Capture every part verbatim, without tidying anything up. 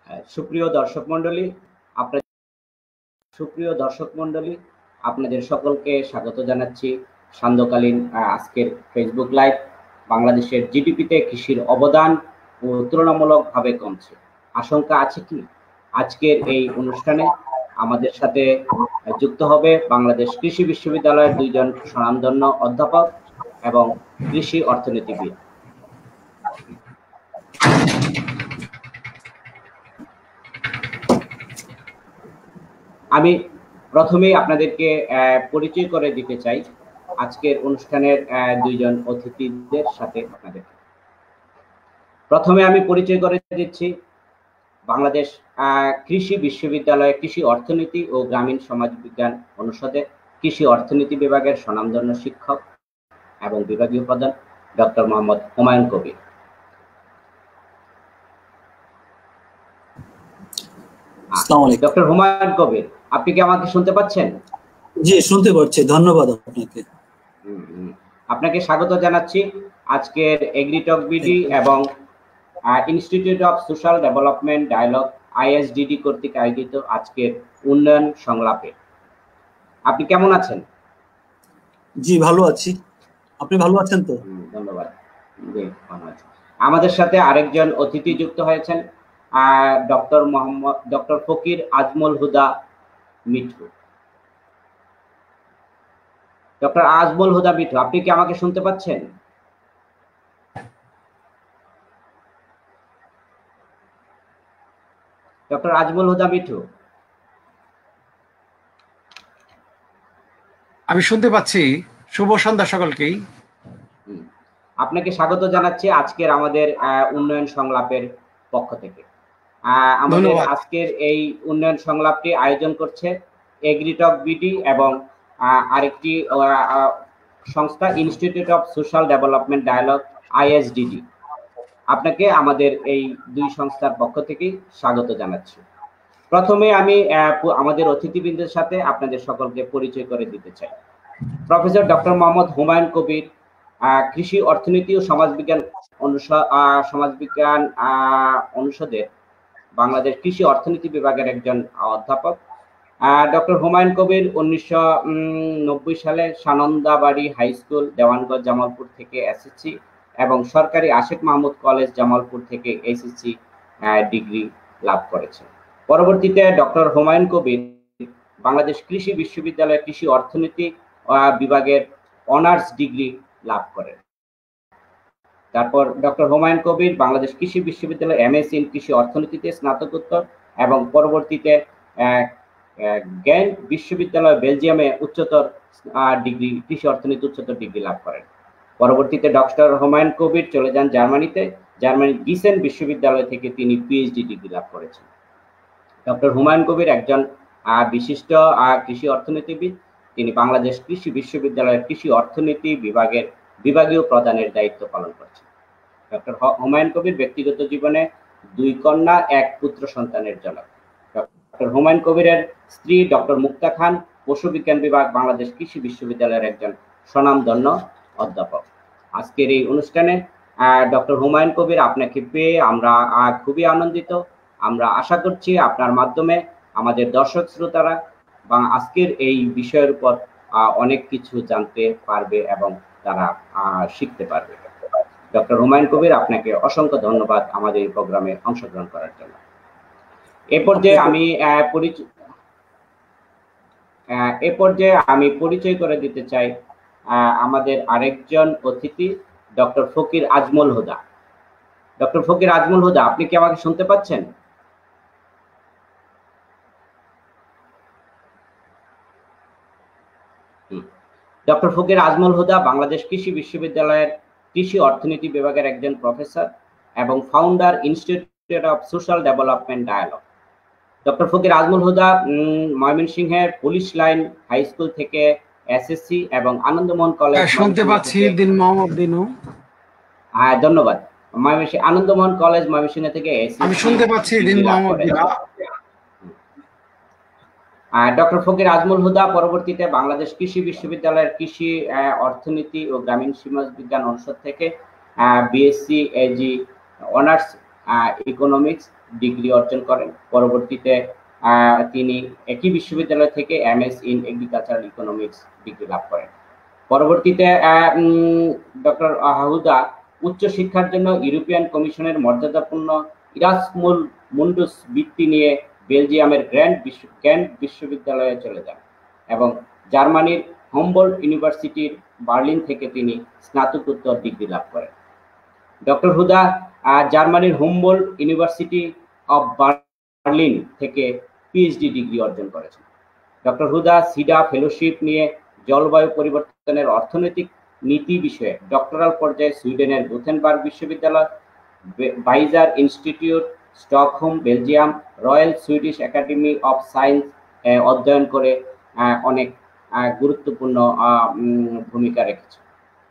সুপ্রিয় দর্শক মণ্ডলী, আপনাদের সুপ্রিয় দর্শক মণ্ডলী আপনাদের সকলকে স্বাগত জানাচ্ছি সান্ধ্যকালীন আজকের ফেসবুক লাইভ। বাংলাদেশের জিডিপিতে কৃষির অবদান ও তুলনামূলকভাবে কমছে, আশঙ্কা আছে কি? আজকের এই অনুষ্ঠানে আমাদের সাথে যুক্ত হবে বাংলাদেশ কৃষি বিশ্ববিদ্যালয়ের দুইজন স্বনামধন্য অধ্যাপক এবং কৃষি অর্থনীতিবিদ। আমি প্রথমেই আপনাদেরকে পরিচয় করে দিতে চাই আজকের অনুষ্ঠানের দুইজন অতিথিদের সাথে। আপনাদের প্রথমে আমি পরিচয় করে দিচ্ছি বাংলাদেশ কৃষি বিশ্ববিদ্যালয় কৃষি অর্থনীতি ও গ্রামীণ সমাজ বিজ্ঞান অনুষদের কৃষি অর্থনীতি বিভাগের স্বনামধন্য শিক্ষক এবং বিভাগীয় প্রধান ডক্টর মোহাম্মদ হুমায়ুন কবির। ডক্টর হুমায়ুন কবির, আপনি কি আমাকে শুনতে পাচ্ছেন? জি, শুনতে পাচ্ছি, ধন্যবাদ আপনাকে। আপনাকে স্বাগত জানাচ্ছি আজকের এগ্রিটক বিডি এবং institute of social development dialogue ISDD কর্তৃক আয়োজিত আজকের উন্নয়ন সংলাপে। আপনি কেমন আছেন? জি, ভালো আছি। আপনি ভালো আছেন তো? ধন্যবাদ। জি, ভালো আছি। আমাদের সাথে আরেকজন অতিথি যুক্ত হয়েছেন doctor Mohammad doctor Fakir Azmal Huda Mithu. Doctor Azmal Huda Mithu, আপনি কি আমাকে শুনতে পাচ্ছেন? ডক্টর আজমল হুদা মিঠু, আমি শুনতে পাচ্ছি। শুভ সন্ধ্যা সকলকেই। আপনাকে স্বাগত জানাচ্ছি আজকের আমাদের উন্নয়ন সংলাপের পক্ষ থেকে। আমাদের আজকের এই উন্নয়ন সংলাপটি আয়োজন করছে এগ্রিটক বিডি এবং আরেকটি সংস্থা institute of social development dialogue ISDD. আপনাকে আমাদের এই দুই সংস্থার পক্ষ থেকে স্বাগত জানাচ্ছি। প্রথমে আমি আমাদের অতিথিবৃন্দের সাথে আপনাদের সকলকে পরিচয় করে দিতে চাই। প্রফেসর ডক্টর মোহাম্মদ হুমায়ুন কবির কৃষি অর্থনীতি ও সমাজবিজ্ঞান অনুষদ সমাজবিজ্ঞান অনুষদের বাংলাদেশ কৃষি অর্থনীতি বিভাগের একজন অধ্যাপক। ডক্টর হুমায়ুন কবির উনিশশো নব্বই সালে সানন্দাবাড়ি হাই স্কুল দেওয়ানগঞ্জ জামালপুর থেকে এসএসসি এবং সরকারি আশেক মাহমুদ কলেজ জামালপুর থেকে এইচএসসি ডিগ্রি লাভ করেছেন। পরবর্তীতে ডক্টর হুমায়ুন কবির বাংলাদেশ কৃষি বিশ্ববিদ্যালয়ের কৃষি অর্থনীতি বিভাগের অনার্স ডিগ্রি লাভ করেন। তারপর ডক্টর হুমায়ুন কবির বাংলাদেশ কৃষি বিশ্ববিদ্যালয় এমএসসি ইন কৃষি অর্থনীতিতে স্নাতকোত্তর এবং পরবর্তীতে গেন্ট বিশ্ববিদ্যালয় বেলজিয়ামে উচ্চতর ডিগ্রি কৃষি অর্থনীতি উচ্চতর ডিগ্রি লাভ করেন। পরবর্তীতে ডক্টর হুমায়ুন কবির চলে যান জার্মানিতে। জার্মানি গিসেন বিশ্ববিদ্যালয় থেকে তিনি পিএইচডি ডিগ্রি লাভ করেছেন। ডক্টর হুমায়ুন কবির একজন বিশিষ্ট কৃষি অর্থনীতিবিদ। তিনি বাংলাদেশ কৃষি বিশ্ববিদ্যালয়ের কৃষি অর্থনীতি বিভাগের বিভাগীয় প্রধানের দায়িত্ব পালন করছেন। ডক্টর হুমায়ুন কবির ব্যক্তিগত জীবনে দুই কন্যা এক পুত্র সন্তানের জনক। ডক্টর হুমায়ুন কবিরের স্ত্রী ডক্টর মুক্তা খান পশু বিজ্ঞান বিভাগ বাংলাদেশ কৃষি বিশ্ববিদ্যালয়ের একজন স্বনামধন্য অধ্যাপক। আজকের এই অনুষ্ঠানে ডক্টর হুমায়ুন কবির আপনাকে পেয়ে আমরা খুবই আনন্দিত। আমরা আশা করছি আপনার মাধ্যমে আমাদের দর্শক শ্রোতারা বা আজকের এই বিষয়ের উপর অনেক কিছু জানতে পারবে এবং তারা শিখতে পারবে। ডক্টর হুমায়ুন কবির, আপনাকে অসংখ্য ধন্যবাদ আমাদের এই প্রোগ্রামে অংশগ্রহণ করার জন্য। এ পর্যায়ে আমি পরিচয় এ পর্যায়ে আমি পরিচয় করে দিতে চাই আমাদের আরেকজন অতিথি ডক্টর ফকির আজমল হুদা। ডক্টর ফকির আজমল হুদা, আপনি কি আমাকে শুনতে পাচ্ছেন? ডক্টর ফকির আজমল হুদা বাংলাদেশ কৃষি বিশ্ববিদ্যালয়ের কৃষি অর্থনীতি বিভাগের একজন প্রফেসর এবং founder institute of social development dialogue. Doctor Fakir Azmal Huda ময়মনসিংহের পুলিশ লাইন হাই স্কুল থেকে এসএসসি এবং আনন্দমোহন কলেজ শুনতে পাচ্ছি। দিন মোহাম্মদ দিনু, হ্যাঁ ধন্যবাদ। ময়মনসিংহ আনন্দমোহন কলেজ ময়মনসিংহ থেকে এসএসসি আমি শুনতে পাচ্ছি। দিন মোহাম্মদ দিনু। ডক্টর ফকির আজমল হুদা পরবর্তীতে বাংলাদেশ কৃষি বিশ্ববিদ্যালয়ের কৃষি অর্থনীতি ও গ্রামীণ সমাজ বিজ্ঞান অনুষদ থেকে BSc Ag honours economics degree অর্জন করেন। পরবর্তীতে তিনি একই বিশ্ববিদ্যালয় থেকে MS in agricultural economics degree লাভ করেন। পরবর্তীতে ডক্টর হুদা উচ্চশিক্ষার জন্য ইউরোপিয়ান কমিশনের মর্যাদাপূর্ণ ইরাসমুস মুন্ডাস বৃত্তি নিয়ে বেলজিয়ামের গ্র্যান্ড বিশ্ব গ্র্যান্ড বিশ্ববিদ্যালয়ে চলে যান এবং জার্মানির হুম্বোল্ট ইউনিভার্সিটির বার্লিন থেকে তিনি স্নাতকোত্তর ডিগ্রি লাভ করেন। ডক্টর হুদা জার্মানির হুম্বোল্ট ইউনিভার্সিটি অব বার্লিন থেকে পিএইচডি ডিগ্রি অর্জন করেছেন। ডক্টর হুদা সিডা ফেলোশিপ নিয়ে জলবায়ু পরিবর্তনের অর্থনৈতিক নীতি বিষয়ে ডক্টরাল পর্যায়ে সুইডেনের গুথেনবার্গ বিশ্ববিদ্যালয়, Beijer institute, Stockholm, Belgium, royal Swedish academy of science অধ্যয়ন করে অনেক গুরুত্বপূর্ণ ভূমিকা রেখেছে।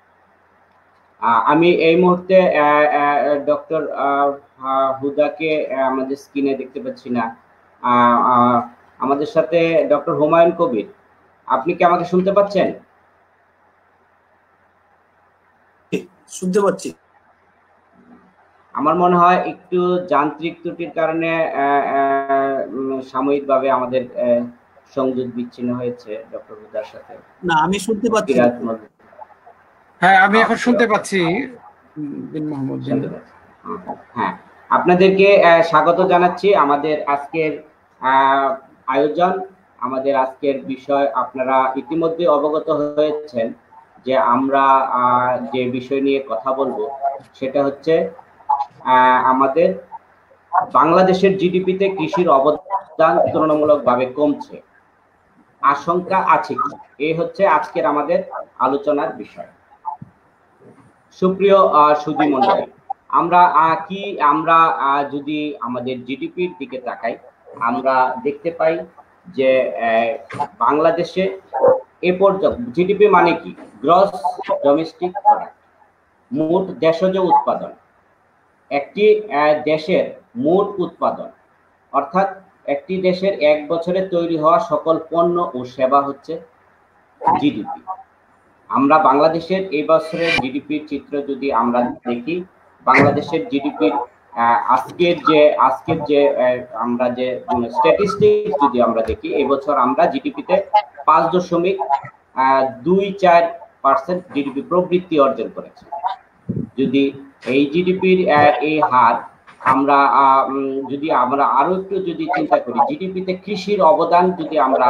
আমি এই মুহূর্তে ডক্টর হুদাকে আমাদের স্ক্রিনে দেখতে পাচ্ছি না। আমাদের সাথে ডক্টর হুমায়ুন কবির, আপনি কি আমাকে শুনতে পাচ্ছেন? শুনতে পাচ্ছি। আমার মনে হয় একটু যান্ত্রিক ত্রুটির কারণে সাময়িকভাবে আমাদের সংযোগ বিচ্ছিন্ন হয়েছে ডক্টর হুদার সাথে। না, আমি শুনতে পাচ্ছি। হ্যাঁ, আমি এখন শুনতে পাচ্ছি। হ্যাঁ, আপনাদেরকে স্বাগত জানাচ্ছি আমাদের আজকের আয়োজন, আমাদের আজকের বিষয়। আপনারা ইতিমধ্যে অবগত হয়েছেন যে আমরা যে বিষয় নিয়ে কথা বলবো সেটা হচ্ছে আমাদের বাংলাদেশের জিডিপিতে কৃষির অবদান তুলনামূলকভাবে কমছে, আশঙ্কা আছে কি, এই হচ্ছে আজকের আমাদের আলোচনার বিষয়। সুপ্রিয় সুধী মণ্ডলী, আমরা কি আমরা যদি আমাদের জিডিপির দিকে তাকাই, আমরা দেখতে পাই যে বাংলাদেশে এ পর্যন্ত জিডিপি মানে কি? গ্রস ডোমেস্টিক প্রোডাক্ট, মোট দেশজ উৎপাদন। একটি দেশের মোট উৎপাদন অর্থাৎ একটি দেশের এক বছরে তৈরি হওয়া সকল পণ্য ও সেবা হচ্ছে জিডিপি। আমরা বাংলাদেশের এই বছরের জিডিপির চিত্র যদি আমরা দেখি, বাংলাদেশের জিডিপির আজকের যে আজকের যে আমরা যে স্ট্যাটিস্টিক্স যদি আমরা দেখি, এই বছর আমরা জিডিপিতে পাঁচ দশমিক দুই চার পার্সেন্ট জিডিপি প্রবৃদ্ধি অর্জন করেছি। যদি এই জিডিপির এই হার আমরা যদি আমরা আরো একটু যদি চিন্তা করি, জিডিপিতে কৃষির অবদান যদি আমরা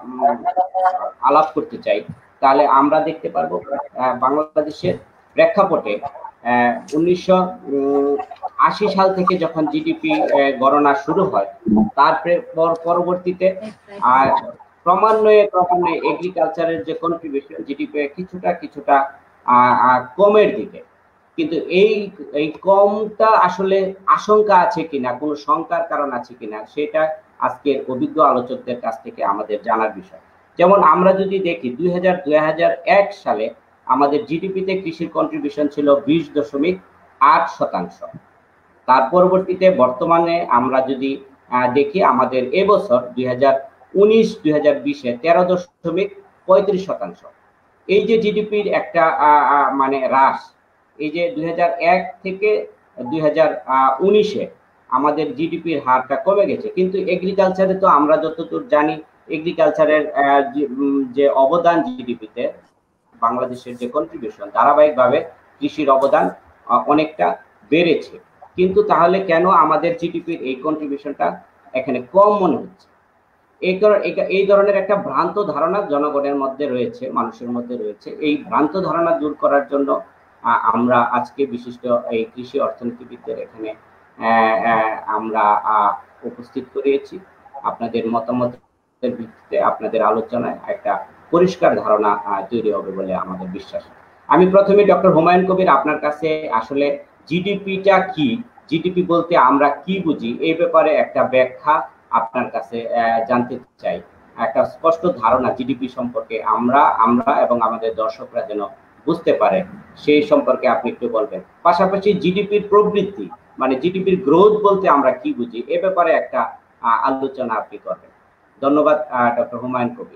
আলাপ করতে চাই, তাহলে আমরা দেখতে পারবো বাংলাদেশের প্রেক্ষাপটে উনিশশো আশি সাল থেকে যখন জিডিপি গণনা শুরু হয়, তারপর পরবর্তীতে আর ক্রমান্বয়ে ক্রমান্বয়ে এগ্রিকালচারের যে কন্ট্রিবিউশন জিডিপি কিছুটা কিছুটা কমের দিকে। কিন্তু এই এই কমটা আসলে আশঙ্কা আছে কিনা, কোনো শঙ্কার কারণ আছে কিনা, সেটা আজকের অভিজ্ঞ আলোচকদের কাছ থেকে আমাদের জানার বিষয়। যেমন আমরা যদি দেখি দুই হাজার দুই হাজার এক সালে আমাদের জিডিপিতে কৃষির কন্ট্রিবিউশন ছিল বিশ দশমিক আট শতাংশ। তার পরবর্তীতে বর্তমানে আমরা যদি দেখি আমাদের এবছর দুই হাজার উনিশ দুই হাজার বিশে তেরো দশমিক পঁয়ত্রিশ শতাংশ। এই যে জিডিপির একটা মানে হ্রাস, এই যে দুই হাজার এক থেকে দুই হাজার উনিশে আমাদের জিডিপির হারটা কমে গেছে, কিন্তু এগ্রিকালচারে তো আমরা যতদূর জানি এগ্রিকালচারের যে অবদান জিডিপিতে, বাংলাদেশের যে কন্ট্রিবিউশন, ধারাবাহিকভাবে কৃষির অবদান অনেকটা বেড়েছে। কিন্তু তাহলে কেন আমাদের জিডিপির এই কন্ট্রিবিউশনটা এখানে কম মনে হচ্ছে? এই এই ধরনের একটা ভ্রান্ত ধারণা জনগণের মধ্যে রয়েছে, মানুষের মধ্যে রয়েছে। এই ভ্রান্ত ধারণা দূর করার জন্য আমরা আজকে বিশিষ্ট এই কৃষি অর্থনীতিবিদদের এখানে আমরা উপস্থিত করিয়েছি। আপনাদের মতামতের ভিত্তিতে আপনাদের আলোচনায় একটা পরিষ্কার ধারণা তৈরি হবে বলে আমাদের বিশ্বাস। আমি প্রথমে ডক্টর হুমায়ুন কবির, আপনার কাছে আসলে জিডিপিটা কি, জিডিপি বলতে আমরা কি বুঝি, এই ব্যাপারে একটা ব্যাখ্যা আপনার কাছে জানতে চাই। একটা স্পষ্ট ধারণা জিডিপি সম্পর্কে আমরা আমরা এবং আমাদের দর্শকরা যেন বুঝতে পারে, সেই সম্পর্কে আপনি একটু বলবেন। পাশাপাশি জিডিপির প্রবৃদ্ধি মানে জিডিপির গ্রোথ বলতে আমরা কি বুঝি, এ ব্যাপারে একটা আলোচনা আপনি করবেন। ধন্যবাদ ডক্টর হুমায়ুন কবির।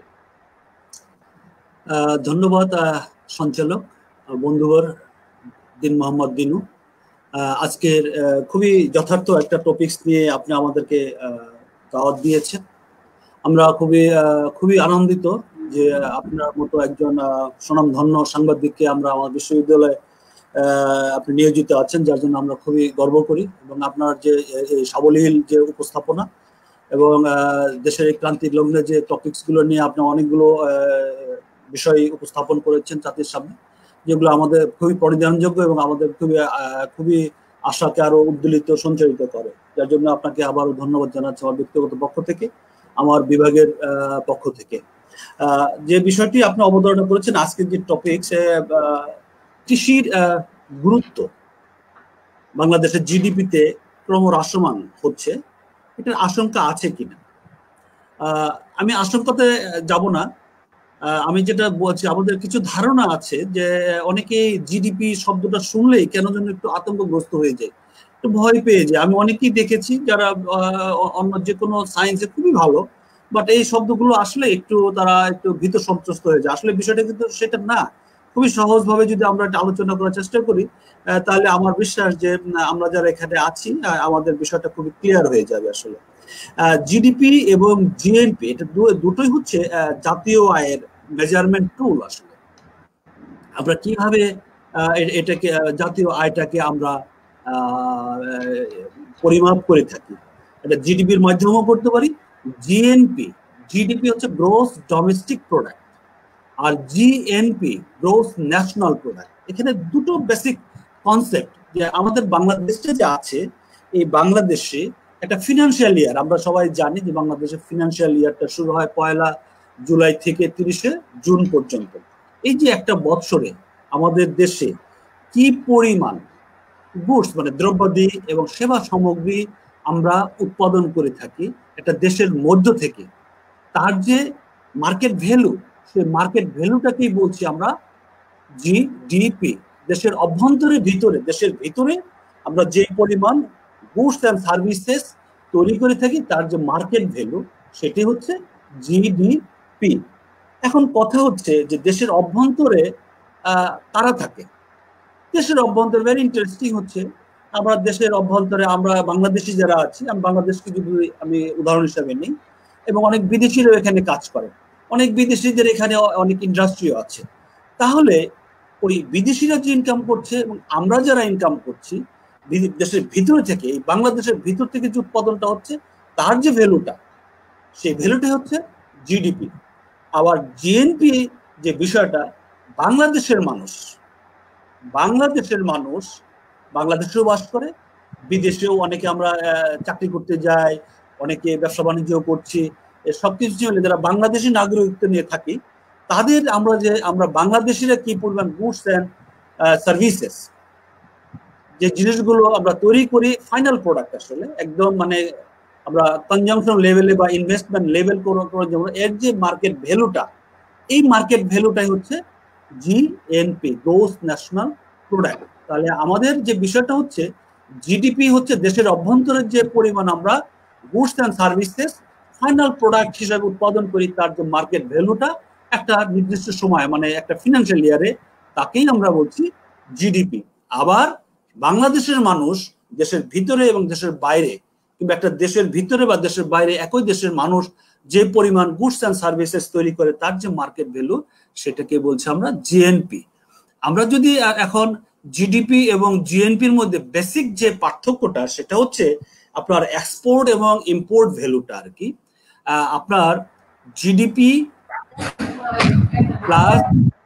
ধন্যবাদ সঞ্চালক বন্ধুবর দিন মোহাম্মদ দিনু। আজকের খুবই যথার্থ একটা টপিকস নিয়ে আপনি আমাদেরকে দাওয়াত দিয়েছেন। আমরা খুবই খুবই আনন্দিত যে আপনার মতো একজন স্বনামধন্য সাংবাদিককে আমরা আমার বিশ্ববিদ্যালয়ে আপনি নিয়োজিত আছেন, যার জন্য আমরা খুবই গর্ব করি। এবং আপনার যে সাবলীল যে উপস্থাপনা এবং দেশের এই ক্রান্তির লগ্নে যে টপিকসগুলো নিয়ে আপনি অনেকগুলো বিষয় উপস্থাপন করেছেন জাতির সামনে, যেগুলো আমাদের খুবই পরিধানযোগ্য এবং আমাদের খুবই খুবই আশাকে আরো উদ্দোলিত সঞ্চারিত করে। যার জন্য আপনাকে আবারও ধন্যবাদ জানাচ্ছি আমার ব্যক্তিগত পক্ষ থেকে, আমার বিভাগের পক্ষ থেকে। যে বিষয়টি আপনি অবতারণা করেছেন, আজকের যে টপিক, কৃষির গুরুত্ব বাংলাদেশের জিডিপিতে ক্রমহ্রাসমান হচ্ছে, এটার আশঙ্কা আছে কিনা। আমি আশঙ্কাতে যাব না, আমি যেটা বলছি আমাদের কিছু ধারণা আছে যে অনেকে জিডিপি শব্দটা শুনলেই কেন যেন একটু আতঙ্কগ্রস্ত হয়ে যায়, একটু ভয় পেয়ে যায়। আমি অনেকেই দেখেছি যারা অন্য যে কোনো সায়েন্সে খুবই ভালো, বাট এই শব্দগুলো আসলে একটু তারা একটু ভীত সন্ত্রস্ত হয়ে যায়। আসলে বিষয়টা কিন্তু সেটা না। খুবই সহজভাবে যদি আমরা একটা আলোচনা করার চেষ্টা করি, তাহলে আমার বিশ্বাস যে আমরা যারা এখানে আছি আমাদের বিষয়টা খুবই ক্লিয়ার হয়ে যাবে। আসলে জিডিপি এবং জিএনপি এটা দুটোই হচ্ছে জাতীয় আয়ের মেজারমেন্ট টুল। আসলে আমরা কিভাবে এটাকে জাতীয় আয়টাকে আমরা পরিমাপ করে থাকি, এটা জিডিপির মাধ্যমেও করতে পারি। জিএনপি জিডিপি হচ্ছে গ্রোস ডোমেস্টিক প্রোডাক্ট, আর জিএনপি গ্রোস ন্যাশনাল প্রোডাক্ট। এখানে দুটো বেসিক কনসেপ্ট যে আমাদের বাংলাদেশে যে আছে, এই বাংলাদেশে একটা ফিনান্সিয়াল ইয়ার, আমরা সবাই জানি যে বাংলাদেশের ফিনান্সিয়াল ইয়ারটা শুরু হয় পয়লা জুলাই থেকে তিরিশে জুন পর্যন্ত। এই যে একটা বছরে আমাদের দেশে কি পরিমাণ গুডস মানে দ্রব্যাদি এবং সেবা সামগ্রী আমরা উৎপাদন করে থাকি একটা দেশের মধ্য থেকে, তার যে মার্কেট ভ্যালু, সেই মার্কেট ভ্যালুটাকেই বলছি আমরা জিডিপি। দেশের অভ্যন্তরের ভিতরে, দেশের ভিতরে আমরা যে পরিমাণ গুডস অ্যান্ড সার্ভিসেস তৈরি করে থাকি তার যে মার্কেট ভ্যালু, সেটি হচ্ছে জিডিপি। এখন কথা হচ্ছে যে দেশের অভ্যন্তরে কারা থাকে। দেশের অভ্যন্তরে ভেরি ইন্টারেস্টিং হচ্ছে, আমরা দেশের অভ্যন্তরে আমরা বাংলাদেশি যারা আছি, আমি বাংলাদেশকে যদি আমি উদাহরণ হিসাবে নিই, এবং অনেক বিদেশিরাও এখানে কাজ করে, অনেক বিদেশিদের এখানে অনেক ইন্ডাস্ট্রিও আছে। তাহলে ওই বিদেশিরা যে ইনকাম করছে এবং আমরা যারা ইনকাম করছি দেশের ভিতরে থেকে, এই বাংলাদেশের ভিতর থেকে যে উৎপাদনটা হচ্ছে তার যে ভ্যালুটা, সেই ভ্যালুটা হচ্ছে জিডিপি। আবার জিএনপি যে বিষয়টা, বাংলাদেশের মানুষ বাংলাদেশের মানুষ বাংলাদেশেও বাস করে, বিদেশেও অনেকে আমরা চাকরি করতে যাই, অনেকে ব্যবসা বাণিজ্য করছি, সবকিছু মিলে যারা বাংলাদেশি নাগরিকত্ব নিয়ে থাকি, তাদের আমরা যে আমরা বাংলাদেশিরা কি পরিমাণ গুডস অ্যান্ড সার্ভিসেস যে জিনিসগুলো আমরা তৈরি করি, ফাইনাল প্রোডাক্ট আসলে একদম মানে আমরা কনজাম্পশন লেভেলে বা ইনভেস্টমেন্ট লেভেল করার জন্য এর যে মার্কেট ভ্যালুটা, এই মার্কেট ভ্যালুটাই হচ্ছে জিএনপি, গ্রোস ন্যাশনাল প্রোডাক্ট। তাহলে আমাদের যে বিষয়টা হচ্ছে জিডিপি হচ্ছে দেশের অভ্যন্তরের যে পরিমাণ আমরা goods and services final product হিসাবে উৎপাদন করি, তার যে মার্কেট ভ্যালুটা একটা নির্দিষ্ট সময় মানে একটা ফিনান্সিয়াল ইয়ারে, তাকেই আমরা বলছি জিডিপি। আবার বাংলাদেশের মানুষ দেশের ভিতরে এবং দেশের বাইরে, কিংবা একটা দেশের ভিতরে বা দেশের বাইরে একই দেশের মানুষ যে পরিমাণ গুডস অ্যান্ড সার্ভিসেস তৈরি করে তার যে মার্কেট ভ্যালু, সেটাকে বলছি আমরা জিএনপি। আমরা যদি এখন জিডিপি এবং জিএনপির মধ্যে বেসিক যে পার্থক্যটা, সেটা হচ্ছে আপনার এক্সপোর্ট এবং ইম্পোর্ট ভ্যালুটা আর কি। আপনার জিডিপি প্লাস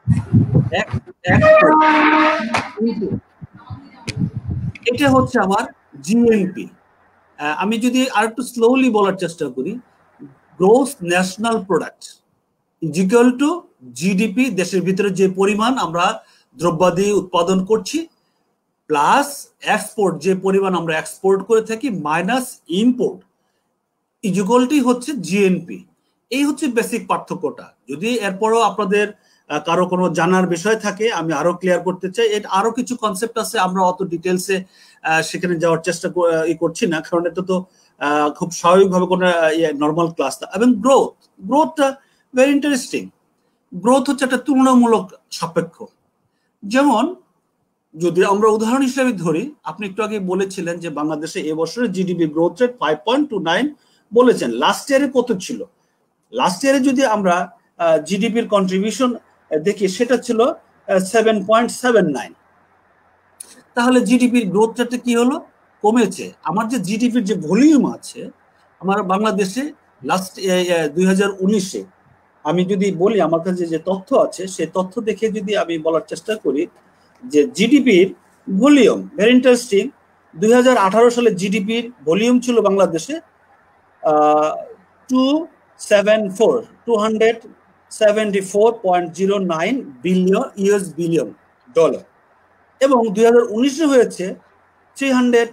এটা হচ্ছে আমার জিএনপি। আমি যদি আর একটু স্লোলি বলার চেষ্টা করি, gross national product is equal to GDP, দেশের ভিতরে যে পরিমাণ আমরা দ্রব্যাদি উৎপাদন করছি, প্লাস এক্সপোর্ট যে পরিমাণ আমরা এক্সপোর্ট করে থাকি, minus import, is equal to হচ্ছে জিএনপি। এই হচ্ছে বেসিক পার্থক্যটা। যদি এরপরও আপনাদের কারো কোনো জানার বিষয় থাকে আমি আরো ক্লিয়ার করতে চাই। এর আরো কিছু কনসেপ্ট আছে, আমরা অত ডিটেলসে সেখানে যাওয়ার চেষ্টা করছি না, কারণ এটা তো খুব স্বাভাবিকভাবে কোনো নর্মাল ক্লাস। এবং গ্রোথ গ্রোথটা ভেরি ইন্টারেস্টিং। গ্রোথ হচ্ছে একটা তুলনামূলক সাপেক্ষ। যেমন যদি আমরা উদাহরণ হিসেবে ধরি, আপনি একটু আগে বলেছিলেন যে বাংলাদেশে এবছরের GDP growth rate five point two nine বলেছেন, লাস্ট ইয়ারে কত ছিল? লাস্ট ইয়ারে যদি আমরা জিডিপির কন্ট্রিবিউশন দেখি সেটা ছিল সেভেন পয়েন্ট সেভেন নাইন। তাহলে জিডিপির গ্রোথ রেটে কি হলো? কমেছে। আমার যে জিডিপির যে ভলিউম আছে আমার বাংলাদেশে লাস্ট দুই হাজার উনিশে, আমি যদি বলি আমার কাছে যে তথ্য আছে সেই তথ্য দেখে যদি আমি বলার চেষ্টা করি যে জিডিপির ভলিউম, ভেরি ইন্টারেস্টিং, দুই হাজার আঠারো সালে জিডিপির ভলিউম ছিল বাংলাদেশে two seven four two hundred seventy four point zero nine billion US billion dollar, এবং দুই হাজার উনিশে হয়েছে three hundred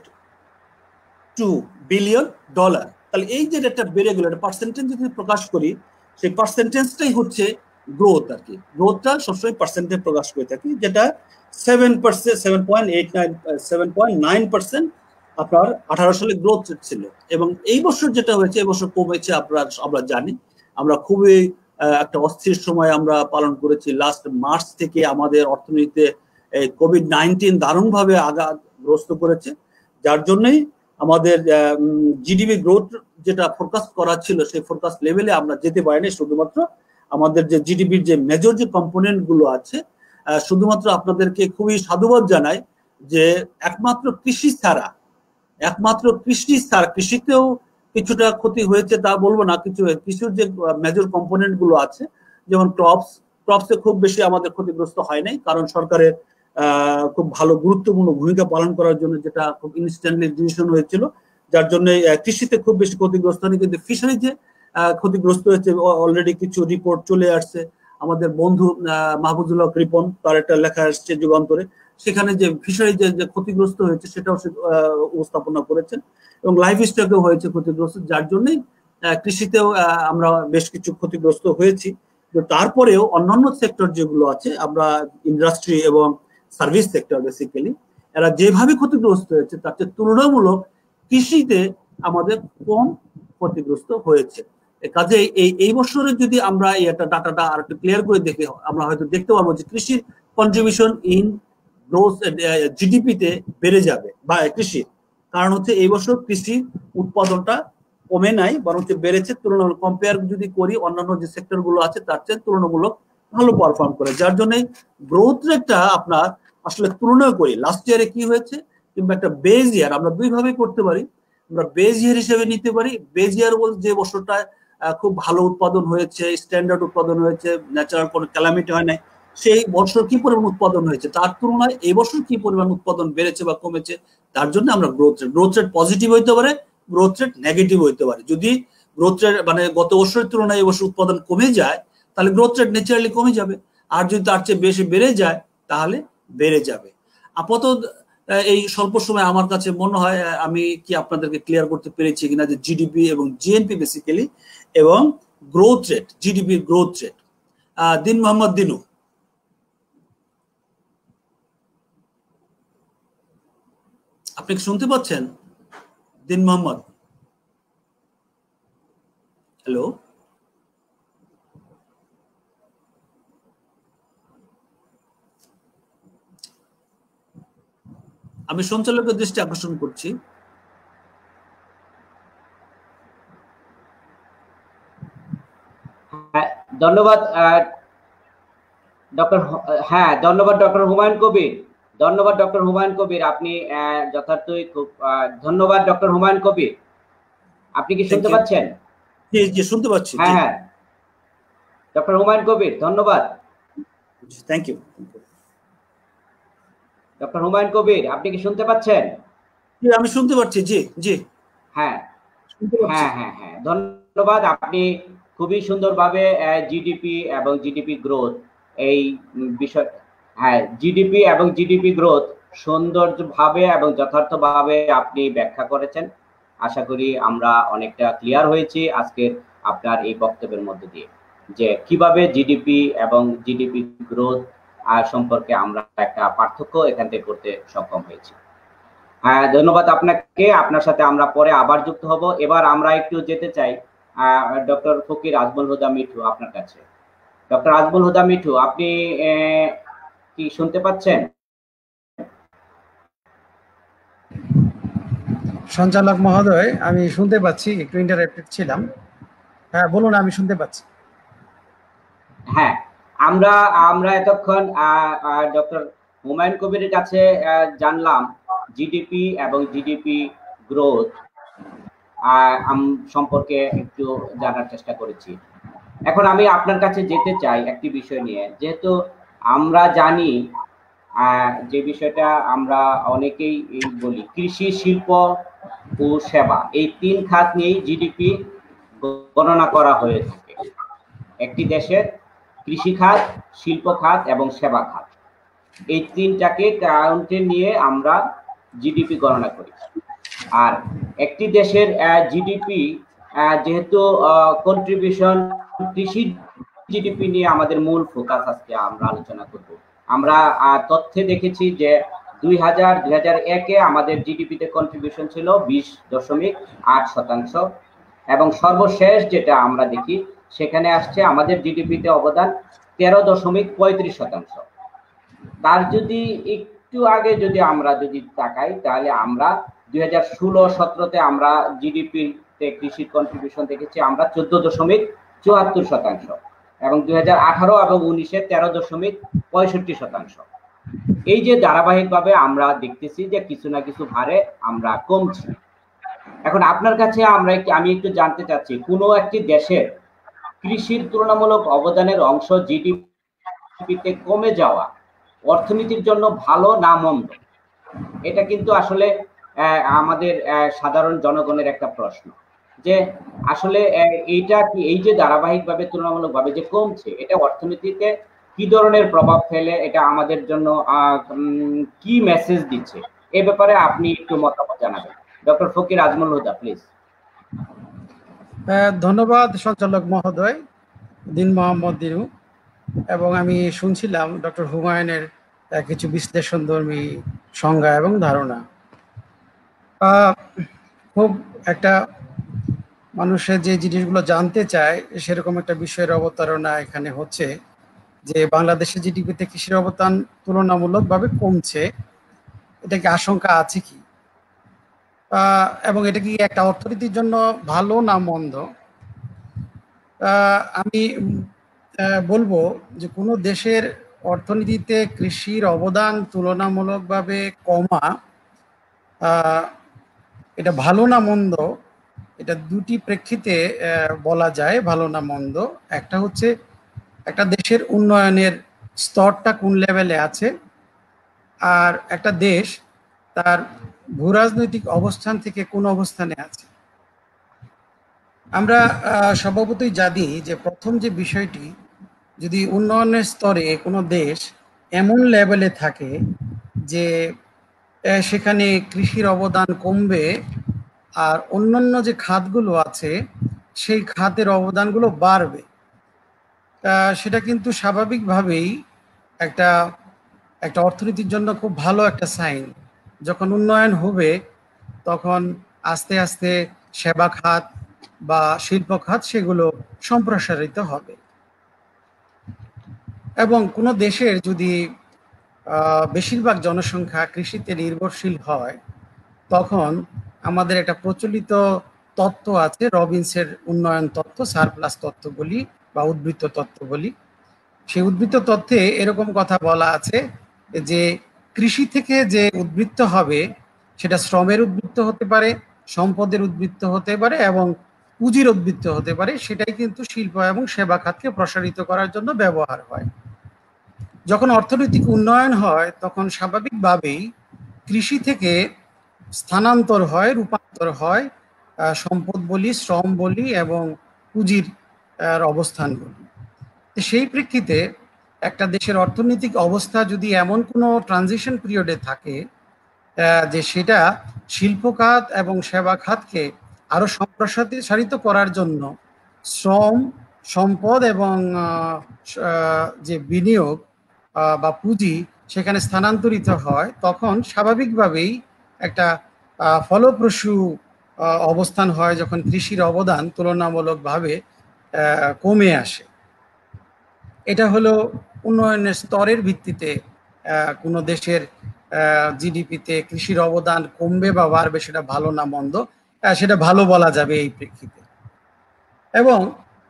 two billion dollar. তাহলে এই যে একটা বেড়ে গেল, একটা পার্সেন্টেজ যদি প্রকাশ করি, সেই পার্সেন্টেজটাই হচ্ছে গ্রোথ আর কি। গ্রোথটা সবসময় পার্সেন্টেজ প্রকাশ করে থাকি, যেটা seven percent seven point eight nine seven point nine percent আপনার আঠারো সালে গ্রোথ ছিল। এবং এই বছর যেটা হয়েছে, এই বছর কমেছে, আপনারা আমরা জানি। আমরা খুবই একটা অস্থির সময় আমরা পালন করেছি। লাস্ট মার্চ থেকে আমাদের অর্থনীতিতে কোভিড নাইন্টিন দারুণভাবে আঘাতগ্রস্ত করেছে, যার জন্যই আমাদের জিডিপি গ্রোথ যেটা ফোরকাস্ট করা ছিল সেই ফোরকাস্ট লেভেলে আমরা যেতে পারিনি। শুধুমাত্র আমাদের যে জিডিপির যে মেজর যে কম্পোনেন্ট গুলো আছে, শুধুমাত্র আপনাদেরকে খুবই সাধুবাদ জানাই যে একমাত্র কৃষি ছাড়া একমাত্র কৃষি ছাড়া কৃষিতেও কিছুটা ক্ষতি হয়েছে তা বলবো না, কিছু কৃষির যে মেজর কম্পোনেন্ট গুলো আছে যেমন ক্রপস, ক্রপসে খুব বেশি আমাদের ক্ষতিগ্রস্ত হয় নাই, কারণ সরকারের আহ খুব ভালো গুরুত্বপূর্ণ ভূমিকা পালন করার জন্য যেটা খুব ইনস্ট্যান্টলি ডিসিশন হয়েছিল, যার জন্য কৃষিতে খুব বেশি ক্ষতিগ্রস্ত হয়নি। কিন্তু ফিশারিতে ক্ষতিগ্রস্ত হয়েছে, অলরেডি কিছু রিপোর্ট চলে আসছে। আমাদের বন্ধু মাহফুজুল হক রিপন, তার একটা লেখা আসছে যুগান্তরে, সেখানে যে ফিশারি যে ক্ষতিগ্রস্ত হয়েছে সেটাও সে উপস্থাপনা করেছেন, এবং লাইফ স্টকেও হয়েছে ক্ষতিগ্রস্ত, যার জন্যই কৃষিতেও আমরা বেশ কিছু ক্ষতিগ্রস্ত হয়েছি। তারপরেও অন্যান্য সেক্টর যেগুলো আছে, আমরা ইন্ডাস্ট্রি এবং সার্ভিস সেক্টর বেসিক্যালি, এরা যেভাবে ক্ষতিগ্রস্ত হয়েছে তার চেয়ে তুলনামূলক কৃষিতে আমাদের কম ক্ষতিগ্রস্ত হয়েছে। কাজে এই এই বছরে যদি আমরা এই একটা ডাটাটা আর একটু ক্লিয়ার করে দেখে আমরা হয়তো দেখতে পারবো যে কৃষির কন্ট্রিবিউশন ইন গ্রোথ জিডিপিতে বেড়ে যাবে বা কৃষির, কারণ হচ্ছে এই বছর কৃষি উৎপাদনটা কমে নাই, বরং বেড়েছে। তুলনামূলক কম্পেয়ার যদি করি অন্যান্য যে সেক্টর গুলো আছে তার চেয়ে তুলনামূলক ভালো পারফর্ম করে, যার জন্য গ্রোথ রেটটা আপনার আসলে তুলনা করি লাস্ট ইয়ারে কি হয়েছে কিংবা একটা বেজ ইয়ার, আমরা দুই ভাবে করতে পারি। আমরা বেজ ইয়ার হিসেবে নিতে পারি। বেজ ইয়ার বলতে যে বছরটা খুব ভালো উৎপাদন হয়েছে, স্ট্যান্ডার্ড উৎপাদন হয়েছে, ন্যাচারাল কোনো ক্যালামিটি হয় নাই, সেই বছর কি পরিমাণ উৎপাদন হয়েছে তার তুলনায় এই বছর কি পরিমাণ উৎপাদন বেড়েছে বা কমেছে, তার জন্য আমরা growth rate growth rate positive হইতে পারে, গ্রোথ রেট নেগেটিভ হইতে পারে। যদি গ্রোথ রেট মানে গত বছরের তুলনায় এবছর উৎপাদন কমে যায় তাহলে গ্রোথ রেট ন্যাচারালি কমে যাবে, আর যদি তার চেয়ে বেশি বেড়ে যায় তাহলে বেড়ে যাবে। আপাতত এই স্বল্প সময় আমার কাছে মনে হয় আমি কি আপনাদেরকে ক্লিয়ার করতে পেরেছি কিনা যে জিডিপি এবং জিএনপি বেসিক্যালি এবং গ্রোথ রেট, জিডিপির গ্রোথ রেট। দিন মোহাম্মদ দিনু, আপনি কি শুনতে পাচ্ছেন? দিন মোহাম্মদ, হ্যালো, আমি সঞ্চালকের দৃষ্টি আকর্ষণ করছি। ধন্যবাদ ডক্টর, হ্যাঁ ধন্যবাদ ডক্টর হুমায়ুন কবির, ধন্যবাদ ডক্টর হুমায়ুন কবির, আপনি যথার্থই খুব ধন্যবাদ ডক্টর হুমায়ুন কবির। আপনি কি শুনতে পাচ্ছেন? জি জি শুনতে পাচ্ছি। হ্যাঁ হ্যাঁ ডক্টর হুমায়ুন কবির ধন্যবাদ। Thank you doctor Humayun Kabir, আপনি কি শুনতে পাচ্ছেন? জি আমি শুনতে পাচ্ছি। জি জি হ্যাঁ হ্যাঁ হ্যাঁ হ্যাঁ ধন্যবাদ। আপনি খুবই সুন্দরভাবে জিডিপি এবং জিডিপি গ্রোথ এই বিষয়, হ্যাঁ জিডিপি এবং জিডিপি গ্রোথ সৌন্দর্যভাবে এবং যথার্থভাবে আপনি ব্যাখ্যা করেছেন। আশা করি আমরা অনেকটা ক্লিয়ার হয়েছি আজকের আপনার এই বক্তব্যের মধ্যে দিয়ে, যে কিভাবে জিডিপি এবং জিডিপি গ্রোথ সম্পর্কে আমরা একটা পার্থক্য এখান থেকে করতে সক্ষম হয়েছি। হ্যাঁ ধন্যবাদ আপনাকে। আপনার সাথে আমরা পরে আবার যুক্ত হব। এবার আমরা একটু যেতে চাই ডক্টর ফকির আজমল হুদা মিঠু আপনার কাছে। ডক্টর আজমল হুদা মিঠু, আপনি কি শুনতে পাচ্ছেন? সঞ্চালক মহোদয়, আমি শুনতে পাচ্ছি, একটু ইন্টারাপ্টেড ছিলাম। হ্যাঁ বলুন, আমি শুনতে পাচ্ছি। হ্যাঁ, আমরা আমরা এতক্ষণ ডক্টর হুমায়ুন কবিরের কাছে জানলাম জিডিপি এবং জিডিপি গ্রোথ সম্পর্কে একটু জানার চেষ্টা করেছি। এখন আমি আপনার কাছে যেতে চাই একটি বিষয় নিয়ে, যেহেতু আমরা জানি যে বিষয়টা আমরা অনেকেই বলি, কৃষি, শিল্প ও সেবা, এই তিন খাত নিয়েই জিডিপি গণনা করা হয়ে থাকে। একটি দেশের কৃষি খাত, শিল্প খাত এবং সেবা খাত, এই তিনটাকে কাউন্টে নিয়ে আমরা জিডিপি গণনা করি। আর একটি দেশের জিডিপি যেহেতু কন্ট্রিবিউশন কৃষি জিডিপি নিয়ে আমাদের মূল ফোকাস আজকে আমরা আলোচনা করব। আমরা তথ্যে দেখেছি যে দুই হাজার দুই হাজার একে আমাদের জিডিপিতে কন্ট্রিবিউশন ছিল বিশ দশমিক আট শতাংশ, এবং সর্বশেষ যেটা আমরা দেখি সেখানে আসছে আমাদের জিডিপিতে অবদান তেরো দশমিক পঁয়ত্রিশ শতাংশ। তার যদি একটু আগে যদি আমরা যদি তাকাই, তাহলে আমরা দুই হাজার ষোলো সতেরোতে আমরা জিডিপিতে কৃষির কন্ট্রিবিউশন দেখেছি আমরা চোদ্দ দশমিক চুয়াত্তর শতাংশ, এবং দুই হাজার আঠারো এবং উনিশে তেরো দশমিক পঁয়ষট্টি শতাংশ। এই যে ধারাবাহিকভাবে আমরা দেখতেছি যে কিছু না কিছু হারে আমরা কমছি। এখন আপনার কাছে আমরা একটু আমি একটু জানতে চাচ্ছি, কোনো একটি দেশের কৃষির তুলনামূলক অবদানের অংশ জিডিপিতে কমে যাওয়া অর্থনীতির জন্য ভালো না মন্দ? এটা কিন্তু আসলে আমাদের সাধারণ জনগণের একটা প্রশ্ন, যে আসলে এইটা কি, এই যে ধারাবাহিকভাবে তুলনামূলকভাবে যে কমছে, এটা অর্থনীতিতে কি ধরনের প্রভাব ফেলে, এটা আমাদের জন্য কি মেসেজ দিচ্ছে, এই ব্যাপারে আপনি একটু মতামত জানাবেন। Doctor Fakir Azmal Huda, please. ধন্যবাদ সঞ্চালক মহোদয়, দিন মোহাম্মদ দিনু। এবং আমি শুনছিলাম ডক্টর হুমায়ুনের কিছু বিশ্লেষণধর্মী সংজ্ঞা এবং ধারণা। খুব একটা মানুষের যে জিনিসগুলো জানতে চায় সেরকম একটা বিষয়ের অবতারণা এখানে হচ্ছে, যে বাংলাদেশের জিডিপিতে কৃষির অবদান তুলনামূলকভাবে কমছে, এটা কি আশঙ্কা আছে কি, এবং এটা কি একটা অর্থনীতির জন্য ভালো না মন্দ? আমি বলবো যে কোনো দেশের অর্থনীতিতে কৃষির অবদান তুলনামূলকভাবে কমা, এটা ভালো না মন্দ, এটা দুটি প্রেক্ষিতে বলা যায় ভালো না মন্দ। একটা হচ্ছে একটা দেশের উন্নয়নের স্তরটা কোন লেভেলে আছে, আর একটা দেশ তার ভূরাজনৈতিক অবস্থান থেকে কোন অবস্থানে আছে। আমরা স্বভাবতই জানি যে প্রথম যে বিষয়টি, যদি উন্নয়নের স্তরে কোনো দেশ এমন লেভেলে থাকে যে সেখানে কৃষির অবদান কমবে, আর অন্যান্য যে খাতগুলো আছে সেই খাতের অবদানগুলো বাড়বে, সেটা কিন্তু স্বাভাবিকভাবেই একটা একটা অর্থনীতির জন্য খুব ভালো একটা সাইন। যখন উন্নয়ন হবে তখন আস্তে আস্তে সেবা খাত বা শিল্প খাত সেগুলো সম্প্রসারিত হবে। এবং কোনো দেশের যদি বেশিরভাগ জনসংখ্যা কৃষিতে নির্ভরশীল হয়, তখন আমাদের একটা প্রচলিত তত্ত্ব আছে, রবিনসের উন্নয়ন তত্ত্ব, সারপ্লাস তত্ত্ব বলি বা উদ্বৃত্ত তত্ত্ব বলি। সেই উদ্বৃত্ত তত্ত্বে এরকম কথা বলা আছে যে কৃষি থেকে যে উদ্বৃত্ত হবে সেটা শ্রমের উদ্বৃত্ত হতে পারে, সম্পদের উদ্বৃত্ত হতে পারে এবং পুঁজির উদ্বৃত্ত হতে পারে, সেটাই কিন্তু শিল্প এবং সেবা খাতকে প্রসারিত করার জন্য ব্যবহার হয়। যখন অর্থনৈতিক উন্নয়ন হয় তখন স্বাভাবিকভাবেই কৃষি থেকে স্থানান্তর হয়, রূপান্তর হয় সম্পদ বলি, শ্রম বলি এবং পুঁজির অবস্থান বলি। সেই প্রেক্ষিতে একটা দেশের অর্থনৈতিক অবস্থা যদি এমন কোনো ট্রানজিশন পিরিয়ডে থাকে যে সেটা শিল্প খাত এবং সেবা খাতকে আরো সম্প্রসারিত করার জন্য শ্রম, সম্পদ এবং যে বিনিয়োগ বা পুঁজি সেখানে স্থানান্তরিত হয়, তখন স্বাভাবিকভাবেই একটা ফলপ্রসূ অবস্থান হয় যখন কৃষির অবদান তুলনামূলকভাবে কমে আসে। এটা হলো উন্নয়নের স্তরের ভিত্তিতে কোনো দেশের জিডিপিতে কৃষির অবদান কমবে বা বাড়বে সেটা ভালো না মন্দ, সেটা ভালো বলা যাবে এই প্রেক্ষিতে। এবং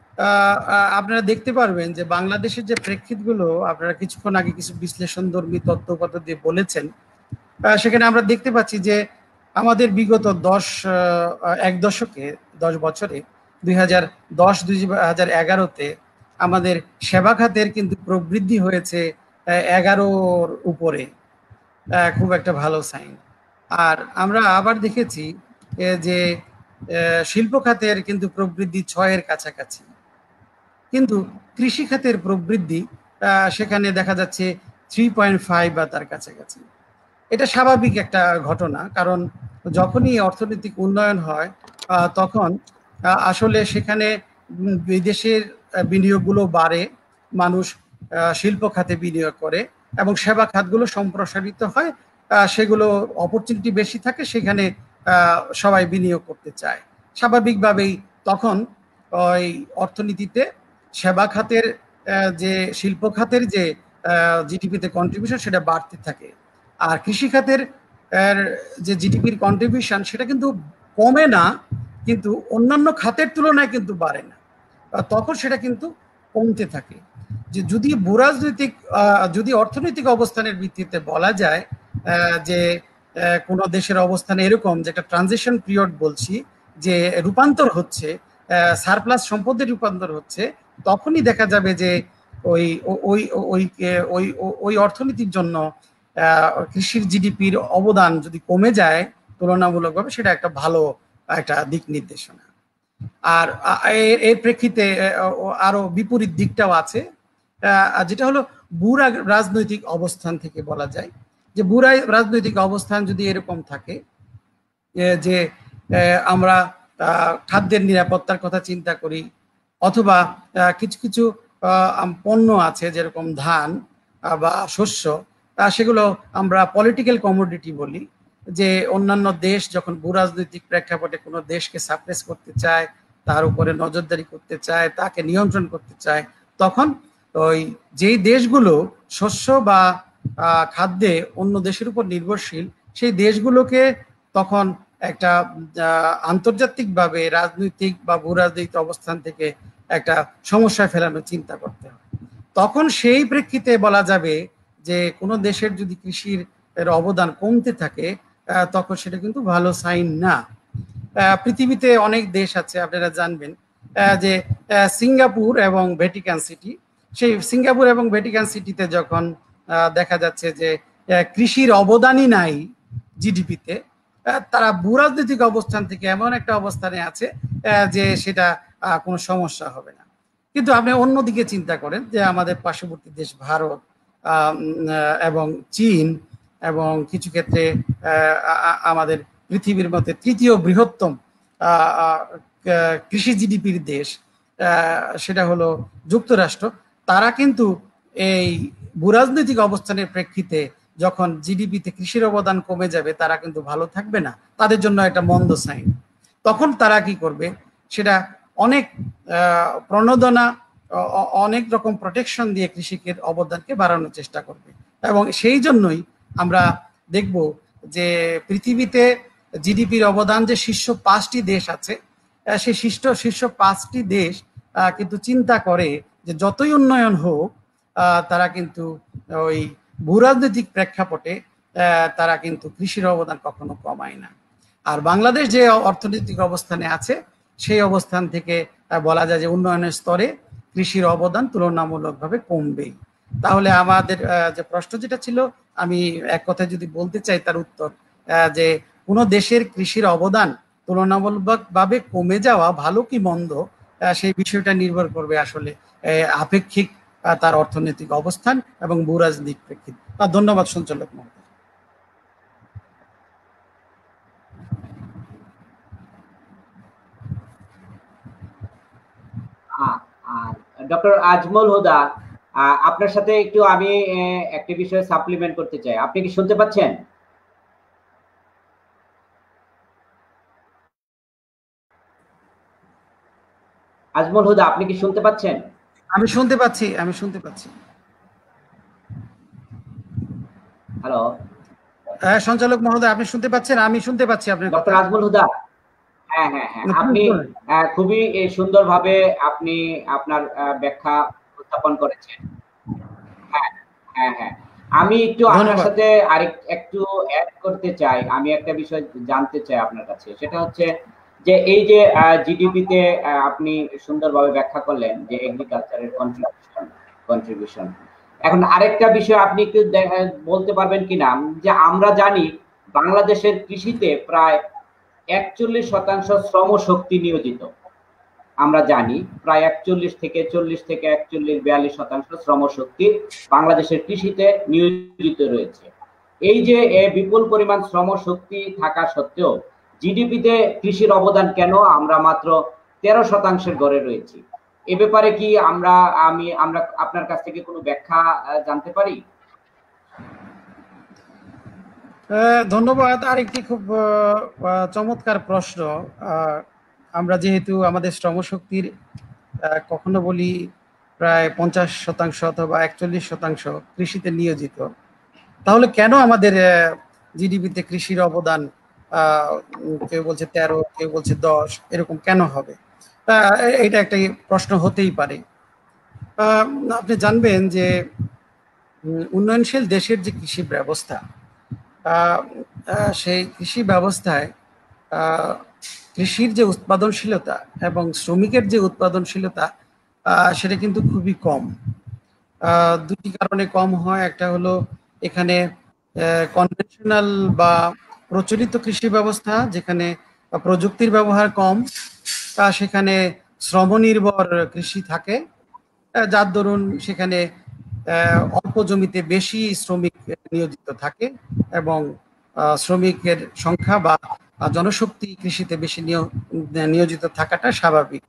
আপনারা দেখতে পারবেন যে বাংলাদেশের যে প্রেক্ষিতগুলো আপনারা কিছুক্ষণ আগে কিছু বিশ্লেষণধর্মী তথ্যপত্র দিয়ে বলেছেন, সেখানে আমরা দেখতে পাচ্ছি যে আমাদের বিগত দশ এক দশকে দশ বছরে দুই হাজার দশ দুই হাজার এগারোতে আমাদের সেবা খাতের কিন্তু প্রবৃদ্ধি হয়েছে এগারোর উপরে, খুব একটা ভালো সাইন। আর আমরা আবার দেখেছি যে শিল্প খাতের কিন্তু প্রবৃদ্ধি ছয়ের কাছাকাছি, কিন্তু কৃষি খাতের প্রবৃদ্ধি সেখানে দেখা যাচ্ছে থ্রি পয়েন্ট ফাইভ বা তার কাছাকাছি। এটা স্বাভাবিক একটা ঘটনা, কারণ যখনই অর্থনৈতিক উন্নয়ন হয় তখন আসলে সেখানে বিদেশের বিনিয়োগগুলো বাড়ে, মানুষ শিল্প খাতে বিনিয়োগ করে এবং সেবা খাতগুলো সম্প্রসারিত হয়, সেগুলো অপরচুনিটি বেশি থাকে, সেখানে সবাই বিনিয়োগ করতে চায়। স্বাভাবিকভাবেই তখন ওই অর্থনীতিতে সেবা খাতের যে শিল্প খাতের যে জিডিপিতে কন্ট্রিবিউশন সেটা বাড়তে থাকে, আর কৃষি খাতের যে জিডিপির কন্ট্রিবিউশন সেটা কিন্তু কমে না, কিন্তু অন্যান্য খাতের তুলনায় কিন্তু বাড়ে না, তখন সেটা কিন্তু কমতে থাকে। যে যদি ভূরাজনৈতিক যদি অর্থনৈতিক অবস্থানের ভিত্তিতে বলা যায় যে কোনো দেশের অবস্থান এরকম যে একটা ট্রানজিশন পিরিয়ড বলছি, যে রূপান্তর হচ্ছে, সারপ্লাস সম্পদের রূপান্তর হচ্ছে, তখনই দেখা যাবে যে ওই ওই ওই ওই ওই অর্থনীতির জন্য কৃষির জিডিপির অবদান যদি কমে যায় তুলনামূলকভাবে, সেটা একটা ভালো একটা দিক নির্দেশনা। আর এর প্রেক্ষিতে আরো বিপরীত দিকটাও আছে, যেটা হলো বুড়া রাজনৈতিক অবস্থান থেকে বলা যায় যে বুড়া রাজনৈতিক অবস্থান যদি এরকম থাকে যে আমরা খাদ্যের নিরাপত্তার কথা চিন্তা করি, অথবা কিছু কিছু পণ্য আছে যেরকম ধান বা শস্য, সেগুলো আমরা পলিটিক্যাল কমোডিটি বলি, যে অন্যান্য দেশ যখন ভূরাজনৈতিক প্রেক্ষাপটে কোনো দেশকে সাপ্রেস করতে চায়, তার উপরে নজরদারি করতে চায়, তাকে নিয়ন্ত্রণ করতে চায়, তখন ওই যেই দেশগুলো শস্য বা খাদ্যে অন্য দেশের উপর নির্ভরশীল, সেই দেশগুলোকে তখন একটা আন্তর্জাতিকভাবে রাজনৈতিক বা ভূরাজনৈতিক অবস্থান থেকে একটা সমস্যায় ফেলানোর চিন্তা করতে হয়। তখন সেই প্রেক্ষিতে বলা যাবে যে কোনো দেশের যদি কৃষির অবদান কমতে থাকে তখন সেটা কিন্তু ভালো সাইন না। পৃথিবীতে অনেক দেশ আছে, আপনারা জানবেন যে সিঙ্গাপুর এবং ভ্যাটিকান সিটি, সেই সিঙ্গাপুর এবং ভ্যাটিকান সিটিতে যখন দেখা যাচ্ছে যে কৃষির অবদানই নাই জিডিপিতে, তারা ভূরাজনৈতিক অবস্থান থেকে এমন একটা অবস্থানে আছে যে সেটা কোনো সমস্যা হবে না। কিন্তু আপনি অন্যদিকে চিন্তা করেন যে আমাদের পার্শ্ববর্তী দেশ ভারত এবং চীন এবং কিছু ক্ষেত্রে আমাদের পৃথিবীর মধ্যে তৃতীয় বৃহত্তম কৃষি জিডিপির দেশ, সেটা হলো যুক্তরাষ্ট্র, তারা কিন্তু এই ভূরাজনৈতিক অবস্থানের প্রেক্ষিতে যখন জিডিপিতে কৃষির অবদান কমে যাবে, তারা কিন্তু ভালো থাকবে না, তাদের জন্য একটা মন্দ সাইন। তখন তারা কি করবে, সেটা অনেক প্রণোদনা, অনেক রকম প্রোটেকশন দিয়ে কৃষিকের অবদানকে বাড়ানোর চেষ্টা করবে। এবং সেই জন্যই আমরা দেখব যে পৃথিবীতে জিডিপির অবদান যে শীর্ষ পাঁচটি দেশ আছে, সেই শীর্ষ শীর্ষ পাঁচটি দেশ কিন্তু চিন্তা করে যে যতই উন্নয়ন হোক তারা কিন্তু ওই ভূরাজনৈতিক প্রেক্ষাপটে তারা কিন্তু কৃষির অবদান কখনো কমায় না। আর বাংলাদেশ যে অর্থনৈতিক অবস্থানে আছে, সেই অবস্থান থেকে বলা যায় যে উন্নয়নের স্তরে কৃষির অবদান তুলনামূলকভাবে কমবেই। তাহলে আমাদের যে প্রশ্ন যেটা ছিল, আমি এক কথায় যদি বলতে চাই তার উত্তর যে কোনো দেশের কৃষির অবদান তুলনামূলকভাবে কমে যাওয়া ভালো কি মন্দ, সেই বিষয়টা নির্ভর করবে আসলে আপেক্ষিক তার অর্থনৈতিক অবস্থান এবং ভূরাজনৈতিক প্রেক্ষিত। ধন্যবাদ সঞ্চালক মহোদয়। ডক্টর আজমল হুদা, আপনার সাথে একটু আমি একটা বিষয় সাপ্লিমেন্ট করতে চাই। আপনি কি শুনতে পাচ্ছেন? আজমল হুদা, আপনি কি শুনতে পাচ্ছেন? আমি শুনতে পাচ্ছি, আমি শুনতে পাচ্ছি। হ্যালো, হ্যাঁ সঞ্চালক মহোদয়, আপনি শুনতে পাচ্ছেন? আমি শুনতে পাচ্ছি আপনার ডক্টর আজমল হুদা। হ্যাঁ হ্যাঁ হ্যাঁ আপনি খুবই সুন্দরভাবে আপনি আপনার ব্যাখ্যা উপস্থাপন করেছেন। হ্যাঁ হ্যাঁ হ্যাঁ আমি একটু আপনার সাথে আরেক একটু অ্যাড করতে চাই। আমি একটা বিষয় জানতে চাই আপনার কাছে, সেটা হচ্ছে যে এই যে জিডিপিতে আপনি সুন্দরভাবে ব্যাখ্যা করলেন যে এগ্রিকালচারের কন্ট্রিবিউশন কন্ট্রিবিউশন এখন আরেকটা বিষয় আপনি একটু বলতে পারবেন কিনা, যে আমরা জানি বাংলাদেশের কৃষিতে প্রায় একচল্লিশ শতাংশ শ্রম শক্তি নিয়োজিত। আমরা জানি প্রায় একচল্লিশ থেকে চল্লিশ থেকে একচল্লিশ বিয়াল্লিশ শতাংশ শ্রম শক্তি বাংলাদেশের কৃষিতে নিয়োজিত রয়েছে। এই যে বিপুল পরিমাণ শ্রম শক্তি থাকা সত্ত্বেও জিডিপিতে কৃষির অবদান কেন আমরা মাত্র তেরো শতাংশের ঘরে রয়েছি? এ ব্যাপারে কি আমরা আমি আমরা আপনার কাছ থেকে কোনো ব্যাখ্যা জানতে পারি? ধন্যবাদ। আরেকটি খুব চমৎকার প্রশ্ন। আমরা যেহেতু আমাদের শ্রমশক্তির কখনো বলি প্রায় পঞ্চাশ শতাংশ অথবা একচল্লিশ শতাংশ কৃষিতে নিয়োজিত, তাহলে কেন আমাদের জিডিপিতে কৃষির অবদান কেউ বলছে তেরো, কেউ বলছে দশ, এরকম কেন হবে? এটা একটা প্রশ্ন হতেই পারে। আপনি জানবেন যে উন্নয়নশীল দেশের যে কৃষি ব্যবস্থা, সেই কৃষি ব্যবস্থায় কৃষির যে উৎপাদনশীলতা এবং শ্রমিকের যে উৎপাদনশীলতা সেটা কিন্তু খুবই কম। দুটি কারণে কম হয়। একটা হলো এখানে কনভেনশনাল বা প্রচলিত কৃষি ব্যবস্থা, যেখানে প্রযুক্তির ব্যবহার কম, তা সেখানে শ্রম নির্ভর কৃষি থাকে, যার দরুন সেখানে অল্প জমিতে বেশি শ্রমিক নিয়োজিত থাকে এবং শ্রমিকের সংখ্যা বা জনশক্তি কৃষিতে বেশি নিয়োজিত থাকাটা স্বাভাবিক।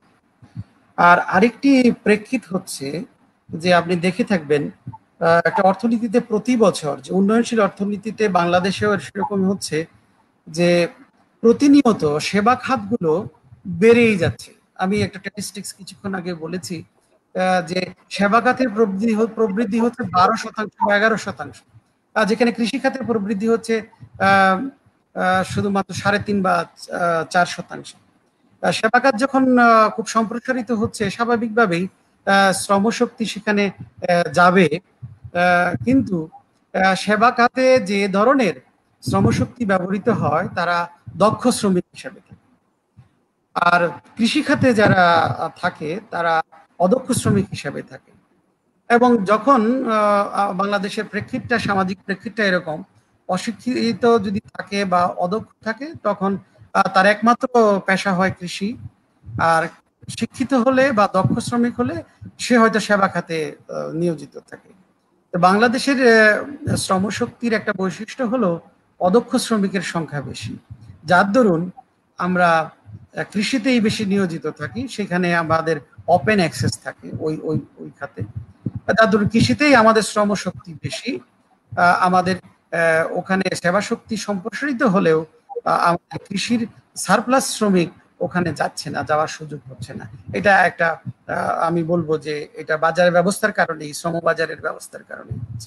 আর আরেকটি প্রেক্ষিত হচ্ছে যে আপনি দেখে থাকবেন একটা অর্থনীতিতে প্রতি বছর, যে উন্নয়নশীল অর্থনীতিতে বাংলাদেশেও সেরকম হচ্ছে যে প্রতিনিয়ত সেবা খাতগুলো বেড়েই যাচ্ছে। আমি একটা স্ট্যাটিস্টিক্স কিছুক্ষণ আগে বলেছি যে সেবা খাতের প্রবৃদ্ধি প্রবৃদ্ধি হচ্ছে বারো শতাংশ বা এগারো শতাংশ, যেখানে কৃষি খাতের প্রবৃদ্ধি হচ্ছে আহ শুধুমাত্র সাড়ে তিন বা চার শতাংশ। সেবা খাত যখন খুব সম্প্রসারিত হচ্ছে, স্বাভাবিকভাবেই শ্রমশক্তি সেখানে যাবে, কিন্তু সেবা খাতে যে ধরনের শ্রমশক্তি ব্যবহৃত হয় তারা দক্ষ শ্রমিক হিসাবে থাকে, আর কৃষি খাতে যারা থাকে তারা অদক্ষ শ্রমিক হিসাবে থাকে। এবং যখন বাংলাদেশের প্রেক্ষিতটা, সামাজিক প্রেক্ষিতটা এরকম, অশিক্ষিত যদি থাকে বা অদক্ষ থাকে, তখন তার একমাত্র পেশা হয় কৃষি, আর শিক্ষিত হলে বা দক্ষ শ্রমিক হলে সে হয়তো সেবা খাতে নিয়োজিত থাকে। তো বাংলাদেশের শ্রমশক্তির একটা বৈশিষ্ট্য হলো অদক্ষ শ্রমিকের সংখ্যা বেশি, যার দরুন আমরা কৃষিতেই বেশি নিয়োজিত থাকি, সেখানে আমাদের ওপেন অ্যাক্সেস থাকে ওই ওই ওই খাতে, তার দরুন কৃষিতেই আমাদের শ্রমশক্তি বেশি। আমাদের ওখানে সেবা শক্তি সম্প্রসারিত হলেও আমাদের কৃষির সারপ্লাস শ্রমিক ওখানে যাচ্ছে না, যাওয়ার সুযোগ হচ্ছে না। এটা একটা আমি বলবো যে এটা বাজারের ব্যবস্থার কারণেই, শ্রম বাজারের ব্যবস্থার কারণে হচ্ছে।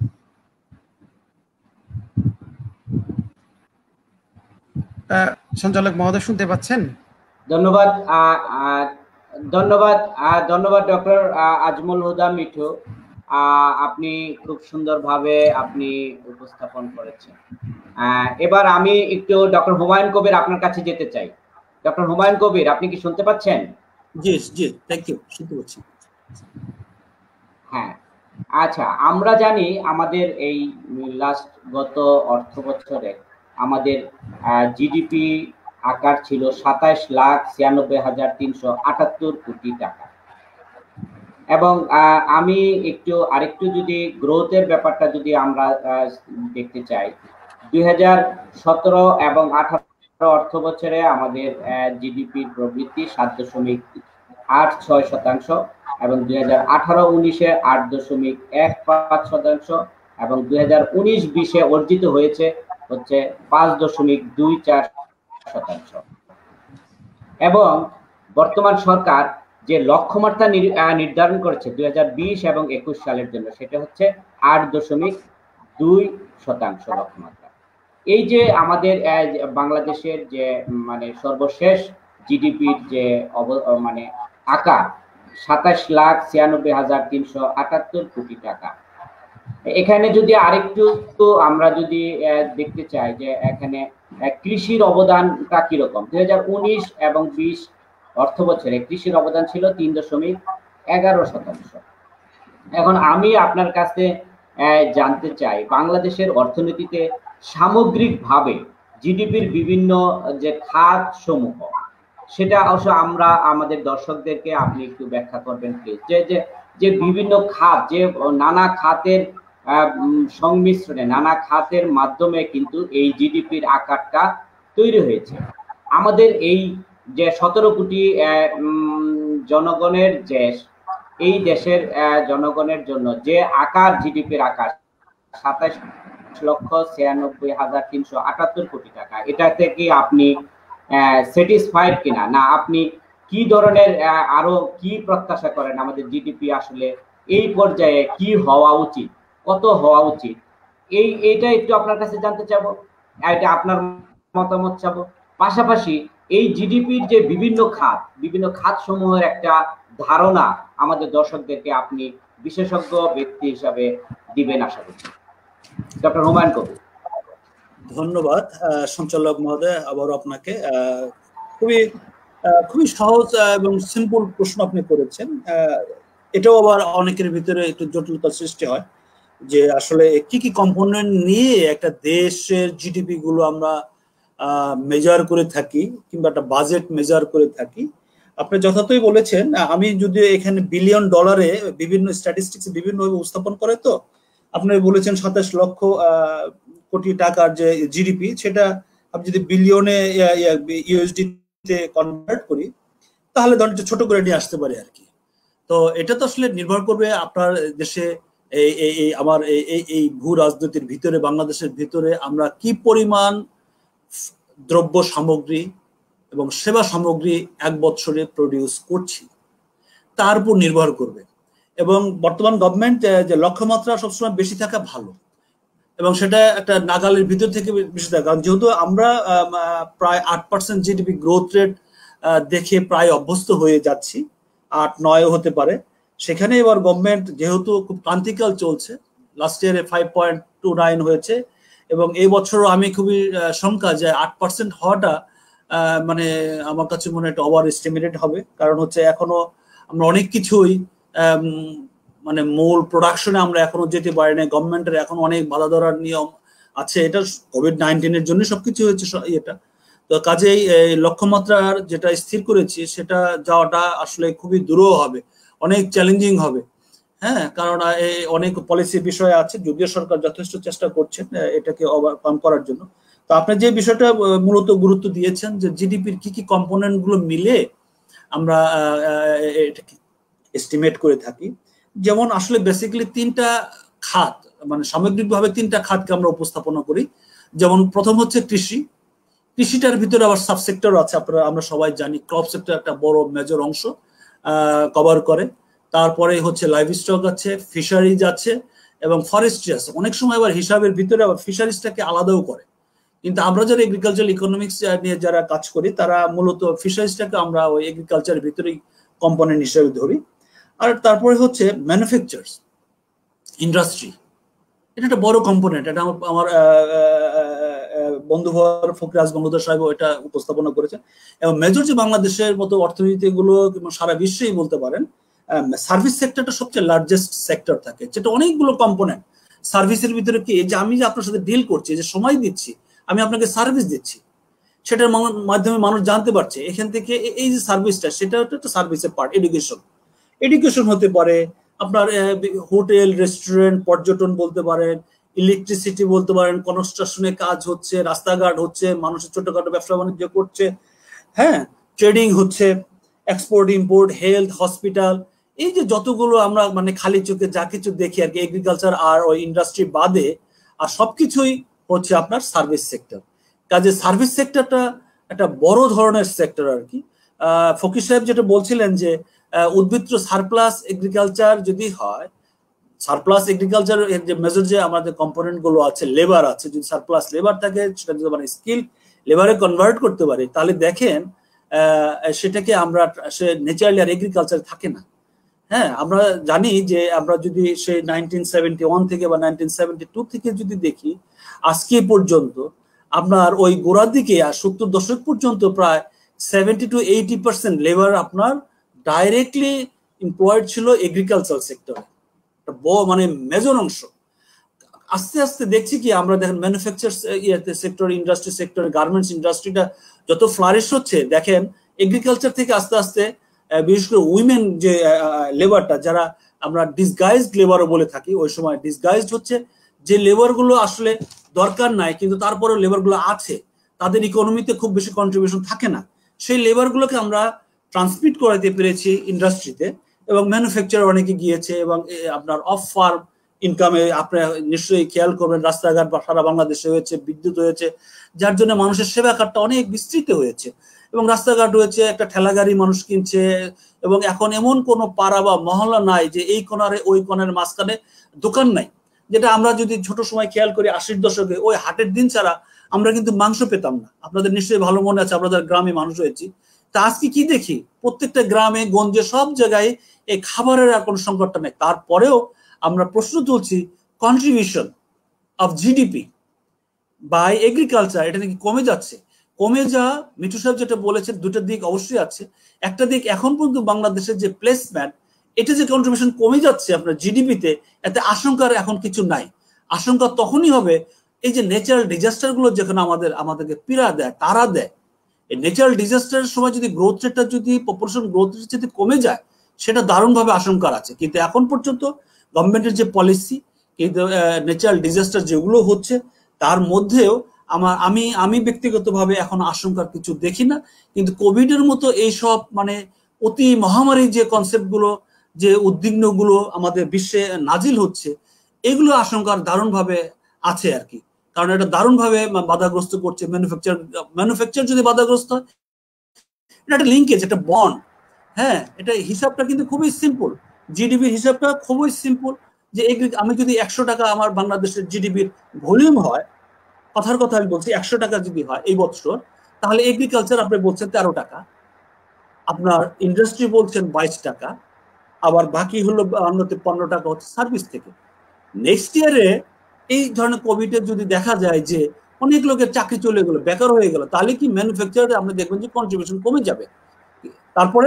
সঞ্চালক মহোদয় শুনতে পাচ্ছেন? ধন্যবাদ ধন্যবাদ ধন্যবাদ ডক্টর আজমল হুদা মিঠু, আপনি খুব সুন্দরভাবে আপনি উপস্থাপন করেছেন। এবার আমি একটু ডক্টর হুমায়ুন কবির আপনার কাছে যেতে চাই। ডক্টর হুমায়ুন কবির, আপনি কি শুনতে পাচ্ছেন? জি জি, থ্যাংক ইউ, শুনতে পাচ্ছি। হ্যাঁ, আচ্ছা, আমরা জানি আমাদের এই লাস্ট গত অর্থ বছরে আমাদের জিডিপি আকার ছিল সাতাইশ লাখ ছিয়ানব্বই হাজার তিনশো আটাত্তর কোটি টাকা। এবং আমি একটু আরেকটু যদি গ্রোথের ব্যাপারটা যদি আমরা দেখতে চাই, দুই হাজার সতেরো এবং আঠারো অর্থ বছরে আমাদের জিডিপির প্রবৃদ্ধি সাত দশমিক আট ছয় শতাংশ, এবং দুই হাজার আঠারো উনিশে আট দশমিক এক পাঁচ শতাংশ, এবং দুই হাজার উনিশ বিশে অর্জিত হয়েছে হচ্ছে পাঁচ দশমিক দুই চার শতাংশ। এবং বর্তমান সরকার যে লক্ষ্যমাত্রা নির্ধারণ করেছে দুই হাজার বিশ এবং একুশ সালের জন্য, সেটা হচ্ছে আট দশমিক দুই শতাংশ লক্ষ্যমাত্রা। এই যে আমাদের বাংলাদেশের যে মানে সর্বশেষ জিডিপির যে মানে আকার সাতাশ লাখ ছিয়ানব্বই হাজার তিনশো আটাত্তর কোটি টাকা। এখানে যদি আরেকটু আমরা যদি দেখতে চাই যে এখানে কৃষির অবদানটা কিরকম, দুই হাজার উনিশ এবং বিশ অর্থ বছরে কৃষির অবদান ছিল তিন দশমিক এগারো শতাংশ। এখন আমি আপনার কাছে জানতে চাই বাংলাদেশের অর্থনীতিতে সামগ্রিকভাবে জিডিপির বিভিন্ন যে খাত সমূহ, সেটা অবশ্য আমরা আমাদের দর্শকদেরকে আপনি একটু ব্যাখ্যা করবেন প্লিজ, যে যে যে বিভিন্ন খাত, যে নানা খাতের সংমিশ্রণে নানা খাতের মাধ্যমে কিন্তু এই জিডিপির আকারটা তৈরি হয়েছে। আমাদের এই যে সতেরো কোটি জনগণের দেশ, এই দেশের জনগণের জন্য যে আকার জিডিপির আকার সাতাশ লক্ষ ছিয়ানব্বই হাজার তিনশো আটাত্তর কোটি টাকা, এটা থেকে আপনি স্যাটিসফাইড কিনা, না আপনি কি ধরনের আরো কি প্রত্যাশা করেন আমাদের জিডিপি আসলে এই পর্যায়ে কি হওয়া উচিত, কত হওয়া উচিত, এই এইটা একটু আপনার কাছে জানতে চাবো, এটা আপনার মতামত চাবো। পাশাপাশি এই জিডিপির যে বিভিন্ন খাত, বিভিন্ন খাত সমূহের একটা ধারণা আমাদের দর্শকদেরকে আপনি বিশেষজ্ঞ ব্যক্তি হিসাবে দিবেন আশা করি। ডক্টর হুমায়ুন কবির। ধন্যবাদ সঞ্চালক মহোদয়, আবার আপনাকে খুবই খুবই সহজ এবং সিম্পল প্রশ্ন আপনি করেছেন। এটাও আবার অনেকের ভিতরে একটু জটিলতার সৃষ্টি হয় যে আসলে কি কি কম্পোনেন্ট নিয়ে একটা দেশের জিডিপি গুলো আমরা মেজার করে থাকি কিংবা একটা বাজেট মেজার করে থাকি। আপনি যথার্থই বলেছেন। আমি যদি এখানে বিলিয়ন ডলারে বিভিন্ন স্ট্যাটিস্টিক্স বিভিন্নভাবে উপস্থাপন করে, তো আপনি বলেছেন সাতাশ লক্ষ কোটি টাকার যে জিডিপি, সেটা আমি যদি বিলিয়নে ইউএসডি তে কনভার্ট করি তাহলে ধরেন ছোট করে নিয়ে আসতে পারি আর কি। তো এটা তো আসলে নির্ভর করবে আপনার দেশে এই এই আমার এই এই ভূ রাজনীতির ভিতরে, বাংলাদেশের ভিতরে আমরা কি পরিমাণ দ্রব্য সামগ্রী এবং সেবা সামগ্রী এক বছরে প্রডিউস করছি তার উপর নির্ভর করবে। এবং বর্তমান গভর্নমেন্ট যে লক্ষ্যমাত্রা সবসময় বেশি থাকা ভালো, এবং সেটা একটা নাগালের ভিতর থেকে বেশি থাকে, কারণ যেহেতু আমরা প্রায় আট পার্সেন্ট জিডিপি গ্রোথ রেট দেখে প্রায় অভ্যস্ত হয়ে যাচ্ছি, আট নয়ও হতে পারে। সেখানে এবার গভর্নমেন্ট যেহেতু খুব ক্রান্তিকাল চলছে, লাস্ট ইয়ারে ফাইভ পয়েন্ট টু নাইন হয়েছে, এবং এই বছরও আমি খুবই শঙ্কা যে আট পার্সেন্ট হওয়াটা মানে আমার কাছে মনে হয় একটা ওভার এস্টিমেটেড হবে। কারণ হচ্ছে এখনো আমরা অনেক কিছুই মানে মূল প্রোডাকশনে আমরা এখনো যেতে পারি না, গভর্নমেন্টের এখন অনেক বাধা ধরার নিয়ম আছে। এটা কোভিড নাইন্টিনের জন্য সবকিছু হয়েছে এটা। তো কাজেই লক্ষ্যমাত্রার যেটা স্থির করেছি সেটা যাওয়াটা আসলে খুবই দূরও হবে, অনেক চ্যালেঞ্জিং হবে। হ্যাঁ, কারণ অনেক পলিসি বিষয় আছে, যদিও সরকার যথেষ্ট চেষ্টা করছেন এটাকে ওভারকাম করার জন্য। তো আপনি যে বিষয়টা মূলত গুরুত্ব দিয়েছেন যে জিডিপির কি কি কম্পোনেন্ট গুলো মিলে আমরা এটাকে এস্টিমেট করে থাকি, যেমন আসলে বেসিক্যালি তিনটা খাত, মানে সামগ্রিকভাবে তিনটা খাতকে আমরা উপস্থাপনা করি। যেমন প্রথম হচ্ছে কৃষি, কৃষিটার ভিতরে আবার সাবসেক্টর আছে, আপনারা আমরা সবাই জানি ক্রপ সেক্টর একটা বড় মেজর অংশ কভার করে। তারপরে হচ্ছে লাইভ স্টক আছে, ফিশারিজ আছে এবং ফরেস্ট্রি আছে। অনেক সময় আবার হিসাবের ভিতরে আবার ফিশারিজটাকে আলাদাও করে, কিন্তু আমরা যারা এগ্রিকালচার ইকোনমিক্স নিয়ে যারা কাজ করি তারা মূলত ফিশারিজটাকে আমরা ওই এগ্রিকালচারের ভিতরেই কম্পোনেন্ট হিসেবে ধরি। আর তারপরে হচ্ছে ম্যানুফ্যাকচারস ইন্ডাস্ট্রি, এটা একটা বড় কম্পোনেন্ট। এটা আমার বন্ধুভর ফকরাজ গঙ্গোধর সাহেব এটা উপস্থাপনা করেছেন। এবং মেজর যে বাংলাদেশের মতো অর্থনীতিগুলো সারা বিশ্বেই বলতে পারেন, সার্ভিস সেক্টরটা সবচেয়ে লার্জেস্ট সেক্টর থাকে, যেটা অনেকগুলো কম্পোনেন্ট। সার্ভিসের ভিতরে কি, যে আমি যে আপনার সাথে ডিল করছি, যে সময় দিচ্ছি, আমি আপনাকে সার্ভিস দিচ্ছি, সেটার মাধ্যমে মানুষ জানতে পারছে এখান থেকে এই যে সার্ভিসটা, সেটা একটা সার্ভিসের পার্ট। এডুকেশন এডুকেশন হতে পারে, আপনার হোটেল, রেস্টুরেন্ট, পর্যটন বলতে পারেন, ইলেকট্রিসিটি বলতে পারেন, কনস্ট্রাকশনে কাজ হচ্ছে, রাস্তাঘাট হচ্ছে, মানুষের ছোটখাটো ব্যবসা বাণিজ্য করছে, হ্যাঁ, ট্রেডিং হচ্ছে, এক্সপোর্ট ইম্পোর্ট, হেলথ, হসপিটাল, এই যে যতগুলো আমরা মানে খালি চোখে যা কিছু দেখি আর কি, এগ্রিকালচার আর ওই ইন্ডাস্ট্রি বাদে আর সবকিছুই হচ্ছে আপনার সার্ভিস সেক্টর। কাজে সার্ভিস সেক্টরটা একটা বড় ধরনের সেক্টর আর কি। আহ ফকির সাহেব যেটা বলছিলেন যে উদ্বৃত্ত সারপ্লাস এগ্রিকালচার যদি হয়, সারপ্লাস এগ্রিকালচার এর যে মেজর যে আমাদের কম্পোনেন্ট গুলো আছে, লেবার আছে, যদি সারপ্লাস লেবার থাকে সেটা যদি মানে স্কিল লেবারে কনভার্ট করতে পারি, তাহলে দেখেন সেটাকে আমরা সে ন্যাচারালি আর এগ্রিকালচার থাকে না। হ্যাঁ, আমরা জানি যে আমরা যদি সেই নাইনটিন সেভেন্টি ওয়ান থেকে বা নাইনটিন সেভেন্টি টু থেকে যদি দেখি আজকে পর্যন্ত আপনার ওই গোড়ার দিকে আর সত্তর দশক পর্যন্ত প্রায় seventy two eighty percent labour আপনার ডাইরেক্টলি এমপ্লয়েড ছিল এগ্রিকালচার সেক্টরে, মানে মেজর অংশ। আস্তে আস্তে দেখছি কি আমরা দেখেন ম্যানুফ্যাকচার ইয়েতে সেক্টর, ইন্ডাস্ট্রি সেক্টর, গার্মেন্টস ইন্ডাস্ট্রিটা যত ফ্লারিশ হচ্ছে, দেখেন এগ্রিকালচার থেকে আস্তে আস্তে বিশেষ করে উইমেন যে লেবারটা, যারা আমরা ডিসগাইজড লেবারও বলে থাকি, ওই সময় ডিসগাইজড হচ্ছে যে লেবার গুলো আসলে দরকার নাই কিন্তু তারপরেও লেবার গুলো আছে, তাদের ইকোনমিতে খুব বেশি কন্ট্রিবিউশন থাকে না, সেই লেবার গুলোকে আমরা ট্রান্সমিট করাতে পেরেছি ইন্ডাস্ট্রিতে, এবং ম্যানুফ্যাকচার অনেকে গিয়েছে, এবং আপনার অফ ফার্ম ইনকামে আপনারা নিশ্চয়ই খেয়াল করবেন রাস্তাঘাট বা সারা বাংলাদেশে হয়েছে, বিদ্যুৎ হয়েছে, যার জন্য মানুষের সেবা কার্ডটা অনেক বিস্তৃত হয়েছে, এবং রাস্তাঘাট হয়েছে, একটা ঠেলা গাড়ি মানুষ কিনছে, এবং এখন এমন কোনো পাড়া বা মহল্লা নাই যে এই কোনারে ওই কোনার মাঝখানে দোকান নাই, যেটা আমরা যদি ছোট সময় খেয়াল করি আশির দশকে ওই হাটের দিন ছাড়া আমরা কিন্তু মাংস পেতাম না। আপনাদের নিশ্চয়ই ভালো মনে আছে, আপনাদের গ্রামে মানুষ হয়েছি। তা আজকে কি দেখি প্রত্যেকটা গ্রামে গঞ্জে সব জায়গায় এই খাবারের আর কোনো সংকটটা নেই। তারপরেও আমরা প্রশ্ন তুলছি contribution of GDP by agriculture এটা নাকি কমে যাচ্ছে। কমে যাওয়া, মিঠু সাহেব যেটা বলেছেন, দুটো দিক অবশ্যই আছে। একটা দিক এখন পর্যন্ত বাংলাদেশের যে প্লেসমেন্ট, এটা যে কন্ট্রিবিউশন কমে যাচ্ছে আপনার জিডিপিতে, এতে আশঙ্কার এখন কিছু নাই। আশঙ্কা তখনই হবে এই যে ন্যাচারাল ডিজাস্টার গুলো যেখানে আমাদের আমাদেরকে পীড়া দেয়, তারা দেয়। এই ন্যাচারাল ডিজাস্টারের সময় যদি গ্রোথ রেটটা যদি পপুলেশন গ্রোথ রেট যদি কমে যায়, সেটা দারুণভাবে আশঙ্কার আছে। কিন্তু এখন পর্যন্ত গভর্নমেন্টের যে পলিসি, কিন্তু ন্যাচারাল ডিজাস্টার যেগুলো হচ্ছে তার মধ্যেও আমার আমি আমি ব্যক্তিগতভাবে এখন আশঙ্কার কিছু দেখি না। কিন্তু কোভিডের মতো এইসব মানে অতি মহামারী যে কনসেপ্টগুলো, যে উদ্বিগ্নগুলো আমাদের বিশ্বে নাজিল হচ্ছে, এগুলো আশঙ্কার দারুণভাবে আছে আর কি। কারণ এটা দারুণভাবে বাধাগ্রস্ত করছে ম্যানুফ্যাকচার ম্যানুফ্যাকচার যদি বাধাগ্রস্ত হয়, এটা একটা লিঙ্কেজ, একটা বন্ড। হ্যাঁ, এটা হিসাবটা কিন্তু খুবই সিম্পল, জিডিপির হিসাবটা খুবই সিম্পল। যে আমি যদি একশো টাকা আমার বাংলাদেশের জিডিপির ভলিউম হয়, কথার কথা আমি বলছি, একশো টাকা যদি হয় এই বছর, তাহলে এগ্রিকালচার আপনি বলছেন তেরো টাকা, আপনার ইন্ডাস্ট্রি বলছেন বাইশ টাকা, আবার বাকি হলো পনেরো টাকা হচ্ছে সার্ভিস থেকে। নেক্সট ইয়ারে এই ধরনের কোভিডে যদি দেখা যায় যে অনেক লোকের চাকরি চলে গেল, বেকার হয়ে গেল, তাহলে কি ম্যানুফ্যাকচারে আপনি দেখবেন যে কন্ট্রিবিউশন কমে যাবে, তারপরে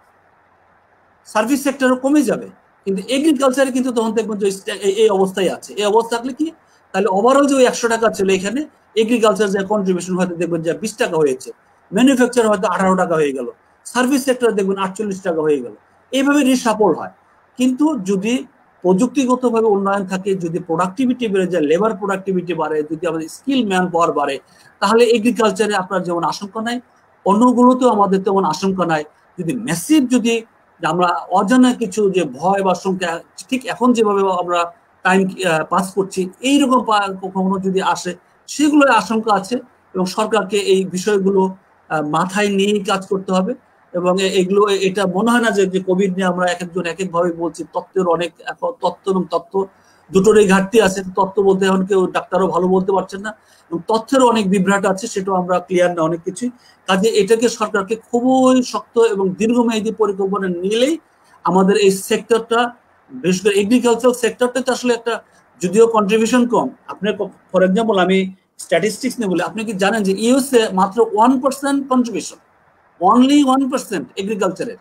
সার্ভিস সেক্টরও কমে যাবে। কিন্তু এগ্রিকালচারে কিন্তু তখন দেখবেন যে এই অবস্থায় আছে। এই অবস্থা থাকলে কি, তাহলে ওভারঅল যে একশো টাকা ছিল, এখানে এগ্রিকালচার যে কন্ট্রিবিউশন হয়তো দেখবেন যে বিশ টাকা হয়েছে, ম্যানুফ্যাকচার হয়তো আঠারো টাকা হয়ে গেল, সার্ভিস সেক্টরে দেখবেন আটচল্লিশ টাকা হয়ে গেল। এইভাবে রিসাপোল হয়। কিন্তু যদি প্রযুক্তিগতভাবে উন্নয়ন থাকে, যদি প্রোডাক্টিভিটি বেড়ে যায়, লেবার প্রোডাক্টিভিটি বাড়ে, যদি আমাদের স্কিল ম্যান পাওয়ার বাড়ে, তাহলে এগ্রিকালচারে আপনার যেমন আশঙ্কা নাই, অন্যগুলোতেও আমাদের তেমন আশঙ্কা নাই। যদি ম্যাসিভ যদি আমরা অজানা কিছু যে ভয় বা শঙ্কা, ঠিক এখন যেভাবে আমরা টাইম পাস করছি, এইরকম কখনো যদি আসে, সেগুলো আশঙ্কা আছে, এবং সরকারকে এই বিষয়গুলো মাথায় নিয়েই কাজ করতে হবে। এবং এগুলো এটা মনে হয় না যে কোভিড নিয়ে আমরা এক একজন এক একভাবে বলছি, তথ্যের অনেক তথ্য এবং তথ্য দুটোরই ঘাটতি আছে। তথ্য বলতে এখন কেউ ডাক্তারও ভালো বলতে পারছেন না, এবং তথ্যেরও অনেক বিভ্রাট আছে, সেটাও আমরা ক্লিয়ার না অনেক কিছুই। কাজে এটাকে সরকারকে খুবই শক্ত এবং দীর্ঘমেয়াদী পরিকল্পনা নিলেই আমাদের এই সেক্টরটা, বিশেষ করে এগ্রিকালচার সেক্টরটা আসলে একটা, যদিও কন্ট্রিবিউশন কম, আপনার ফর এক্সাম্পল আমি স্ট্যাটিস্টিক্স নিয়ে বলি, আপনি কি জানেন যে ইউএসএ মাত্র one percent contribution, only one percent এগ্রিকালচারের,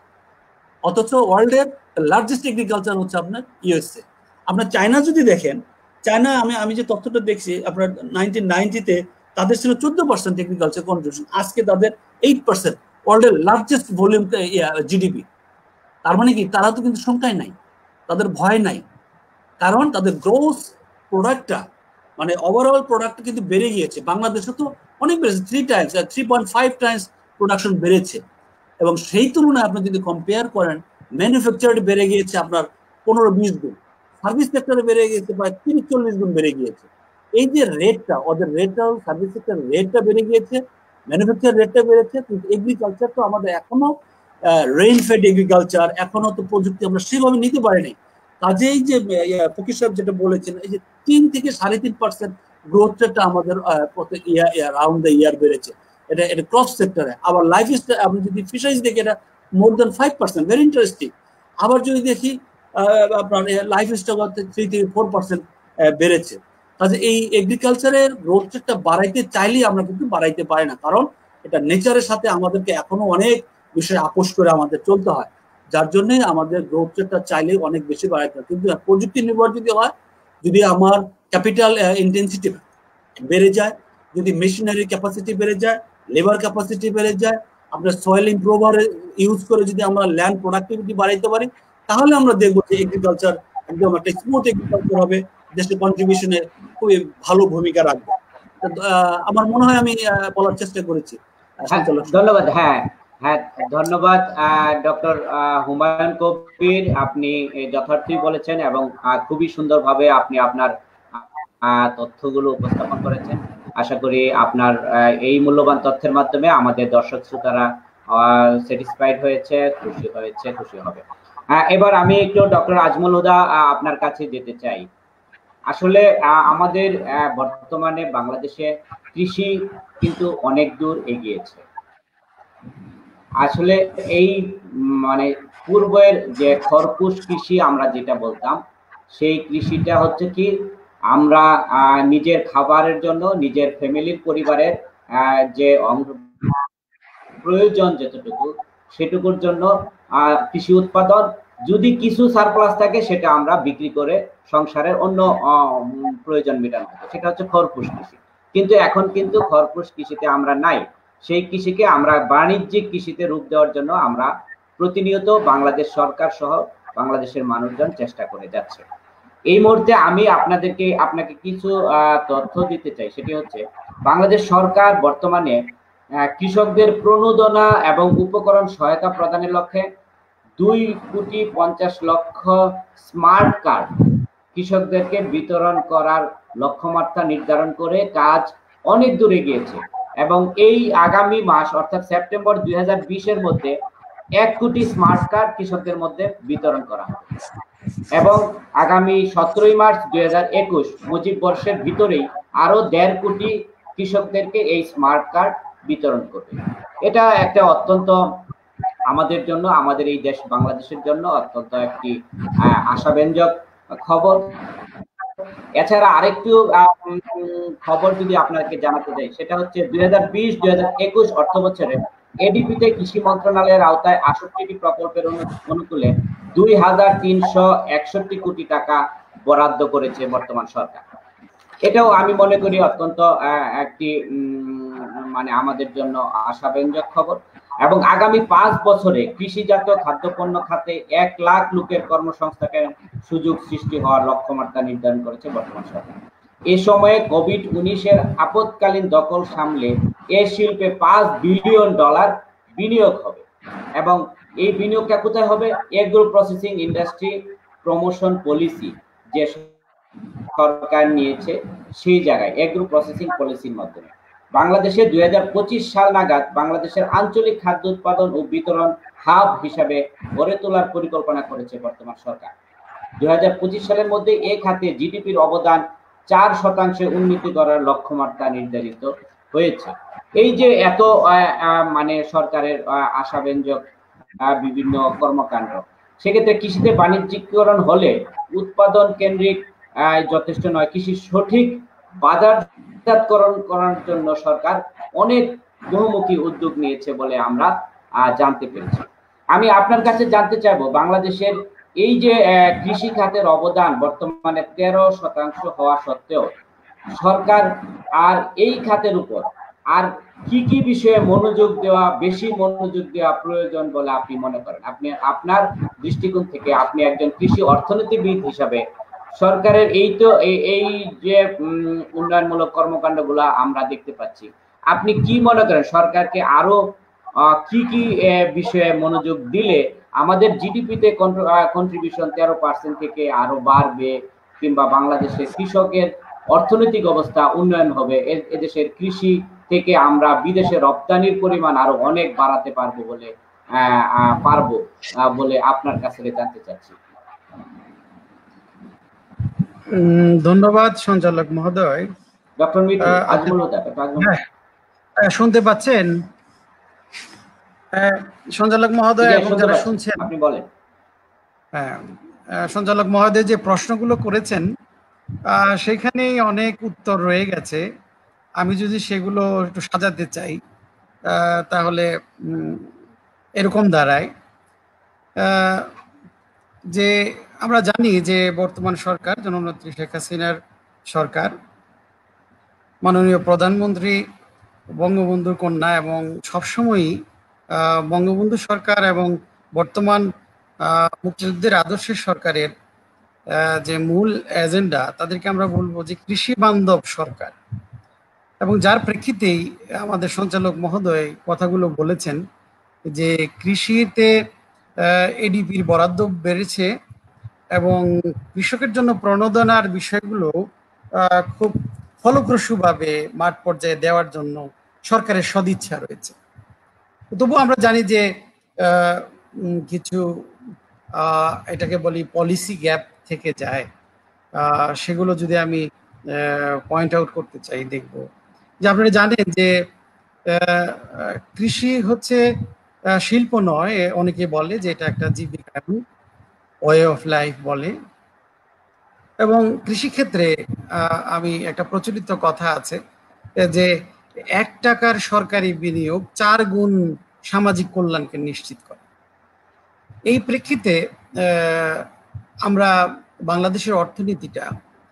অথচ ওয়ার্ল্ডের লার্জেস্ট এগ্রিকালচার হচ্ছে আপনার ইউএসএ। আপনার চায়না যদি দেখেন, চায়না আমি আমি যে তথ্যটা দেখছি, আপনার নাইনটিন নাইনটিতে তাদের ছিল চোদ্দ পার্সেন্ট এগ্রিকালচার কন্ট্রিবিউশন, আজকে তাদের এইট পার্সেন্ট, ওয়ার্ল্ডের লার্জেস্ট ভলিউম জিডিপি। তার মানে কি, তারা তো কিন্তু সংখ্যায় নাই, তাদের ভয় নাই, কারণ তাদের গ্রোস প্রোডাক্টটা মানে ওভারঅল প্রোডাক্ট কিন্তু বেড়ে গিয়েছে। বাংলাদেশে তো অনেক বেড়েছে, three times three point five times production বেড়েছে, এবং সেই তুলনায় আপনি যদি কম্পেয়ার করেন, ম্যানুফ্যাকচার বেড়ে গিয়েছে আপনার পনেরো বিশ গুণ, সার্ভিস সেক্টরে বেড়ে গিয়েছে প্রায় তিরিশ চল্লিশ গুণ বেড়ে গিয়েছে। এই যে রেটটা, ওদের রেটটা, সার্ভিস সেক্টর রেটটা বেড়ে গিয়েছে, ম্যানুফ্যাকচার রেটটা বেড়েছে, কিন্তু এগ্রিকালচার তো আমাদের এখনো রেইন ফেড এগ্রিকালচার, এখনো তো প্রযুক্তি আমরা সেভাবে নিতে পারিনি। কাজেই যে ফকির সাহেব যেটা বলেছেন, এই যে তিন থেকে সাড়ে তিন পার্সেন্ট গ্রোথ রেটটা আমাদের প্রত্যেক ইয়ার রাউন্ড দ্য ইয়ার বেড়েছে, এটা এটা ক্রপ সেক্টরে। আবার লাইফ স্টাইল আপনি যদি ফিশারিজ দেখি, এটা more than five percent, very interesting. আবার যদি দেখি আপনার লাইফ স্টাইল থ্রি থেকে ফোর পার্সেন্ট বেড়েছে। কাজে এই এগ্রিকালচারের গ্রোথ রেটটা বাড়াইতে চাইলেই আমরা কিন্তু বাড়াইতে পারি না, কারণ এটা নেচারের সাথে আমাদেরকে এখনো অনেক বিষয় আপোষ করে আমাদের চলতে হয়, যার জন্যই আমাদের গ্রোথ রেটটা চাইলেই অনেক বেশি বাড়াইতে হয়। কিন্তু প্রযুক্তি নির্ভর যদি হয়, যদি আমার ক্যাপিটাল ইন্টেন্সিটি বেড়ে যায়, যদি মেশিনারি ক্যাপাসিটি বেড়ে যায়, লেবার ক্যাপাসিটি বেড়ে যায়, আপনার সয়েল ইমপ্রুভার ইউজ করে যদি আমরা ল্যান্ড প্রোডাক্টিভিটি বাড়াইতে পারি, তাহলে আমরা দেখবো যে এগ্রিকালচার একদম একটা স্মুথ এগ্রিকালচার হবে, দেশের কন্ট্রিবিউশনে খুবই ভালো ভূমিকা রাখবে। আমার মনে হয় আমি বলার চেষ্টা করেছি। ধন্যবাদ। হ্যাঁ হ্যাঁ ধন্যবাদ ডক্টর হুমায়ুন কবির, আপনি যথার্থই বলেছেন এবং খুবই সুন্দরভাবে আপনি আপনার তথ্যগুলো উপস্থাপন করেছেন। আশা করি আপনার এই মূল্যবান তথ্যের মাধ্যমে আমাদের দর্শক শ্রোতারা স্যাটিসফাইড হয়েছে, খুশি হয়েছে, খুশি হবে। এবার আমি একটু ডক্টর আজমল হুদা আপনার কাছে যেতে চাই। আসলে আমাদের বর্তমানে বাংলাদেশে কৃষি কিন্তু অনেক দূর এগিয়েছে। আসলে এই মানে পূর্বের যে খরকুশ কৃষি আমরা যেটা বলতাম, সেই কৃষিটা হচ্ছে কি আমরা নিজের খাবারের জন্য, নিজের ফ্যামিলির পরিবারের যে প্রয়োজন যেতটুকু, সেটুকুর জন্য কৃষি উৎপাদন, যদি কিছু সারপ্লাস থাকে সেটা আমরা বিক্রি করে সংসারের অন্য প্রয়োজন মেটানো হতো, সেটা হচ্ছে খরকুশ কৃষি। কিন্তু এখন কিন্তু খরকুশ কৃষিতে আমরা নাই। সেই কৃষিকে আমরা বাণিজ্যিক কৃষিতে রূপ দেওয়ার জন্য আমরা প্রতিনিয়ত বাংলাদেশ সরকার সহ বাংলাদেশের মানুষজন চেষ্টা করে যাচ্ছে। এই মুহূর্তে আমি আপনাদেরকে আপনাকে কিছু তথ্য দিতে চাই, সেটি হচ্ছে বাংলাদেশ সরকার বর্তমানে কৃষকদের প্রণোদনা এবং উপকরণ সহায়তা প্রদানের লক্ষ্যে দুই কোটি পঞ্চাশ লক্ষ স্মার্ট কার্ড কৃষকদেরকে বিতরণ করার লক্ষ্যমাত্রা নির্ধারণ করে কাজ অনেক দূরে গিয়েছে এবং এই আগামী মাস অর্থাৎ সেপ্টেম্বর দুই হাজার বিশের মধ্যে এক কোটি স্মার্ট কার্ড কৃষকদের মধ্যে বিতরণ করা হবে এবং আগামী সতেরোই মার্চ দুই হাজার একুশ মুজিব বর্ষের ভিতরেই আরো দেড় কোটি কৃষকদেরকে এই স্মার্ট কার্ড বিতরণ করবে। এটা একটা অত্যন্ত আমাদের জন্য, আমাদের এই দেশ বাংলাদেশের জন্য অত্যন্ত একটি আশাব্যঞ্জক খবর। এছাড়া আরেকটু খবর যদি আপনাকে জানাতে চাই, সেটা হচ্ছে দুই হাজার বিশ দুই হাজার একুশ অর্থ বছরে এডিপিতে কৃষি মন্ত্রণালয়ের আওতায় আটষট্টি প্রকল্পের অনুকূলে দুই হাজার তিনশো একষট্টি কোটি টাকা বরাদ্দ করেছে বর্তমান সরকার। এটাও আমি মনে করি অত্যন্ত একটি মানে আমাদের জন্য আশাব্যঞ্জক খবর এবং আগামী পাঁচ বছরে কৃষিজাত খাদ্যপণ্য খাতে এক লাখ লোকের কর্মসংস্থানের সুযোগ সৃষ্টি হওয়ার লক্ষ্যমাত্রা নির্ধারণ করেছে বর্তমান সরকার। এ সময়ে কোভিড উনিশের আপৎকালীন দখল সামলে এ শিল্পে পাঁচ বিলিয়ন ডলার বিনিয়োগ হবে এবং এই বিনিয়োগটা কোথায় হবে? Agro processing industry promotion policy যে সরকার নিয়েছে সেই জায়গায় এগ্রো প্রসেসিং পলিসির মাধ্যমে বাংলাদেশে দুই হাজার পঁচিশ সাল নাগাদ বাংলাদেশের আঞ্চলিক খাদ্য উৎপাদন ও বিতরণ হাব হিসাবে গড়ে তোলার পরিকল্পনা করেছে বর্তমান সরকার। দুই হাজার পঁচিশ সালের মধ্যে এ খাতে জিডিপির অবদান চার শতাংশে উন্নতি করার লক্ষ্যমাত্রা নির্ধারিত হয়েছে। এই যে এত মানে সরকারের আশাব্যঞ্জক বিভিন্ন কর্মকাণ্ড, সেক্ষেত্রে কৃষিতে বাণিজ্যিকরণ হলে উৎপাদন কেন্দ্রিক যথেষ্ট নয়, কৃষির সঠিক বাজারজাতকরণ করার জন্য সরকার অনেক বহুমুখী উদ্যোগ নিয়েছে বলে আমরা জানতে পেরেছি। আমি আপনার কাছে জানতে চাইবো, বাংলাদেশের এই যে কৃষি খাতের অবদান বর্তমানে তেরো শতাংশ হওয়া সত্ত্বেও সরকার আর এই খাতের উপর আর কি কি বিষয়ে মনোযোগ দেওয়া, বেশি মনোযোগ দেওয়া প্রয়োজন বলে আপনি মনে করেন? আপনি আপনার দৃষ্টিকোণ থেকে, আপনি একজন কৃষি অর্থনীতিবিদ হিসাবে সরকারের এই তো এই যে উন্নয়নমূলক কর্মকাণ্ডগুলা আমরা দেখতে পাচ্ছি, আপনি কি মনে করেন সরকারকে আরো কি কি বিষয়ে মনোযোগ দিলে আমাদের জিডিপিতে কন্ট্রিবিউশন তেরো পার্সেন্ট থেকে আরো বাড়বে, কিংবা বাংলাদেশের কৃষকের অর্থনৈতিক অবস্থা উন্নয়ন হবে, এদেশের কৃষি থেকে আমরা বিদেশে রপ্তানির পরিমাণ আরো অনেক বাড়াতে পারবো বলে পারবো বলে আপনার কাছে জানতে চাচ্ছি। ধন্যবাদ সঞ্চালক মহোদয়। ডক্টর মিঠু আজমল হুদা, শুনতে পাচ্ছেন সঞ্চালক মহোদয় এবং যারা শুনছেন? আপনি বলেন। হ্যাঁ, সঞ্চালক মহোদয় যে প্রশ্নগুলো করেছেন সেখানে অনেক উত্তর রয়ে গেছে। আমি যদি সেগুলো একটু সাজাতে চাই তাহলে এরকম দাঁড়ায় যে আমরা জানি যে বর্তমান সরকার জননেত্রী শেখ হাসিনার সরকার, মাননীয় প্রধানমন্ত্রী বঙ্গবন্ধুর কন্যা এবং সবসময়ই বঙ্গবন্ধু সরকার এবং বর্তমান মুক্তিযুদ্ধের আদর্শের সরকারের যে মূল এজেন্ডা, তাদেরকে আমরা বলবো যে কৃষি বান্ধব সরকার। এবং যার প্রেক্ষিতেই আমাদের সঞ্চালক মহোদয় কথাগুলো বলেছেন যে কৃষিতে এডিপির বরাদ্দ বেড়েছে এবং কৃষকের জন্য প্রণোদনার বিষয়গুলো খুব ফলপ্রসূভাবে মাঠ পর্যায়ে দেওয়ার জন্য সরকারের সদিচ্ছা রয়েছে। তবু আমরা জানি যে কিছু এটাকে বলি পলিসি গ্যাপ থেকে যায়। সেগুলো যদি আমি পয়েন্ট আউট করতে চাই, দেখব যে আপনারা জানেন যে কৃষি হচ্ছে শিল্প নয়, অনেকে বলে যে এটা একটা জীবিকা, ওয়ে অফ লাইফ বলে। এবং কৃষিক্ষেত্রে আমি একটা প্রচলিত কথা আছে যে এক টাকার সরকারি বিনিয়োগ চার গুণ সামাজিক কল্যাণকে নিশ্চিত করে। এই প্রেক্ষিতে আমরা বাংলাদেশের অর্থনীতিটা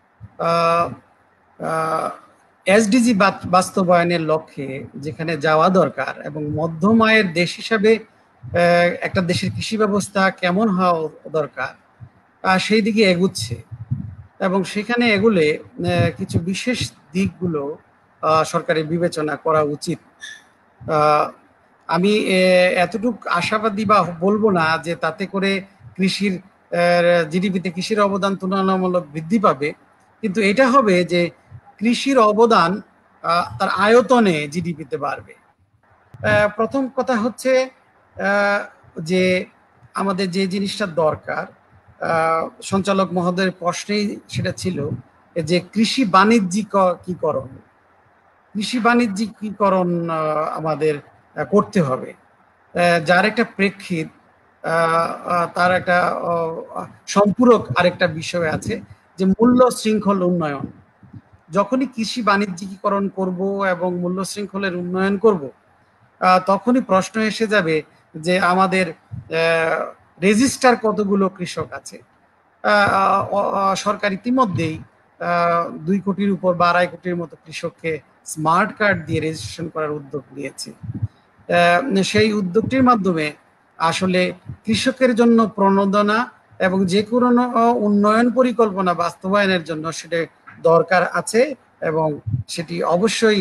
এসডিজি বাস্তবায়নের লক্ষ্যে যেখানে যাওয়া দরকার এবং মধ্যম আয়ের দেশ হিসাবে একটা দেশের কৃষি ব্যবস্থা কেমন হওয়া দরকার সেই দিকে এগুচ্ছে। এবং সেখানে এগুলে কিছু বিশেষ দিকগুলো সরকারের বিবেচনা করা উচিত। আমি এতটুকু আশাবাদী বা বলবো না যে তাতে করে কৃষির জিডিপিতে কৃষির অবদান তুলনামূলক বৃদ্ধি পাবে, কিন্তু এটা হবে যে কৃষির অবদান তার আয়তনে জিডিপিতে বাড়বে। প্রথম কথা হচ্ছে যে আমাদের যে জিনিসটা দরকার, সঞ্চালক মহোদয়ের প্রশ্নেই সেটা ছিল যে কৃষি বাণিজ্যিকীকরণ। কৃষি বাণিজ্যিকীকরণ আমাদের করতে হবে, যার একটা প্রেক্ষিত তার একটা সম্পূরক আরেকটা বিষয় আছে যে মূল্য শৃঙ্খল উন্নয়ন। যখনই কৃষি বাণিজ্যিকীকরণ করব এবং মূল্য শৃঙ্খলের উন্নয়ন করব, তখনই প্রশ্ন এসে যাবে যে আমাদের রেজিস্টার কতগুলো কৃষক আছে। সরকার ইতিমধ্যেই দুই কোটির উপর বা আড়াই কোটির মতো কৃষককে স্মার্ট কার্ড দিয়ে রেজিস্ট্রেশন করার উদ্যোগ নিয়েছে। সেই উদ্যোগটির মাধ্যমে আসলে কৃষকের জন্য প্রণোদনা এবং যে কোনো উন্নয়ন পরিকল্পনা বাস্তবায়নের জন্য সেটা দরকার আছে এবং সেটি অবশ্যই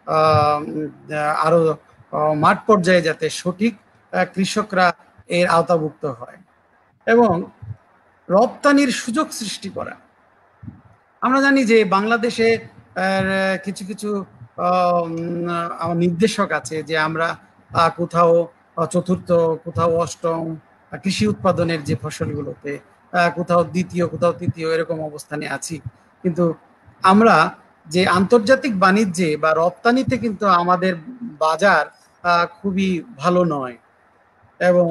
আরো মাঠ পর্যায়ে যাতে সঠিক কৃষকরা এর আওতাভুক্ত হয় এবং রপ্তানির সুযোগ সৃষ্টি করা। আমরা জানি যে বাংলাদেশে কিছু কিছু নির্দেশক আছে যে আমরা কোথাও চতুর্থ, কোথাও অষ্টম কৃষি উৎপাদনের যে ফসলগুলোতে, কোথাও দ্বিতীয়, কোথাও তৃতীয় এরকম অবস্থানে আছি। কিন্তু আমরা যে আন্তর্জাতিক বাণিজ্যে বা রপ্তানিতে কিন্তু আমাদের বাজার খুবই ভালো নয়। এবং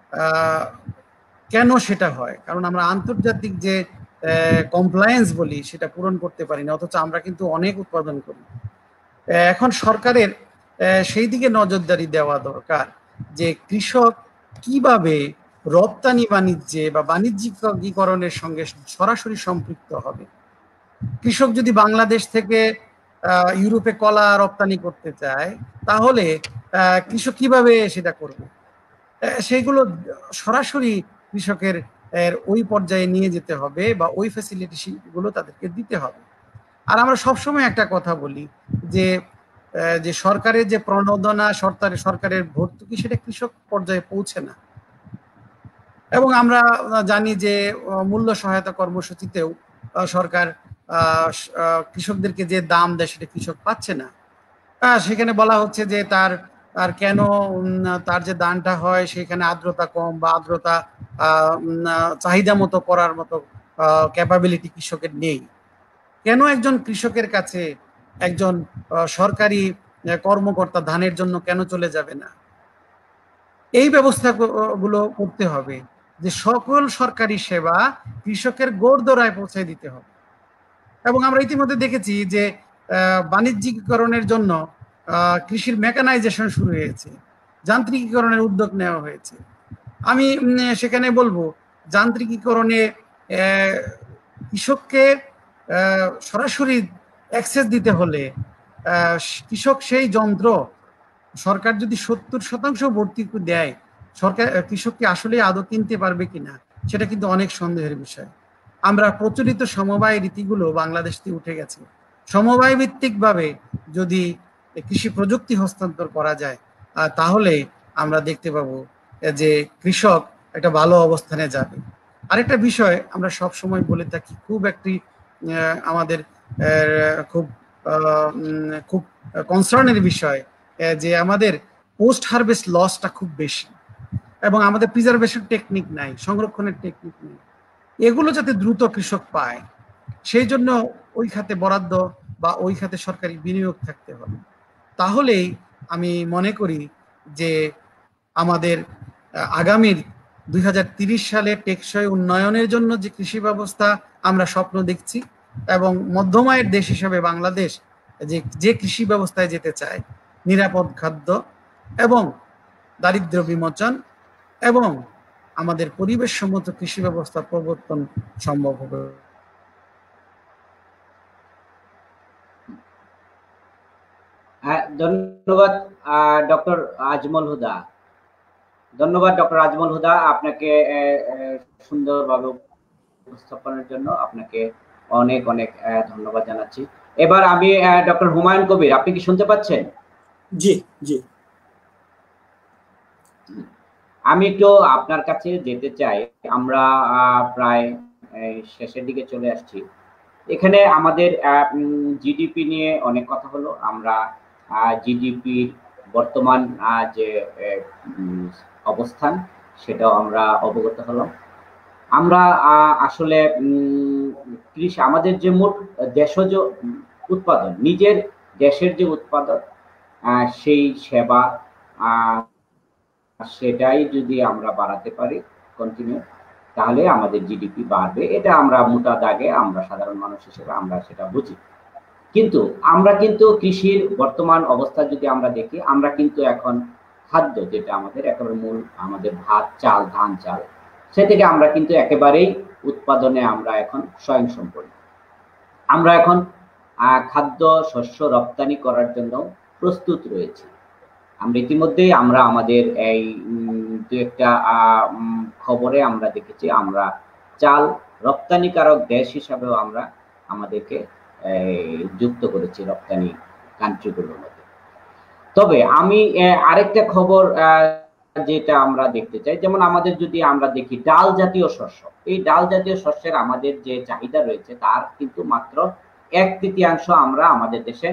কেন সেটা হয়? কারণ আমরা আন্তর্জাতিক যে কমপ্লায়েন্স বলি সেটা পূরণ করতে পারি না, অথচ আমরা কিন্তু অনেক উৎপাদন করি। এখন সরকারের সেই দিকে নজরদারি দেওয়া দরকার যে কৃষক কিভাবে রপ্তানি বাণিজ্যে বা বাণিজ্যিকীকরণের সঙ্গে সরাসরি সম্পৃক্ত হবে। কৃষক যদি বাংলাদেশ থেকে ইউরোপে কলা রপ্তানি করতে চায়, তাহলে কৃষক কিভাবে সেটা করবে? সেইগুলো সরাসরি কৃষকের ওই পর্যায়ে নিয়ে যেতে হবে বা ওই ফ্যাসিলিটি গুলো তাদেরকে দিতে হবে। আর আমরা সবসময় একটা কথা বলি যে যে সরকারের যে প্রণোদনা, সরকারের সরকারের ভর্তুকি সেটা কৃষক পর্যায়ে পৌঁছে না। এবং আমরা জানি যে মূল্য সহায়তা কর্মসূচিতেও সরকার কৃষকদেরকে যে দাম দেয় সেটা কৃষক পাচ্ছে না। সেখানে বলা হচ্ছে যে তার তার কেন তার যে দানটা হয় সেখানে আর্দ্রতা কম বা আর্দ্রতা চাহিদা মতো করার মতো ক্যাপাবিলিটি কৃষকের নেই? কেন একজন কৃষকের কাছে একজন সরকারি কর্মকর্তা ধানের জন্য কেন চলে যাবে না? এই ব্যবস্থাগুলো করতে হবে যে সকল সরকারি সেবা কৃষকের গোরদোরায় পৌঁছে দিতে হবে। এবং আমরা ইতিমধ্যে দেখেছি যে বাণিজ্যিকীকরণের জন্য কৃষির মেকানাইজেশন শুরু হয়েছে, যান্ত্রিকীকরণের উদ্যোগ নেওয়া হয়েছে। আমি সেখানে বলবো যান্ত্রিকীকরণে কৃষককে সরাসরি অ্যাক্সেস দিতে হলে কৃষক সেই যন্ত্র সরকার যদি সত্তর শতাংশ ভর্তি দেয়, সরকার কৃষককে আসলে আদৌ কিনতে পারবে কিনা সেটা কিন্তু অনেক সন্দেহের বিষয়। আমরা প্রচলিত সমবায় রীতিগুলো বাংলাদেশ থেকে উঠে গেছে। সমবায় ভিত্তিকভাবে যদি কৃষি প্রযুক্তি হস্তান্তর করা যায় তাহলে আমরা দেখতে পাবো যে কৃষক একটা ভালো অবস্থানে যাবে। আরেকটা বিষয় আমরা সব সময় বলে থাকি, খুব একটি আমাদের খুব খুব কনসার্নের বিষয় যে আমাদের পোস্ট হারভেস্ট লসটা খুব বেশি এবং আমাদের প্রিজার্ভেশন টেকনিক নাই, সংরক্ষণের টেকনিক নেই। এগুলো যাতে দ্রুত কৃষক পায় সেই জন্য ওই খাতে বরাদ্দ বা ওই খাতে সরকারি বিনিয়োগ থাকতে হবে। তাহলেই আমি মনে করি যে আমাদের আগামীর দুই হাজার তিরিশ সালে টেকসই উন্নয়নের জন্য যে কৃষি ব্যবস্থা আমরা স্বপ্ন দেখছি এবং মধ্যম আয়ের দেশ হিসেবে বাংলাদেশ যে যে কৃষি ব্যবস্থায় যেতে চায়, নিরাপদ খাদ্য এবং দারিদ্র্য বিমোচন এবং আমাদের পরিবেশ সম্মত কৃষি ব্যবস্থা প্রবর্তন সম্ভব হবে। হ্যাঁ, ধন্যবাদ ডক্টর আজমল হুদা। ধন্যবাদ ডক্টর আজমল হুদা, আপনাকে সুন্দরভাবে উপস্থাপনের জন্য আপনাকে অনেক অনেক ধন্যবাদ জানাচ্ছি। এবার আমি ডক্টর হুমায়ুন কবির, আপনি কি শুনতে পাচ্ছেন? জি জি। আমি একটু আপনার কাছে যেতে চাই, আমরা প্রায় শেষের দিকে চলে আসছি। এখানে আমাদের জিডিপি নিয়ে অনেক কথা হলো, আমরা জিডিপির বর্তমান যে অবস্থান সেটাও আমরা অবগত হলাম। আমরা আসলে কৃষি আমাদের যে মোট দেশজ উৎপাদন, নিজের দেশের যে উৎপাদন সেই সেবা সেটাই যদি আমরা বাড়াতে পারি কন্টিনিউ, তাহলে আমাদের জিডিপি বাড়বে। এটা আমরা মোটা দাগে আমরা সাধারণ মানুষ হিসেবে আমরা সেটা বুঝি। কিন্তু আমরা কিন্তু কৃষির বর্তমান অবস্থা যদি আমরা দেখি, আমরা কিন্তু এখন খাদ্য যেটা আমাদের একেবারে মূল, আমাদের ভাত চাল ধান চাল, সে থেকে আমরা কিন্তু একেবারেই উৎপাদনে আমরা এখন স্বয়ংসম্পূর্ণ। আমরা এখন খাদ্য শস্য রপ্তানি করার জন্য প্রস্তুত রয়েছি। আমরা ইতিমধ্যেই আমরা আমাদের এই দু একটা খবরে আমরা দেখেছি আমরা চাল রপ্তানিকারক দেশ হিসাবেও আমরা আমাদেরকে যুক্ত করেছি রপ্তানি কান্ট্রিগুলোর মধ্যে। তবে আমি আরেকটা খবর যেটা আমরা দেখতে চাই, যেমন আমাদের যদি আমরা দেখি ডাল জাতীয় শস্য, এই ডাল জাতীয় শস্যের আমাদের যে চাহিদা রয়েছে তার কিন্তু মাত্র এক তৃতীয়াংশ আমরা আমাদের দেশে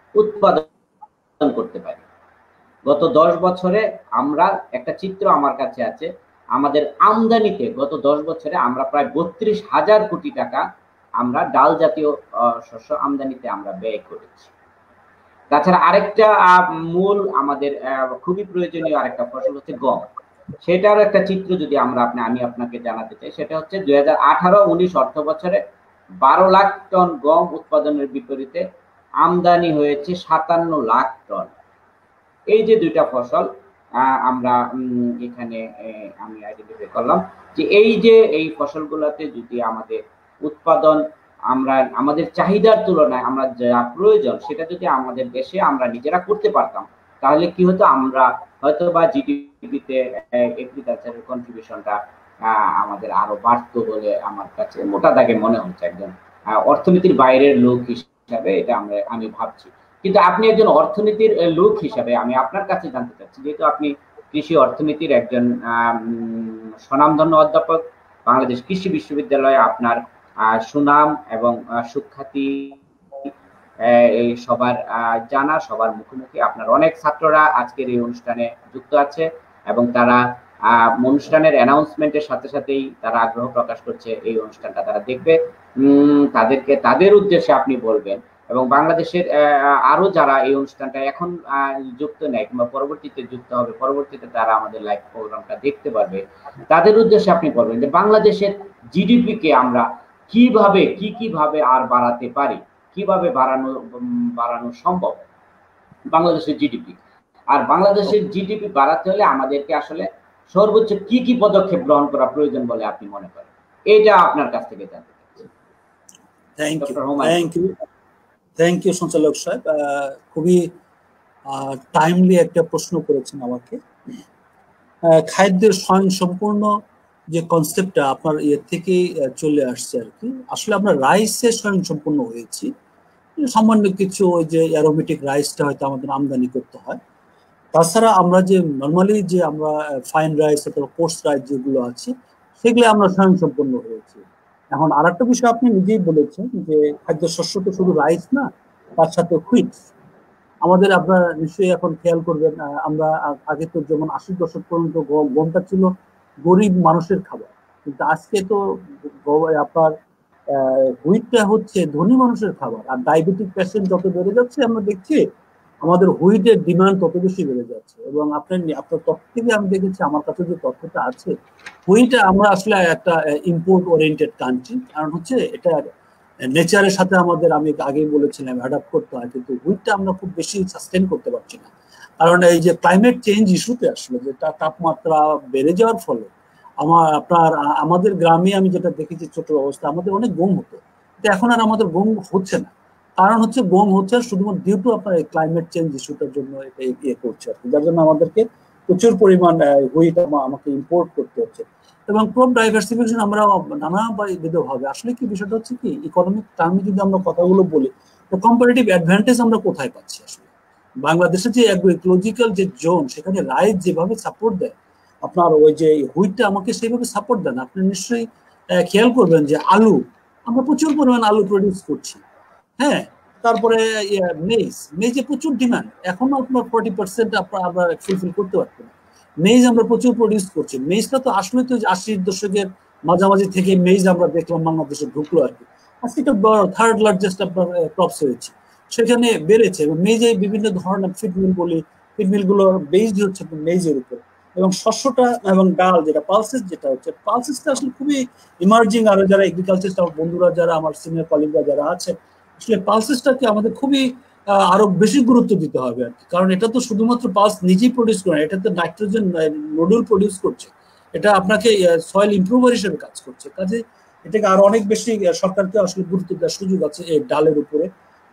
উৎপাদন করতে পারি। গত দশ বছরে আমরা একটা চিত্র আমার কাছে আছে, আমাদের আমদানিতে গত দশ বছরে আমরা প্রায় বত্রিশ হাজার কোটি টাকা আমরা ডাল জাতীয় শস্য আমদানিতে আমরা ব্যয় করেছি। তাছাড়া আরেকটা মূল আমাদের খুবই প্রয়োজনীয় আরেকটা ফসল হচ্ছে গম। সেটারও একটা চিত্র যদি আমরা আপনি আমি আপনাকে জানাতে চাই, সেটা হচ্ছে দুই হাজার আঠারো উনিশ অর্থ বছরে বারো লাখ টন গম উৎপাদনের বিপরীতে আমদানি হয়েছে সাতান্ন লাখ টন। এই যে দুইটা ফসল আমরা এখানে আমি আইডেন্টিফাই করলাম যে এই যে এই ফসলগুলোতে যদি আমাদের উৎপাদন আমরা আমাদের চাহিদার তুলনায় আমরা যা প্রয়োজন সেটা যদি আমাদের দেশে আমরা নিজেরা করতে পারতাম, তাহলে কি হতো, আমরা হয়তো বা জিডিপিতে এগ্রিকালচারের কন্ট্রিবিউশনটা আমাদের আরো বাড়তো বলে আমার কাছে মোটা দাগে মনে হচ্ছে। একজন অর্থনীতির বাইরের লোক হিসাবে এটা আমরা আমি ভাবছি। কিন্তু আপনি একজন অর্থনীতির লোক হিসাবে আমি আপনার কাছে জানতে চাচ্ছি, যেহেতু আপনি কৃষি অর্থনীতির একজন স্বনামধন্য অধ্যাপক, বাংলাদেশ কৃষি বিশ্ববিদ্যালয়ে আপনার সুনাম এবং সুখ্যাতি এই সবার জানা, সবার মুখোমুখি। আপনার অনেক ছাত্ররা আজকের এই অনুষ্ঠানে যুক্ত আছে এবং তারা অনুষ্ঠানের অ্যানাউন্সমেন্টের সাথে সাথেই তারা আগ্রহ প্রকাশ করছে এই অনুষ্ঠানটা তারা দেখবে। তাদেরকে তাদের উদ্দেশ্যে আপনি বলবেন এবং বাংলাদেশের আরো যারা এই অনুষ্ঠানটা এখন যুক্ত নেয় কিংবা পরবর্তীতে যুক্ত হবে, পরবর্তীতে তারা আমাদের লাইভ প্রোগ্রামটা দেখতে পারবে, তাদের উদ্দেশ্যে আপনি বলবেন যে বাংলাদেশের জিডিপি কে আমরা কিভাবে কি কিভাবে আর বাড়াতে পারি, কিভাবে বাড়ানো বাড়ানো সম্ভব বাংলাদেশের জিডিপি। আর বাংলাদেশের জিডিপি বাড়াতে হলে আমাদেরকে আসলে সর্বোচ্চ কি কি পদক্ষেপ গ্রহণ করা প্রয়োজন বলে আপনি মনে করেন, এটা আপনার কাছ থেকে জানতে চাচ্ছি। Thank you thank you thank you সঞ্চালক সাহেব, খুবই টাইমলি একটা প্রশ্ন করেছেন আমাকে। খাদ্যের স্বয়ং সম্পূর্ণ যে কনসেপ্টটা আপনার ইয়ে থেকেই চলে আসছে আর কি। আসলে আমরা রাইসে স্বয়ং সম্পূর্ণ হয়েছি, সামান্য কিছু ওই যে অ্যারোমেটিক রাইসটা হয়তো আমাদের আমদানি করতে হয়। তাছাড়া আমরা যে নর্মালি যে আমরা ফাইন রাইস অথবা কোর্স রাইস যেগুলো আছে সেগুলো আমরা স্বয়ং সম্পূর্ণ হয়েছি। এখন আর একটা বিষয় আপনি নিজেই বলেছেন যে খাদ্যশস্য তো শুধু রাইস না, তার সাথে হুইটস। আমাদের আপনারা নিশ্চয়ই এখন খেয়াল করবেন, আমরা আগে তো যেমন আশি দশক পর্যন্ত গমটা ছিল গরিব মানুষের খাবার, কিন্তু আজকে তো আপনার হুইটটা হচ্ছে ধনী মানুষের খাবার। আর ডায়াবেটিক পেশেন্ট যত বেড়ে যাচ্ছে আমরা দেখছি আমাদের হুইটের ডিমান্ড তত বেশি বেড়ে যাচ্ছে। এবং আপনার আপনার তথ্য থেকে আমি দেখেছি, আমার কাছে যে তথ্যটা আছে, হুইট আমরা আসলে একটা ইম্পোর্ট ওরিয়েন্টেড কান্ট্রি, কারণ হচ্ছে এটা নেচারের সাথে আমাদের, আমি আগেই বলেছিলাম, অ্যাডাপ্ট করতে হয়, কিন্তু হুইটটা আমরা খুব বেশি সাস্টেন করতে পারছি না। কারণ এই যে ক্লাইমেট চেঞ্জ ইস্যুতে আসলে যেটা তাপমাত্রা বেড়ে যাওয়ার ফলে আমার আপনার আমাদের গ্রামে আমি যেটা দেখেছি ছোট অবস্থা, আমাদের অনেক গম হতো, কিন্তু এখন আর আমাদের গম হচ্ছে না। কারণ হচ্ছে গম হচ্ছে শুধুমাত্র ডিউ টু আপনার ক্লাইমেট চেঞ্জ ইস্যুটার জন্য এটা ইয়ে করছে আর কি, যার জন্য আমাদেরকে প্রচুর পরিমাণ হুইট আমাকে ইম্পোর্ট করতে হচ্ছে। এবং ক্রপ ডাইভার্সিফিকেশন আমরা নানা বিধভাবে আসলে কি বিষয়টা হচ্ছে কি, ইকোনমিক টার্মে যদি আমরা কথাগুলো বলি, তো কম্পারেটিভ অ্যাডভান্টেজ আমরা কোথায় পাচ্ছি আসলে। বাংলাদেশের যে ইকোলজিক্যাল যে জোন, সেখানে রাইস যেভাবে সাপোর্ট দেয়, আপনার ওই যে হুইটটা আমাকে সেইভাবে সাপোর্ট দেন। আপনি নিশ্চয়ই খেয়াল করবেন যে আলু, আমরা প্রচুর পরিমাণ আলু প্রডিউস করছি, হ্যাঁ। তারপরে মেইজ, মেইজে প্রচুর ডিমান্ড, এখনো আপনার ফোর্টি পার্সেন্ট আমরা ফুলফিল করতে পারছি না। মেইজ আমরা প্রচুর প্রডিউস করছি। মেইজটা তো আসলে তো আশির দশকের মাঝামাঝি থেকে মেইজ আমরা দেখলাম বাংলাদেশে ঢুকলো আর কি, আজকে এটা বড় থার্ড লার্জেস্ট আপনার ক্রপস হয়েছে, সেখানে বেড়েছে। এবং মেইজে বিভিন্ন ধরনের ফিডমিল বলি, ফিডমিল গুলো বেসড হচ্ছে মেইজের উপর। এবং শস্যটা এবং ডাল যেটা পালসেস, যেটা হচ্ছে পালসেসটা আসলে খুবই ইমার্জিং। আরো যারা এগ্রিকালচার বন্ধুরা, যারা আমার সিনিয়র কলিগরা যারা আছে, আসলে পালসেসটাকে আমাদের খুবই আরো বেশি গুরুত্ব দিতে হবে আর কি। কারণ এটা তো শুধুমাত্র পালস নিজেই প্রডিউস করে, এটা তো নাইট্রোজেন মডিউল প্রডিউস করছে, এটা আপনাকে সয়েল ইমপ্রুভার হিসেবে কাজ করছে। কাজে এটাকে আরো অনেক বেশি সরকারকে আসলে গুরুত্ব দেওয়ার সুযোগ আছে এই ডালের উপরে।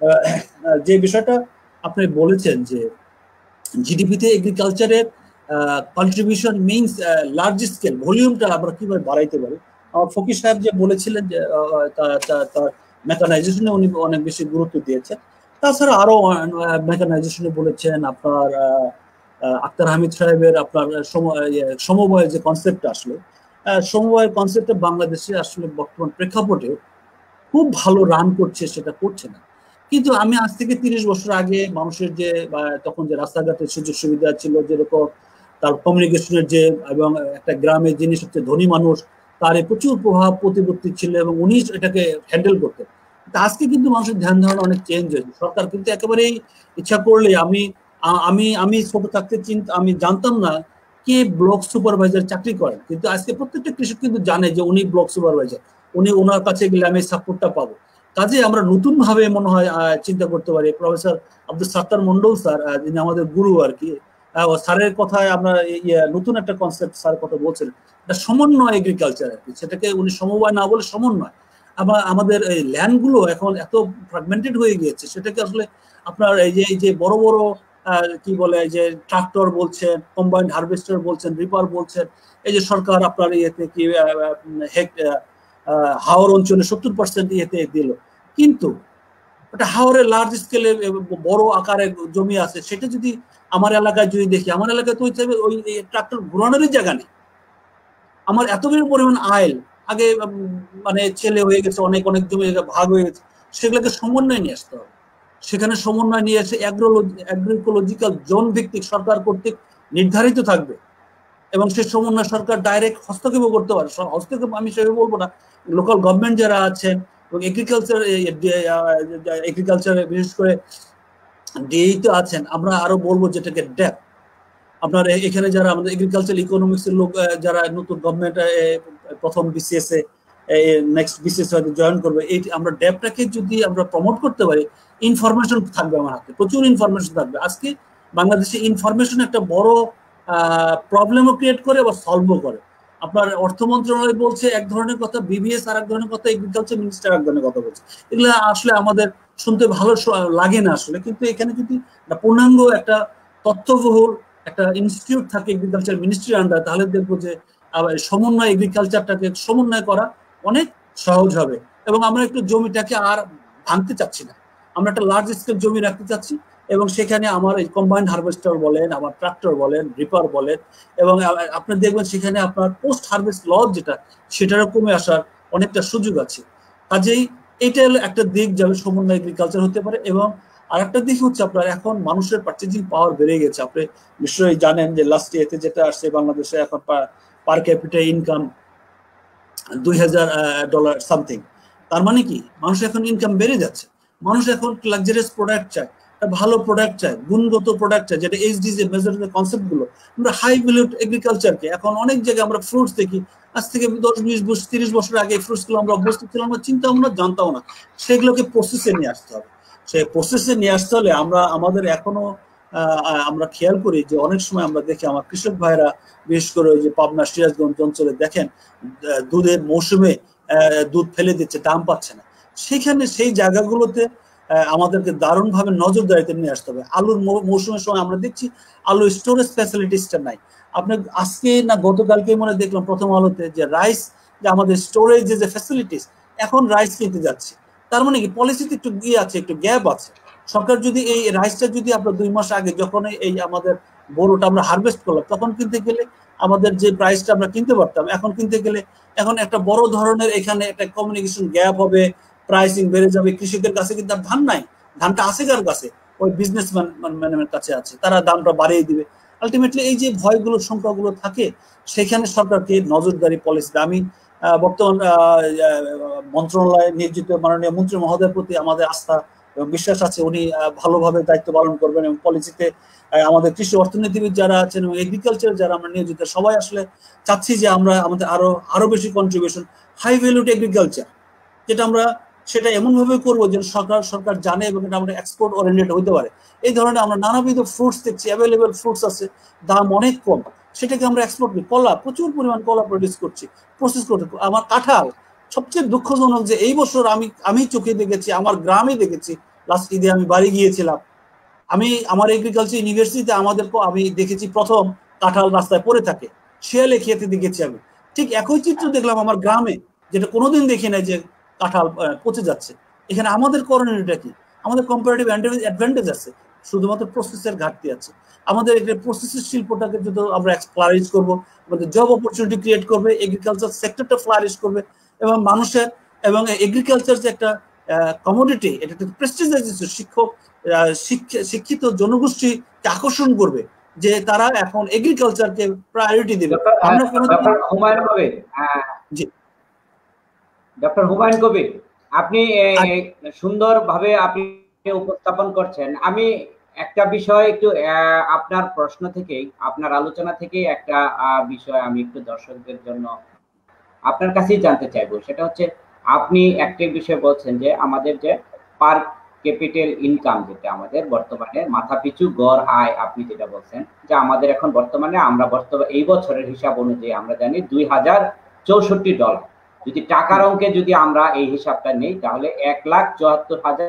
যে বিষয়টা আপনি বলেছেন যে জিডিপিতে এগ্রিকালচারের কন্ট্রিবিউশন মিনস লার্জ স্কেল ভলিউমটা আমরা কিভাবে বাড়াইতে পারি। আমার ফকির সাহেব যে বলেছিলেন যে তার মেকানাইজেশনে উনি অনেক বেশি গুরুত্ব দিয়েছেন। তাছাড়া আরো মেকানাইজেশনে বলেছেন আপনার আক্তার হামিদ সাহেবের আপনার সমবায় যে কনসেপ্ট, আসলে সমবায়ের কনসেপ্টে বাংলাদেশে আসলে বর্তমান প্রেক্ষাপটে খুব ভালো রান করছে, সেটা করছে না। কিন্তু আমি আজ থেকে তিরিশ বছর আগে মানুষের যে তখন যে রাস্তাঘাটের সুযোগ সুবিধা ছিল, যেরকম তার কমিউনিকেশনের যে, এবং একটা গ্রামের যিনি সবচেয়ে ধনী মানুষ, তার প্রচুর প্রভাব প্রতিপত্তি ছিল এবং উনি এটাকে হ্যান্ডেল করতেন। আজকে কিন্তু মানুষের ধ্যান ধারণা অনেক চেঞ্জ হয়েছে। সরকার কিন্তু একেবারেই ইচ্ছা করলে, আমি আমি আমি ছোট থাকতে চিন্তা আমি জানতাম না কে ব্লক সুপারভাইজার চাকরি করেন, কিন্তু আজকে প্রত্যেকটা কৃষক কিন্তু জানে যে উনি ব্লক সুপারভাইজার, উনি ওনার কাছে গেলে আমি সাপোর্টটা পাবো। কাজে আমরা নতুন ভাবে মনে হয় চিন্তা করতে পারি। প্রফেসর আব্দুল সাত্তার মন্ডল স্যার, যিনি আমাদের গুরু আর কি, স্যারের কথায় আমরা নতুন একটা কনসেপ্ট স্যার কথা বলছেন, এটা সমন্বয় এগ্রিকালচার আর কি, সেটাকে উনি সমবায় না বলে সমন্বয়। আবার আমাদের এই ল্যান্ডগুলো এখন এত ফ্র্যাগমেন্টেড হয়ে গিয়েছে, সেটাকে আসলে আপনার এই যে এই যে বড় বড় কি বলে যে ট্রাক্টর বলছেন, কম্বাইন্ড হারভেস্টার বলছেন, রিপার বলছেন, এই যে সরকার আপনার ইয়েতে কি হাওর অঞ্চলে সত্তর পার্সেন্ট ইয়েতে দিল, কিন্তু ওটা হাওরের লার্জ স্কেলে বড় আকারে জমি আছে, সেটা যদি আমার এলাকায় যদি দেখি, আমার এলাকায় তো ওই ট্রাক্টর ঘোরানোরই জায়গা নেই। আমার এত বেশি পরিমাণ আইল, আগে মানে ছেলে হয়ে গেছে, অনেক অনেক জমি ভাগ হয়ে গেছে, সেগুলোকে সমন্বয় নিয়ে আসতে হবে। সেখানে সমন্বয় নিয়ে এসে অ্যাগ্রোলজিক্যাল জোন ভিত্তিক সরকার কর্তৃক নির্ধারিত থাকবে এবং সেই সমন্বয় সরকার ডাইরেক্ট হস্তক্ষেপ করতে পারে। হস্তক্ষেপ আমি সেভাবে বলবো না, লোকাল গভর্নমেন্ট যারা আছেন এবং এগ্রিকালচার এগ্রিকালচারে বিশেষ করে ডিএই তো আছেন, আমরা আরো বলবো যেটাকে ডেপ। আপনার এখানে যারা আমাদের এগ্রিকালচার ইকোনমিক্স এর লোক যারা নতুন গভর্নমেন্ট প্রথম বিসিএস এ নেক্সট বিসিএস হয়তো জয়েন করবে, এই আমরা ডেপটাকে যদি আমরা প্রমোট করতে পারি, ইনফরমেশন থাকবে আমার হাতে, প্রচুর ইনফরমেশন থাকবে। আজকে বাংলাদেশে ইনফরমেশন একটা বড় প্রবলেমও ক্রিয়েট করে বা সলভও করে। আপনার অর্থ মন্ত্রণালয় বলছে এক ধরনের কথা, বিবিএস আর এক ধরনের কথা, এগ্রিকালচার মিনিস্টার এক ধরনের কথা বলছে। এগুলো আসলে আমাদের শুনতে ভালো লাগে না আসলে, কিন্তু এখানে যদি পূর্ণাঙ্গ একটা তথ্যবহুল একটা ইনস্টিটিউট থাকে এগ্রিকালচার মিনিস্ট্রির আন্ডারে, তাহলে দেখবো যে সমন্বয় এগ্রিকালচারটাকে সমন্বয় করা অনেক সহজ হবে। এবং আমরা একটু জমিটাকে আর ভাঙতে চাচ্ছি না, আমরা একটা লার্জ স্কেল জমি রাখতে চাচ্ছি এবং সেখানে আমার এই কম্বাইন্ড হারভেস্টার বলেন, আমার ট্রাক্টর বলেন, রিপার বলেন, এবং আপনি দেখবেন সেখানে আপনার পোস্ট হারভেস্ট লস যেটা সেটারও কমে আসার অনেকটা সুযোগ আছে। কাজেই এটা হলো একটা দিক যাবে সমন্বয় এগ্রিকালচার হতে পারে। এবং আরেকটা দিক হচ্ছে আপনার এখন মানুষের পারচেজিং পাওয়ার বেড়ে গেছে। আপনি নিশ্চয়ই জানেন যে লাস্ট ইয়ারতে যেটা আসছে বাংলাদেশে এখন পার ক্যাপিটা ইনকাম দুই হাজার ডলার সামথিং। তার মানে কি মানুষ এখন ইনকাম বেড়ে যাচ্ছে, মানুষ এখন লাক্সারিয়াস প্রোডাক্ট চায়, ভালো প্রোডাক্ট চায়, গুণগত প্রোডাক্ট চায়, যেটা এইচডিজি মেজর কনসেপ্ট গুলো। আমরা হাই ভ্যালু এগ্রিকালচারকে এখন অনেক জায়গায় আমরা ফ্রুটস দেখি, আজ থেকে দশ বিশ বছর তিরিশ বছর আগে ফ্রুটস গুলো আমরা অভ্যস্ত ছিলাম না, চিন্তাও না, জানতাম না। সেগুলোকে প্রসেসে নিয়ে আসতে হবে। সেই প্রসেসে নিয়ে আসতে হলে আমরা আমাদের এখনো আমরা খেয়াল করি যে অনেক সময় আমরা দেখি আমার কৃষক ভাইরা বিশেষ করে ওই যে পাবনা সিরাজগঞ্জ অঞ্চলে দেখেন দুধের মৌসুমে দুধ ফেলে দিচ্ছে, দাম পাচ্ছে না। সেখানে সেই জায়গাগুলোতে আমাদেরকে দারুণভাবে নজরদারিতে নিয়ে আসতে হবে। আলুর মৌসুমের সময় আমরা দেখছি আলু স্টোরেজ ফ্যাসিলিটিসটা নাই। আপনি আজকে না গতকালকে মনে দেখলাম প্রথম আলোতে যে রাইস যে আমাদের স্টোরেজ যে ফ্যাসিলিটিস, এখন রাইস কিনতে যাচ্ছে। তার মানে কি পলিসিতে একটু গিয়ে আছে, একটু গ্যাপ আছে। সরকার যদি এই রাইসটা যদি আমরা দুই মাস আগে যখন এই আমাদের বোরোটা আমরা হারভেস্ট করলাম তখন কিনতে গেলে আমাদের যে প্রাইসটা আমরা কিনতে পারতাম, এখন কিনতে গেলে এখন একটা বড় ধরনের এখানে একটা কমিউনিকেশন গ্যাপ হবে, প্রাইসিং বেড়ে যাবে। কৃষকের কাছে কিন্তু ধান নাই, ধানটা আছে কার কাছে? ওই বিজনেসম্যান ম্যানের কাছে আছে, তারা দামটা বাড়িয়ে দিবে। আলটিমেটলি এই যে ভয়গুলো সংখ্যাগুলো থাকে সেখানে সরকারকে নজরদারি পলিসি। আমি বর্তমান মন্ত্রণালয়ে নিয়োজিত মাননীয় মন্ত্রী মহোদয়ের প্রতি আমাদের আস্থা এবং বিশ্বাস আছে, উনি ভালোভাবে দায়িত্ব পালন করবেন এবং পলিসিতে আমাদের কৃষি অর্থনীতিবিদ যারা আছেন এবং এগ্রিকালচার যারা আমরা নিয়োজিত সবাই আসলে চাচ্ছি যে আমরা আমাদের আরো আরো বেশি কন্ট্রিবিউশন হাই ভ্যালুড এগ্রিকালচার, যেটা আমরা সেটা এমনভাবে করবো যে সরকার সরকার জানে এবং এটা আমরা এক্সপোর্ট ওরিয়েন্টেড হইতে পারে। এই ধরনের আমরা নানাবিধ ফ্রুটস দেখছি, অ্যাভেলেবেল ফ্রুটস আছে, দাম অনেক কম, সেটাকে আমরা এক্সপোর্ট করি। কলা, প্রচুর পরিমাণ কলা প্রডিউস করছি, প্রসেস করতে। আমার কাঁঠাল, সবচেয়ে দুঃখজনক যে এই বছর আমি আমি চোখে দেখেছি, আমার গ্রামে দেখেছি, লাস্ট ঈদে আমি বাড়ি গিয়েছিলাম, আমি আমার এগ্রিকালচার ইউনিভার্সিটিতে আমাদের আমি দেখেছি প্রথম কাঁঠাল রাস্তায় পড়ে থাকে, শিয়ালে খেতে দেখেছি আমি। ঠিক একই চিত্র দেখলাম আমার গ্রামে, যেটা কোনোদিন দেখি নাই যে কাঁঠাল পচে যাচ্ছে। এখানে আমাদের করণীয়টা কি? আমাদের কম্পারেটিভ অ্যাডভান্টেজ আছে, শুধুমাত্র প্রসেসের ঘাটতি আছে। আমাদের এই প্রসেসের শিল্পটাকে যদি আমরা ফ্লারিশ করবো, আমাদের জব অপরচুনিটি ক্রিয়েট করবে, এগ্রিকালচার সেক্টরটা ফ্লারিশ করবে এবং মানুষের এবং এগ্রিকালচার যে একটা কমোডিটি, এটা একটা প্রেস্টিজিয়াস, শিক্ষক শিক্ষিত জনগোষ্ঠীকে আকর্ষণ করবে যে তারা এখন এগ্রিকালচারকে প্রায়োরিটি দিবে। আমরা হুমায়ুন কবির, জি ডক্টর হুমায়ুন কবির, আপনি সুন্দরভাবে আপনি উপস্থাপন করছেন। আমি একটা বিষয় একটু আপনার প্রশ্ন থেকেই, আপনার আলোচনা থেকেই একটা বিষয় আমি একটু দর্শকদের জন্য আপনার কাছেই জানতে চাইবো। সেটা হচ্ছে আপনি একটা বিষয় বলছেন যে আমাদের যে পার ক্যাপিটাল ইনকাম, যেটা আমাদের বর্তমানে মাথাপিছু গড় আয়, আপনি যেটা বলছেন যে আমাদের এখন বর্তমানে আমরা বর্তমানে এই বছরের হিসাব অনুযায়ী আমরা জানি দুই হাজার চৌষট্টি ডলার। যদি টাকার অঙ্কে যদি আমরা এই হিসাবটা নেই তাহলে এক লাখ চুয়াত্তর হাজার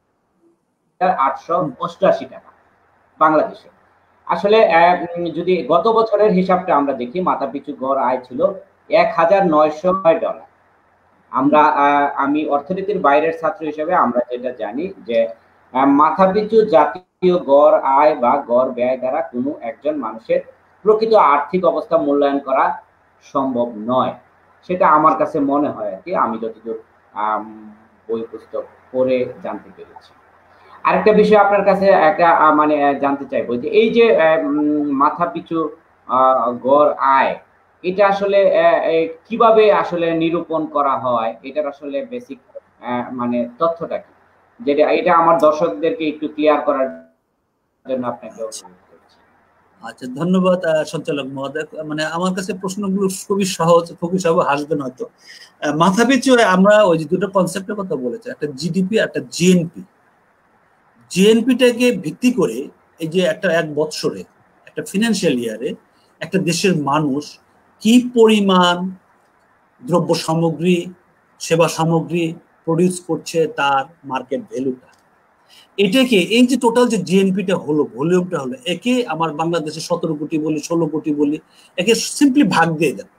আটশো অষ্টআশি টাকা বাংলাদেশে। আসলে যদি গত বছরের হিসাবটা আমরা দেখি, মাথাপিছু গড় আয় ছিল এক হাজার নয়শো নয় ডলার। আমরা আমি অর্থনীতির বাইরের ছাত্র হিসেবে আমরা যেটা জানি যে মাথাপিছু জাতীয় গড় আয় বা গড় ব্যয় দ্বারা কোনো একজন মানুষের প্রকৃত আর্থিক অবস্থা মূল্যায়ন করা সম্ভব নয়, সেটা আমার কাছে মনে হয় আর কি, আমি যতদূর বই পুস্তক পড়ে জানতে পেরেছি। আরেকটা বিষয় আপনার কাছে একটা মানে জানতে চাইবো যে এই যে মাথাপিছু গড় আয়, এটা আসলে কিভাবে আসলে নিরূপণ করা হয়, এটার আসলে বেসিক মানে তথ্যটা কি, যেটা এটা আমার দর্শকদেরকে একটু ক্লিয়ার করার জন্য আপনাকে অনুরোধ করছি। আচ্ছা, ধন্যবাদ সঞ্চালক মহোদয়। মানে আমার কাছে প্রশ্নগুলো খুবই সহজ, খুবই সব হাসবেন হয়তো। মাথাপিছু আমরা ওই যে দুটো কনসেপ্টের কথা বলেছি, একটা জিডিপি একটা জিএনপি। জিএনপিটাকে ভিত্তি করে এই যে একটা এক বৎসরে একটা ফিনান্সিয়াল ইয়ারে একটা দেশের মানুষ কি পরিমাণ দ্রব্য সামগ্রী সেবা সামগ্রী প্রডিউস করছে, তার মার্কেট ভ্যালুটা, এটাকে এই যে টোটাল যে জিএনপিটা হলো, ভলিউমটা হলো, একে আমার বাংলাদেশে সতেরো কোটি বলি, ষোলো কোটি বলি, একে সিম্পলি ভাগ দিয়ে দেন।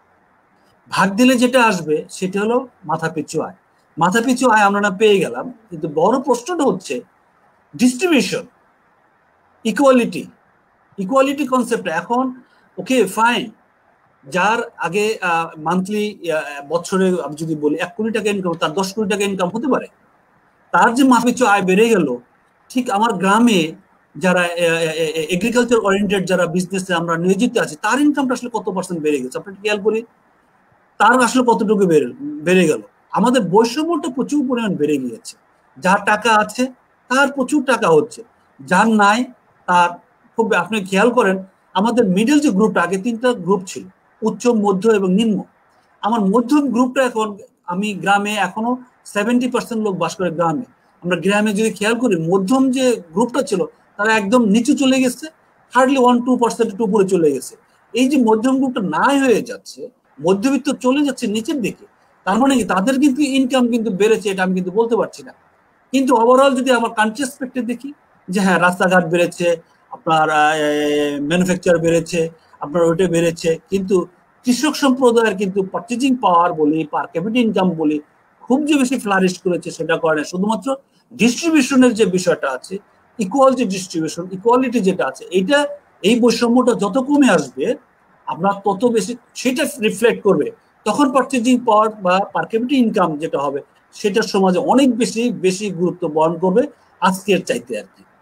ভাগ দিলে যেটা আসবে সেটা হলো মাথাপিছু আয়। মাথাপিছু আয় আমরা না পেয়ে গেলাম, কিন্তু বড় প্রশ্নটা হচ্ছে ডিস্ট্রিবিউশন, ইকুয়ালিটি। ইকুয়ালিটি কনসেপ্ট এখন ওকে ফাইন, যার আগে মান্থলি বছরে আমি যদি বলি এক কোটি টাকা ইনকাম, তার দশ কোটি টাকা ইনকাম হতে পারে, তার যে মাথাপিছু আয় বেড়ে গেল। ঠিক আমার গ্রামে যারা এগ্রিকালচার ওরিয়েন্টেড যারা বিজনেসে আমরা নিয়োজিত আছি, তার ইনকামটা আসলে কত পার্সেন্ট বেড়ে গেছে আপনার খেয়াল করি, তার আসলে কতটুকু বেড়ে বেড়ে গেল। আমাদের বৈষম্যটা প্রচুর পরিমাণ বেড়ে গিয়েছে। যার টাকা আছে তার প্রচুর টাকা হচ্ছে, যার নাই তার খুব, আপনি খেয়াল করেন আমাদের মিডল যে গ্রুপটা, আগে তিনটা গ্রুপ ছিল, উচ্চ, মধ্য এবং নিম্ন। আমার মধ্যম গ্রুপটা এখন, আমি গ্রামে এখনো সেভেন্টি পার্সেন্ট লোক বাস করে গ্রামে। আমরা গ্রামে যদি খেয়াল করি মধ্যম যে গ্রুপটা ছিল তারা একদম নিচু চলে গেছে, হার্ডলি ওয়ান টু পার্সেন্ট একটু উপরে চলে গেছে। এই যে মধ্যম গ্রুপটা নাই হয়ে যাচ্ছে, মধ্যবিত্ত চলে যাচ্ছে নিচের দিকে, তার মানে কি তাদের কিন্তু ইনকাম কিন্তু বেড়েছে, এটা আমি কিন্তু বলতে পারছি না। কিন্তু ওভারঅল যদি আমার কান্ট্রি এক্সপেক্টে দেখি যে হ্যাঁ রাস্তাঘাট বেড়েছে, আপনার ম্যানুফ্যাকচার বেড়েছে, আপনার ওইটা বেড়েছে, কিন্তু কৃষক সম্প্রদায়ের কিন্তু পারচেজিং পাওয়ার বলি, পার ক্যাপিটা ইনকাম বলি, খুব যে বেশি ফ্লারিশ করেছে সেটা করে না। শুধুমাত্র ডিস্ট্রিবিউশনের যে বিষয়টা আছে, ইকুয়াল যে ডিস্ট্রিবিউশন, ইকুয়ালিটি যেটা আছে, এইটা এই বৈষম্যটা যত কমে আসবে আপনার তত বেশি সেটা রিফ্লেক্ট করবে, তখন পারচেজিং পাওয়ার বা পার ক্যাপিটা ইনকাম যেটা হবে সেটা সমাজে অনেক বেশি বেশি গুরুত্ব বহন করবে আজকের চাইতে আর কি।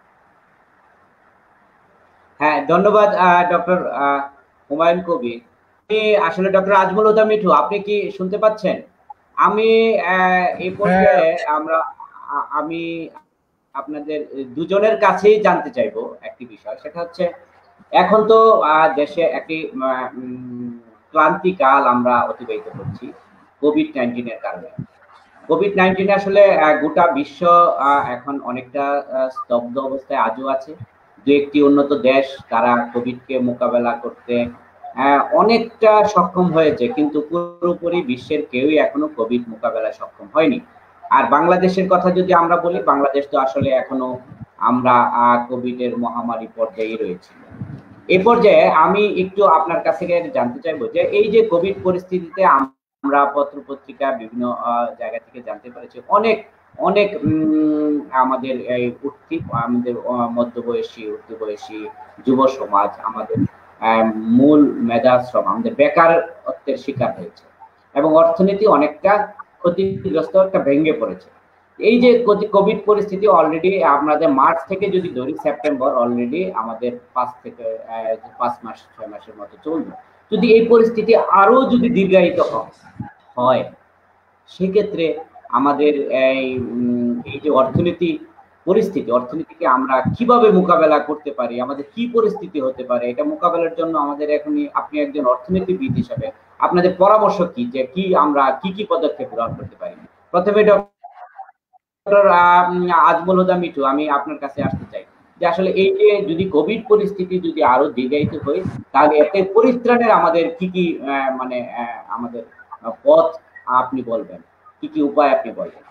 হ্যাঁ, ধন্যবাদ ডক্টর হুমায়ুন কবির। আসলে ডক্টর আজমল হুদা মিঠু, আপনি কি শুনতে পাচ্ছেন? আমি এই পর্যায়ে আমরা আমি আপনাদের দুজনের কাছেই জানতে চাইবো একটি বিষয়, সেটা হচ্ছে এখন তো দেশে একটি ক্লান্তিকাল আমরা অতিবাহিত করছি কোভিড নাইন্টিন এর কারণে। কোভিড নাইন্টিন আসলে গোটা বিশ্ব এখন অনেকটা স্তব্ধ অবস্থায় আজও আছে। দু একটি উন্নত দেশ তারা কোভিডকে মোকাবেলা করতে অনেকটা সক্ষম হয়েছে, কিন্তু পুরোপুরি বিশ্বের কেউই এখনো কোভিড মোকাবেলায় সক্ষম হয়নি। আর বাংলাদেশের কথা যদি আমরা বলি, বাংলাদেশ তো আসলে এখনো আমরা কোভিড এর মহামারী পর্যায়ে রয়েছি। এই পর্যায়ে আমি একটু আপনার কাছে জানতে চাইবো যে এই যে কোভিড পরিস্থিতিতে আমরা পত্র পত্রিকা বিভিন্ন জায়গা থেকে জানতে পেরেছি অনেক অনেক আমাদের এই উঠতি আমাদের মধ্যবয়সী উঠতি বয়সী যুব সমাজ, আমাদের মূল মেধাশ্রম, আমাদের বেকারত্বের শিকার হয়েছে এবং অর্থনীতি অনেকটা ক্ষতিগ্রস্ত, একটা ভেঙে পড়েছে। এই যে কোভিড পরিস্থিতি অলরেডি আমাদের মার্চ থেকে যদি ধরি, সেপ্টেম্বর অলরেডি আমাদের পাঁচ থেকে পাঁচ মাস ছয় মাসের মতো চলবে। যদি এই পরিস্থিতি আরো যদি দীর্ঘায়িত হয়, সেক্ষেত্রে আমাদের এই এই যে অর্থনীতি পরিস্থিতি, অর্থনীতিকে আমরা কিভাবে মোকাবেলা করতে পারি, আমাদের কি পরিস্থিতি হতে পারে, এটা মোকাবেলার জন্য আমাদের এখনই, আপনি একজন অর্থনীতিবিদ হিসাবে আপনাদের পরামর্শ কি, যে কি আমরা কি কি পদক্ষেপ গ্রহণ করতে পারি? প্রথমে ডক্টর আজমল হুদা মিঠু, আমি আপনার কাছে আসতে চাই যে আসলে এই যে যদি কোভিড পরিস্থিতি যদি আরো দীর্ঘায়িত হয়, তাহলে এতে পরিত্রাণের আমাদের কি কি মানে আমাদের পথ আপনি বলবেন, কি কি উপায় আপনি বলবেন?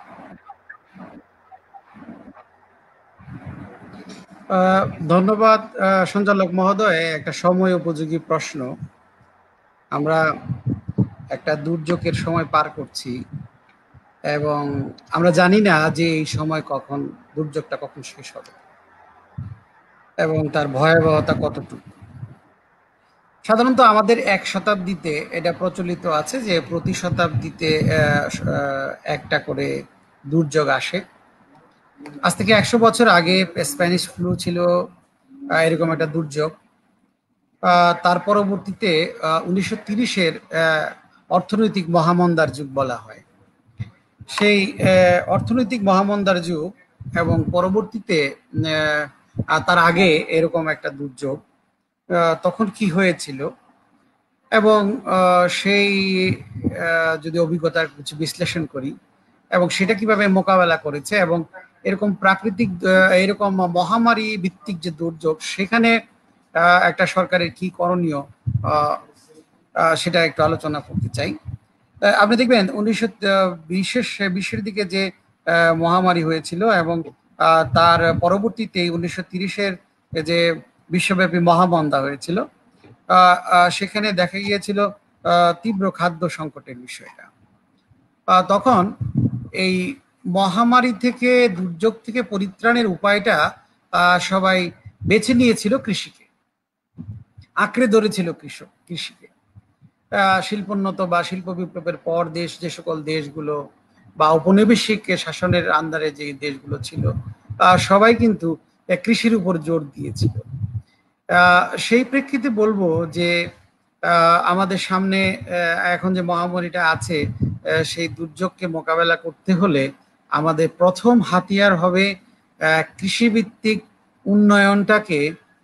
ধন্যবাদ সঞ্চালক মহোদয়, একটা সময় উপযোগী প্রশ্ন। আমরা একটা দুর্যোগের সময় পার করছি এবং আমরা জানি না যে এই সময় কখন দুর্যোগটা কখন শেষ হবে এবং তার ভয়াবহতা কতটুকু। সাধারণত আমাদের এক শতাব্দীতে এটা প্রচলিত আছে যে প্রতি শতাব্দীতে একটা করে দুর্যোগ আসে। আজ থেকে একশো বছর আগে স্প্যানিশ ফ্লু ছিল এরকম একটা দুর্যোগ, তার পরবর্তীতে উনিশশো তিরিশের অর্থনৈতিক মহামন্দার যুগ বলা হয়। সেই অর্থনৈতিক মহামন্দার যুগ এবং পরবর্তীতে তার আগে এরকম একটা দুর্যোগ তখন কি হয়েছিল এবং সেই যদি অভিজ্ঞতার কিছু বিশ্লেষণ করি এবং সেটা কিভাবে মোকাবেলা করেছে এবং এরকম প্রাকৃতিক এরকম মহামারী ভিত্তিক যে দুর্যোগ সেখানে একটা সরকারের কি করণীয় সেটা একটু আলোচনা করতে চাই। আপনি দেখবেন উনিশশো বিশের বিশের দিকে যে মহামারী হয়েছিল এবং তার পরবর্তীতে উনিশশো তিরিশের যে বিশ্বব্যাপী মহামন্দা হয়েছিল সেখানে দেখা গিয়েছিল তীব্র খাদ্য সংকটের বিষয়টা। তখন এই মহামারী থেকে দুর্যোগ থেকে পরিত্রাণের উপায়টা সবাই বেছে নিয়েছিল কৃষিকে, আঁকড়ে ধরেছিল কৃষক কৃষিকে। শিল্পোন্নত বা শিল্প বিপ্লবের পর দেশ যে সকল দেশগুলো বা ঔপনিবেশিক শাসনের আন্ডারে যে দেশগুলো ছিল সবাই কিন্তু কৃষির উপর জোর দিয়েছিল। সেই প্রেক্ষিতে বলবো যে আমাদের সামনে এখন যে মহামারীটা আছে সেই দুর্যোগকে মোকাবেলা করতে হলে আমাদের প্রথম হাতিয়ার হবে কৃষিভিত্তিক উন্নয়নটাকে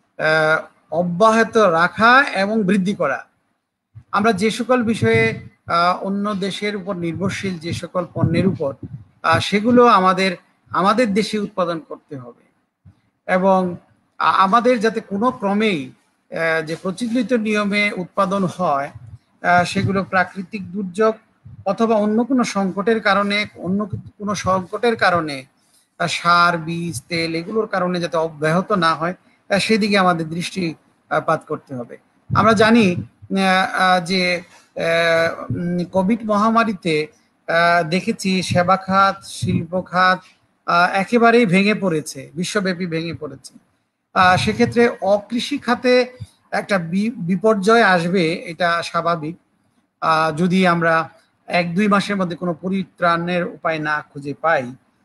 অব্যাহত রাখা এবং বৃদ্ধি করা। আমরা যে সকল বিষয়ে অন্য দেশের উপর নির্ভরশীল, যে সকল পণ্যের উপর, সেগুলো আমাদের আমাদের দেশে উৎপাদন করতে হবে এবং আমাদের যাতে কোনো ক্রমেই যে প্রচলিত নিয়মে উৎপাদন হয় সেগুলো প্রাকৃতিক দুর্যোগ অথবা অন্য কোনো সংকটের কারণে অন্য কোনো সংকটের কারণে সার, বীজ, তেল এগুলোর কারণে যাতে অব্যাহত না হয় সেদিকে আমাদের দৃষ্টিপাত করতে হবে। আমরা জানি যে কোভিড মহামারীতে দেখেছি সেবা খাত, শিল্প খাত একেবারেই ভেঙে পড়েছে, বিশ্বব্যাপী ভেঙে পড়েছে। সেক্ষেত্রে অকৃষি খাতে একটা বিপর্যয় আসবে, এটা স্বাভাবিক। যদি আমরা এক দুই মাসের মধ্যে কোনো পরিত্রাণের উপায় না খুঁজে পাই,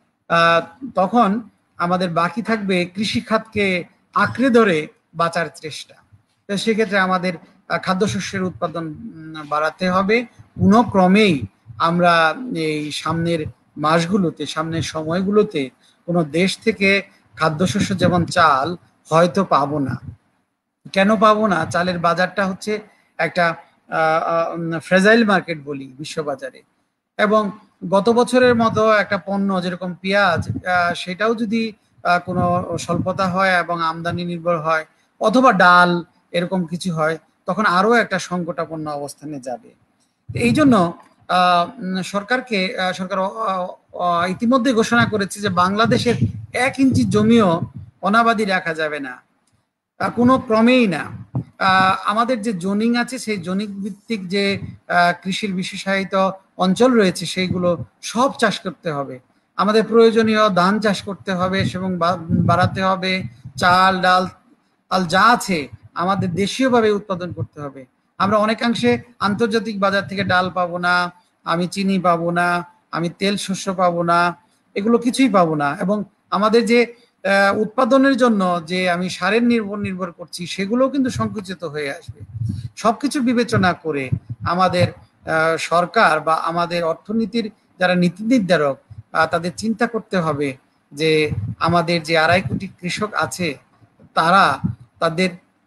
তখন আমাদের বাকি থাকবে কৃষি খাতকে আঁকড়ে ধরে বাঁচার চেষ্টা। সেক্ষেত্রে আমাদের খাদ্যশস্যের উৎপাদন বাড়াতে হবে। কোনো ক্রমেই আমরা এই সামনের মাসগুলোতে, সামনের সময়গুলোতে কোনো দেশ থেকে খাদ্যশস্য যেমন চাল হয়তো পাবো না। কেন পাবো না? চালের বাজারটা হচ্ছে একটা ফ্রেজাইল মার্কেট বলি বিশ্ববাজারে, এবং গত বছরের মতো একটা পণ্য যেরকম পেঁয়াজ, সেটাও যদি কোনো স্বল্পতা হয় এবং আমদানি নির্ভর হয় অথবা ডাল এরকম কিছু হয়, তখন আরো একটা সংকটাপন্ন অবস্থানে যাবে। এই জন্য সরকারকে সরকার ইতিমধ্যে ঘোষণা করেছে যে বাংলাদেশের এক ইঞ্চি জমিও অনাবাদি রাখা যাবে না, কোনো ক্রমেই না। আমাদের যে জোনিং আছে সেই জোনিং ভিত্তিক যে কৃষির বিশেষায়িত অঞ্চল রয়েছে সেইগুলো সব চাষ করতে হবে। আমাদের প্রয়োজনীয় ধান চাষ করতে হবে এবং বাড়াতে হবে। চাল, ডাল আল যা আছে আমাদের দেশীয়ভাবে উৎপাদন করতে হবে। আমরা অনেকাংশে আন্তর্জাতিক বাজার থেকে ডাল পাবো না, আমি চিনি পাবো না, আমি তেল শস্য পাবো না, এগুলো কিছুই পাবো না। এবং আমাদের যে উৎপাদনের জন্য যে আমি সারের নির্ভর নির্ভর করছি সেগুলোও কিন্তু সংকুচিত হয়ে আসবে। সবকিছু বিবেচনা করে আমাদের সরকার বা আমাদের অর্থনীতির যারা নীতি নির্ধারক তাদের চিন্তা করতে হবে যে আমাদের যে আড়াই কোটি কৃষক আছে তারা তাদের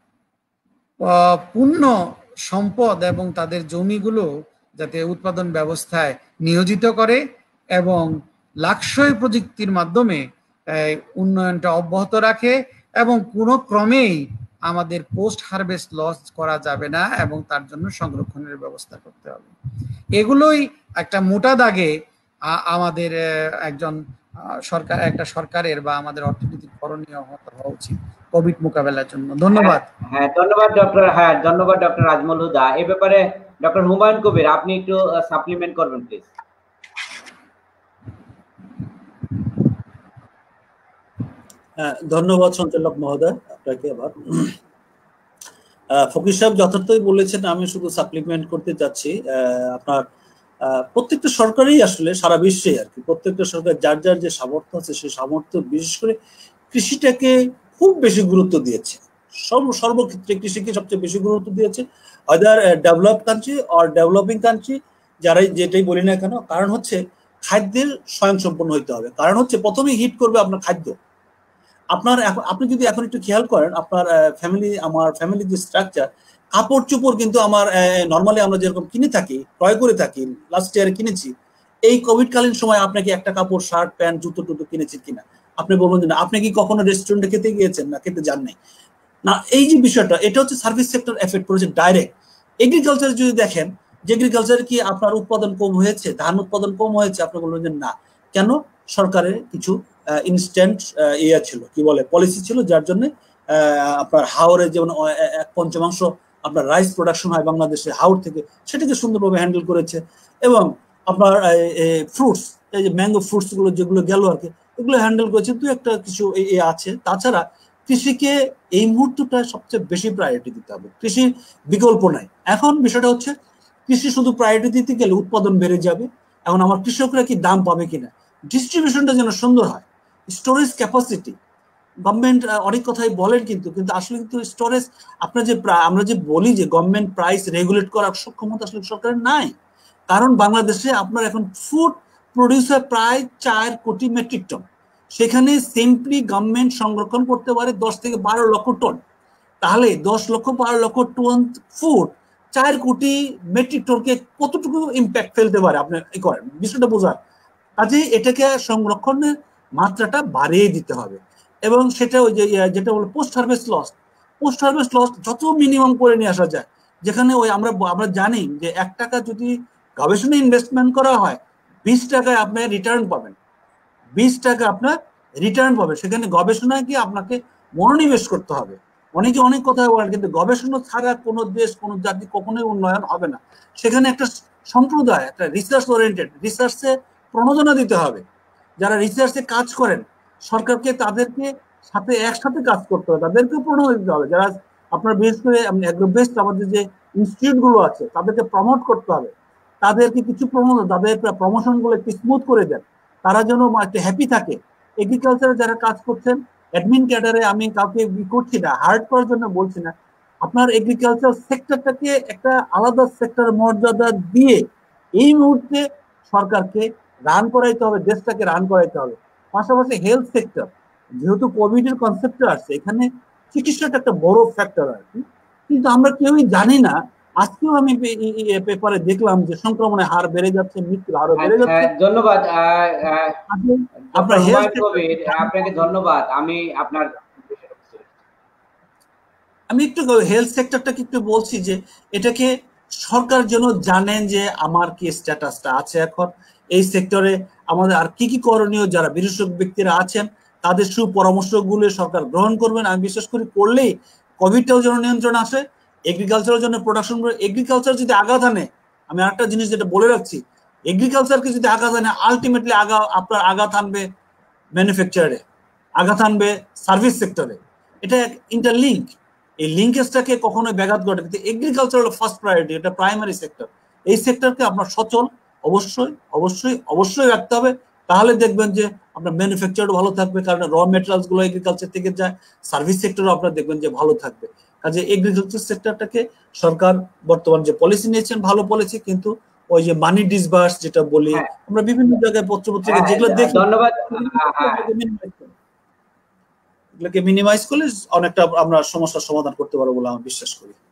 পূর্ণ সম্পদ এবং তাদের জমিগুলো যাতে উৎপাদন ব্যবস্থায় নিয়োজিত করে এবং লাক্সই প্রযুক্তির মাধ্যমে উন্নয়নটা অব্যাহত রাখে এবং কোনো ক্রমেই আমাদের পোস্ট হারভেস্ট লস করা যাবে না এবং তার জন্য সংরক্ষণের ব্যবস্থা করতে হবে। এগুলোই একটা মোটা দাগে আমাদের একজন সরকার একটা সরকারের বা আমাদের অর্থনৈতিক করণীয় হওয়া উচিত কোভিড মোকাবেলার জন্য। ধন্যবাদ। হ্যাঁ, ধন্যবাদ ডক্টর হ্যাঁ ধন্যবাদ ডক্টর আজমল হুদা। এ ব্যাপারে ডক্টর হুমায়ুন কবির আপনি একটু সাপ্লিমেন্ট করবেন প্লিজ। হ্যাঁ, ধন্যবাদ সঞ্চালক মহোদয় আপনাকে। আবার ফকির সাহেব যথার্থই বলেছেন, আমি শুধু সাপ্লিমেন্ট করতে চাচ্ছি। আপনার প্রত্যেকটা সরকারই আসলে সারা বিশ্বে আর কি প্রত্যেকটা সরকার যার যার যে সামর্থ্য আছে সেই সামর্থ্য বিশেষ করে কৃষিটাকে খুব বেশি গুরুত্ব দিয়েছে। সর্ব সর্বক্ষেত্রে কৃষিকে সবচেয়ে বেশি গুরুত্ব দিয়েছে, other develop country or developing country যারাই যেটাই বলি না কেন। কারণ হচ্ছে খাদ্যের স্বয়ংসম্পন্ন হইতে হবে। কারণ হচ্ছে প্রথমেই হিট করবে আপনার খাদ্য। আপনার এখন আপনি যদি এখন একটু খেয়াল করেন আপনার ফ্যামিলি, আমার ফ্যামিলির যে স্ট্রাকচার, কাপড় চোপড় কিন্তু আমার নর্মালি আমরা যেরকম কিনে থাকি, ক্রয় করে থাকি, লাস্ট ইয়ারে কিনেছি, এই কোভিড কালীন সময় আপনাকে একটা কাপড়, শার্ট, প্যান্ট, জুতো টুতো কিনেছেন কিনা? আপনি বলবেন যে না। আপনি কি কখনো রেস্টুরেন্টে খেতে গিয়েছেন? না, খেতে যান নাই। না, এই যে বিষয়টা, এটা হচ্ছে সার্ভিস সেক্টর এফেক্ট করেছে ডাইরেক্ট। এগ্রিকালচার যদি দেখেন যে এগ্রিকালচার কি আপনার উৎপাদন কম হয়েছে, ধান উৎপাদন কম হয়েছে, আপনি বলবেন যে না। কেন? সরকারের কিছু ইনস্ট্যান্ট ইয়ে ছিল, কি বলে, পলিসি ছিল, যার জন্য আপনার হাওড়ে যেমন এক পঞ্চমাংশ আপনার রাইস প্রোডাকশন হয় বাংলাদেশে হাওড় থেকে, সেটাকে সুন্দরভাবে হ্যান্ডেল করেছে। এবং আপনার ফ্রুটস, এই যে ম্যাঙ্গো ফ্রুটস গুলো যেগুলো গেল আর কি, এগুলো হ্যান্ডেল করেছে। দু একটা কিছু এ আছে। তাছাড়া কৃষিকে এই মুহূর্তটা সবচেয়ে বেশি প্রায়োরিটি দিতে হবে, কৃষির বিকল্প নাই। এখন বিষয়টা হচ্ছে কৃষি শুধু প্রায়োরিটি দিতে গেলে উৎপাদন বেড়ে যাবে। এখন আমার কৃষকরা কি দাম পাবে কিনা, ডিস্ট্রিবিউশনটা যেন সুন্দর হয়, স্টোরেজ ক্যাপাসিটি, গভর্নমেন্ট অনেক কথাই বলেন কিন্তু কিন্তু আসলে কিন্তু স্টোরেজ, আপনার যে আমরা যে বলি যে গভর্নমেন্ট প্রাইস রেগুলেট করার সক্ষমতা আসলে সরকারের নাই। কারণ বাংলাদেশে আপনার এখন ফুড প্রডিউসার প্রায় চার কোটি মেট্রিক টন, সেখানে সিম্পলি গভর্নমেন্ট সংরক্ষণ করতে পারে দশ থেকে বারো লক্ষ টন। তাহলে দশ লক্ষ বারো লক্ষ টন ফুড চার কোটি মেট্রিক টনকে কতটুকু ইম্প্যাক্ট ফেলতে পারে আপনি এই করেন, বিষয়টা বোঝার। কাজে এটাকে সংরক্ষণের মাত্রাটা বাড়িয়ে দিতে হবে। এবং সেটা ওই যে যেটা বলে post harvest loss, post harvest loss যত মিনিমাম করে নিয়ে আসা যায়। যেখানে ওই আমরা আমরা জানি যে এক টাকা যদি গবেষণা ইনভেস্টমেন্ট করা হয়, বিশ টাকায় আপনি রিটার্ন পাবেন, বিশ টাকা আপনার রিটার্ন পাবে। সেখানে গবেষণায় কি আপনাকে মনোনিবেশ করতে হবে। অনেকে অনেক কথা বলেন, কিন্তু গবেষণা ছাড়া কোনো দেশ, কোনো জাতি কখনোই উন্নয়ন হবে না। সেখানে একটা সম্প্রদায়, একটা রিসার্চ ওরিয়েন্টেড, রিসার্চে প্রণোদনা দিতে হবে। যারা রিসার্চে কাজ করেন, সরকারকে তাদেরকে সাথে একসাথে কাজ করতে হবে, তাদেরকে প্রণোদনা দিতে হবে। যারা আপনার বিশেষ করে বেস্ট আমাদের যে ইনস্টিটিউট গুলো আছে, তাদেরকে প্রমোট করতে হবে, তাদেরকে কিছু প্রমোশন, তাদের প্রমোশন গুলো একটু স্মুথ করে দেন, তারা যেন একটু হ্যাপি থাকে। এগ্রিকালচারে যারা কাজ করছেন, অ্যাডমিন ক্যাডারে, আমি কাউকে করছি না, হার্ড করার জন্য বলছি না, আপনার এগ্রিকালচার সেক্টরটাকে একটা আলাদা সেক্টর মর্যাদা দিয়ে এই মুহূর্তে সরকারকে রান করাইতে হবে, দেশটাকে রান করাইতে হবে। পাশাপাশি হেলথ সেক্টর, যেহেতু কোভিড এর কনসেপ্ট আসছে, এখানে চিকিৎসাটা একটা বড় ফ্যাক্টর আর কি, কিন্তু আমরা কেউই জানি না। আজকেও আমি পেপারে দেখলাম যে সংক্রমণের হার বেড়ে যাচ্ছে, মৃত্যুর হারও বেড়ে যাচ্ছে। ধন্যবাদ আপনার হেলথ কোভিড, আপনাকে ধন্যবাদ। আমি আপনার আমি একটু হেলথ সেক্টরটাকে একটু বলছি যে এটাকে সরকার যেন জানেন যে আমার কি স্ট্যাটাসটা আছে এখন এই সেক্টরে, আমাদের আর কি কি করণীয়, যারা বিশেষজ্ঞ ব্যক্তিরা আছেন তাদের সুপরামর্শগুলো সরকার গ্রহণ করবেন। আমি বিশ্বাস করি করলেই কোভিডটাও যেন নিয়ন্ত্রণ আসে, এগ্রিকালচারের জন্য প্রোডাকশন, এগ্রিকালচার যদি আঘাত আনে, আমি আরেকটা জিনিস যেটা বলে রাখছি, এগ্রিকালচারকে যদি আঘাত আনে, আলটিমেটলি আগা আপনার আঘাত আনবে ম্যানুফ্যাকচারে, আঘাত আনবে সার্ভিস সেক্টরে। এটা ইন্টারলিঙ্ক, এই লিঙ্কেজটাকে কখনোই ব্যাঘাত ঘটে। কিন্তু এগ্রিকালচার হলো ফার্স্ট প্রায়োরিটি, এটা প্রাইমারি সেক্টর। এই সেক্টরকে আপনার সচল অবশ্যই অবশ্যই অবশ্যই রাখতে হবে। তাহলে দেখবেন যে আপনার ম্যানুফ্যাকচারও ভালো থাকবে, কারণ র মেটেরিয়ালস গুলো এগ্রিকালচার থেকে যায়। সার্ভিস সেক্টরও আপনার দেখবেন যে ভালো থাকবে। কাজে এগ্রিকালচার সেক্টরটাকে সরকার বর্তমান যে পলিসি নিয়েছেন ভালো পলিসি, কিন্তু ওই যে মানি ডিসবার্স যেটা বলি আমরা বিভিন্ন জায়গায় পত্রপত্রিকা যেগুলো দেখি, ধন্যবাদ, এগুলোকে মিনিমাইজ করলে অনেকটা আমরা সমস্যার সমাধান করতে পারবো বলে আমি বিশ্বাস করি।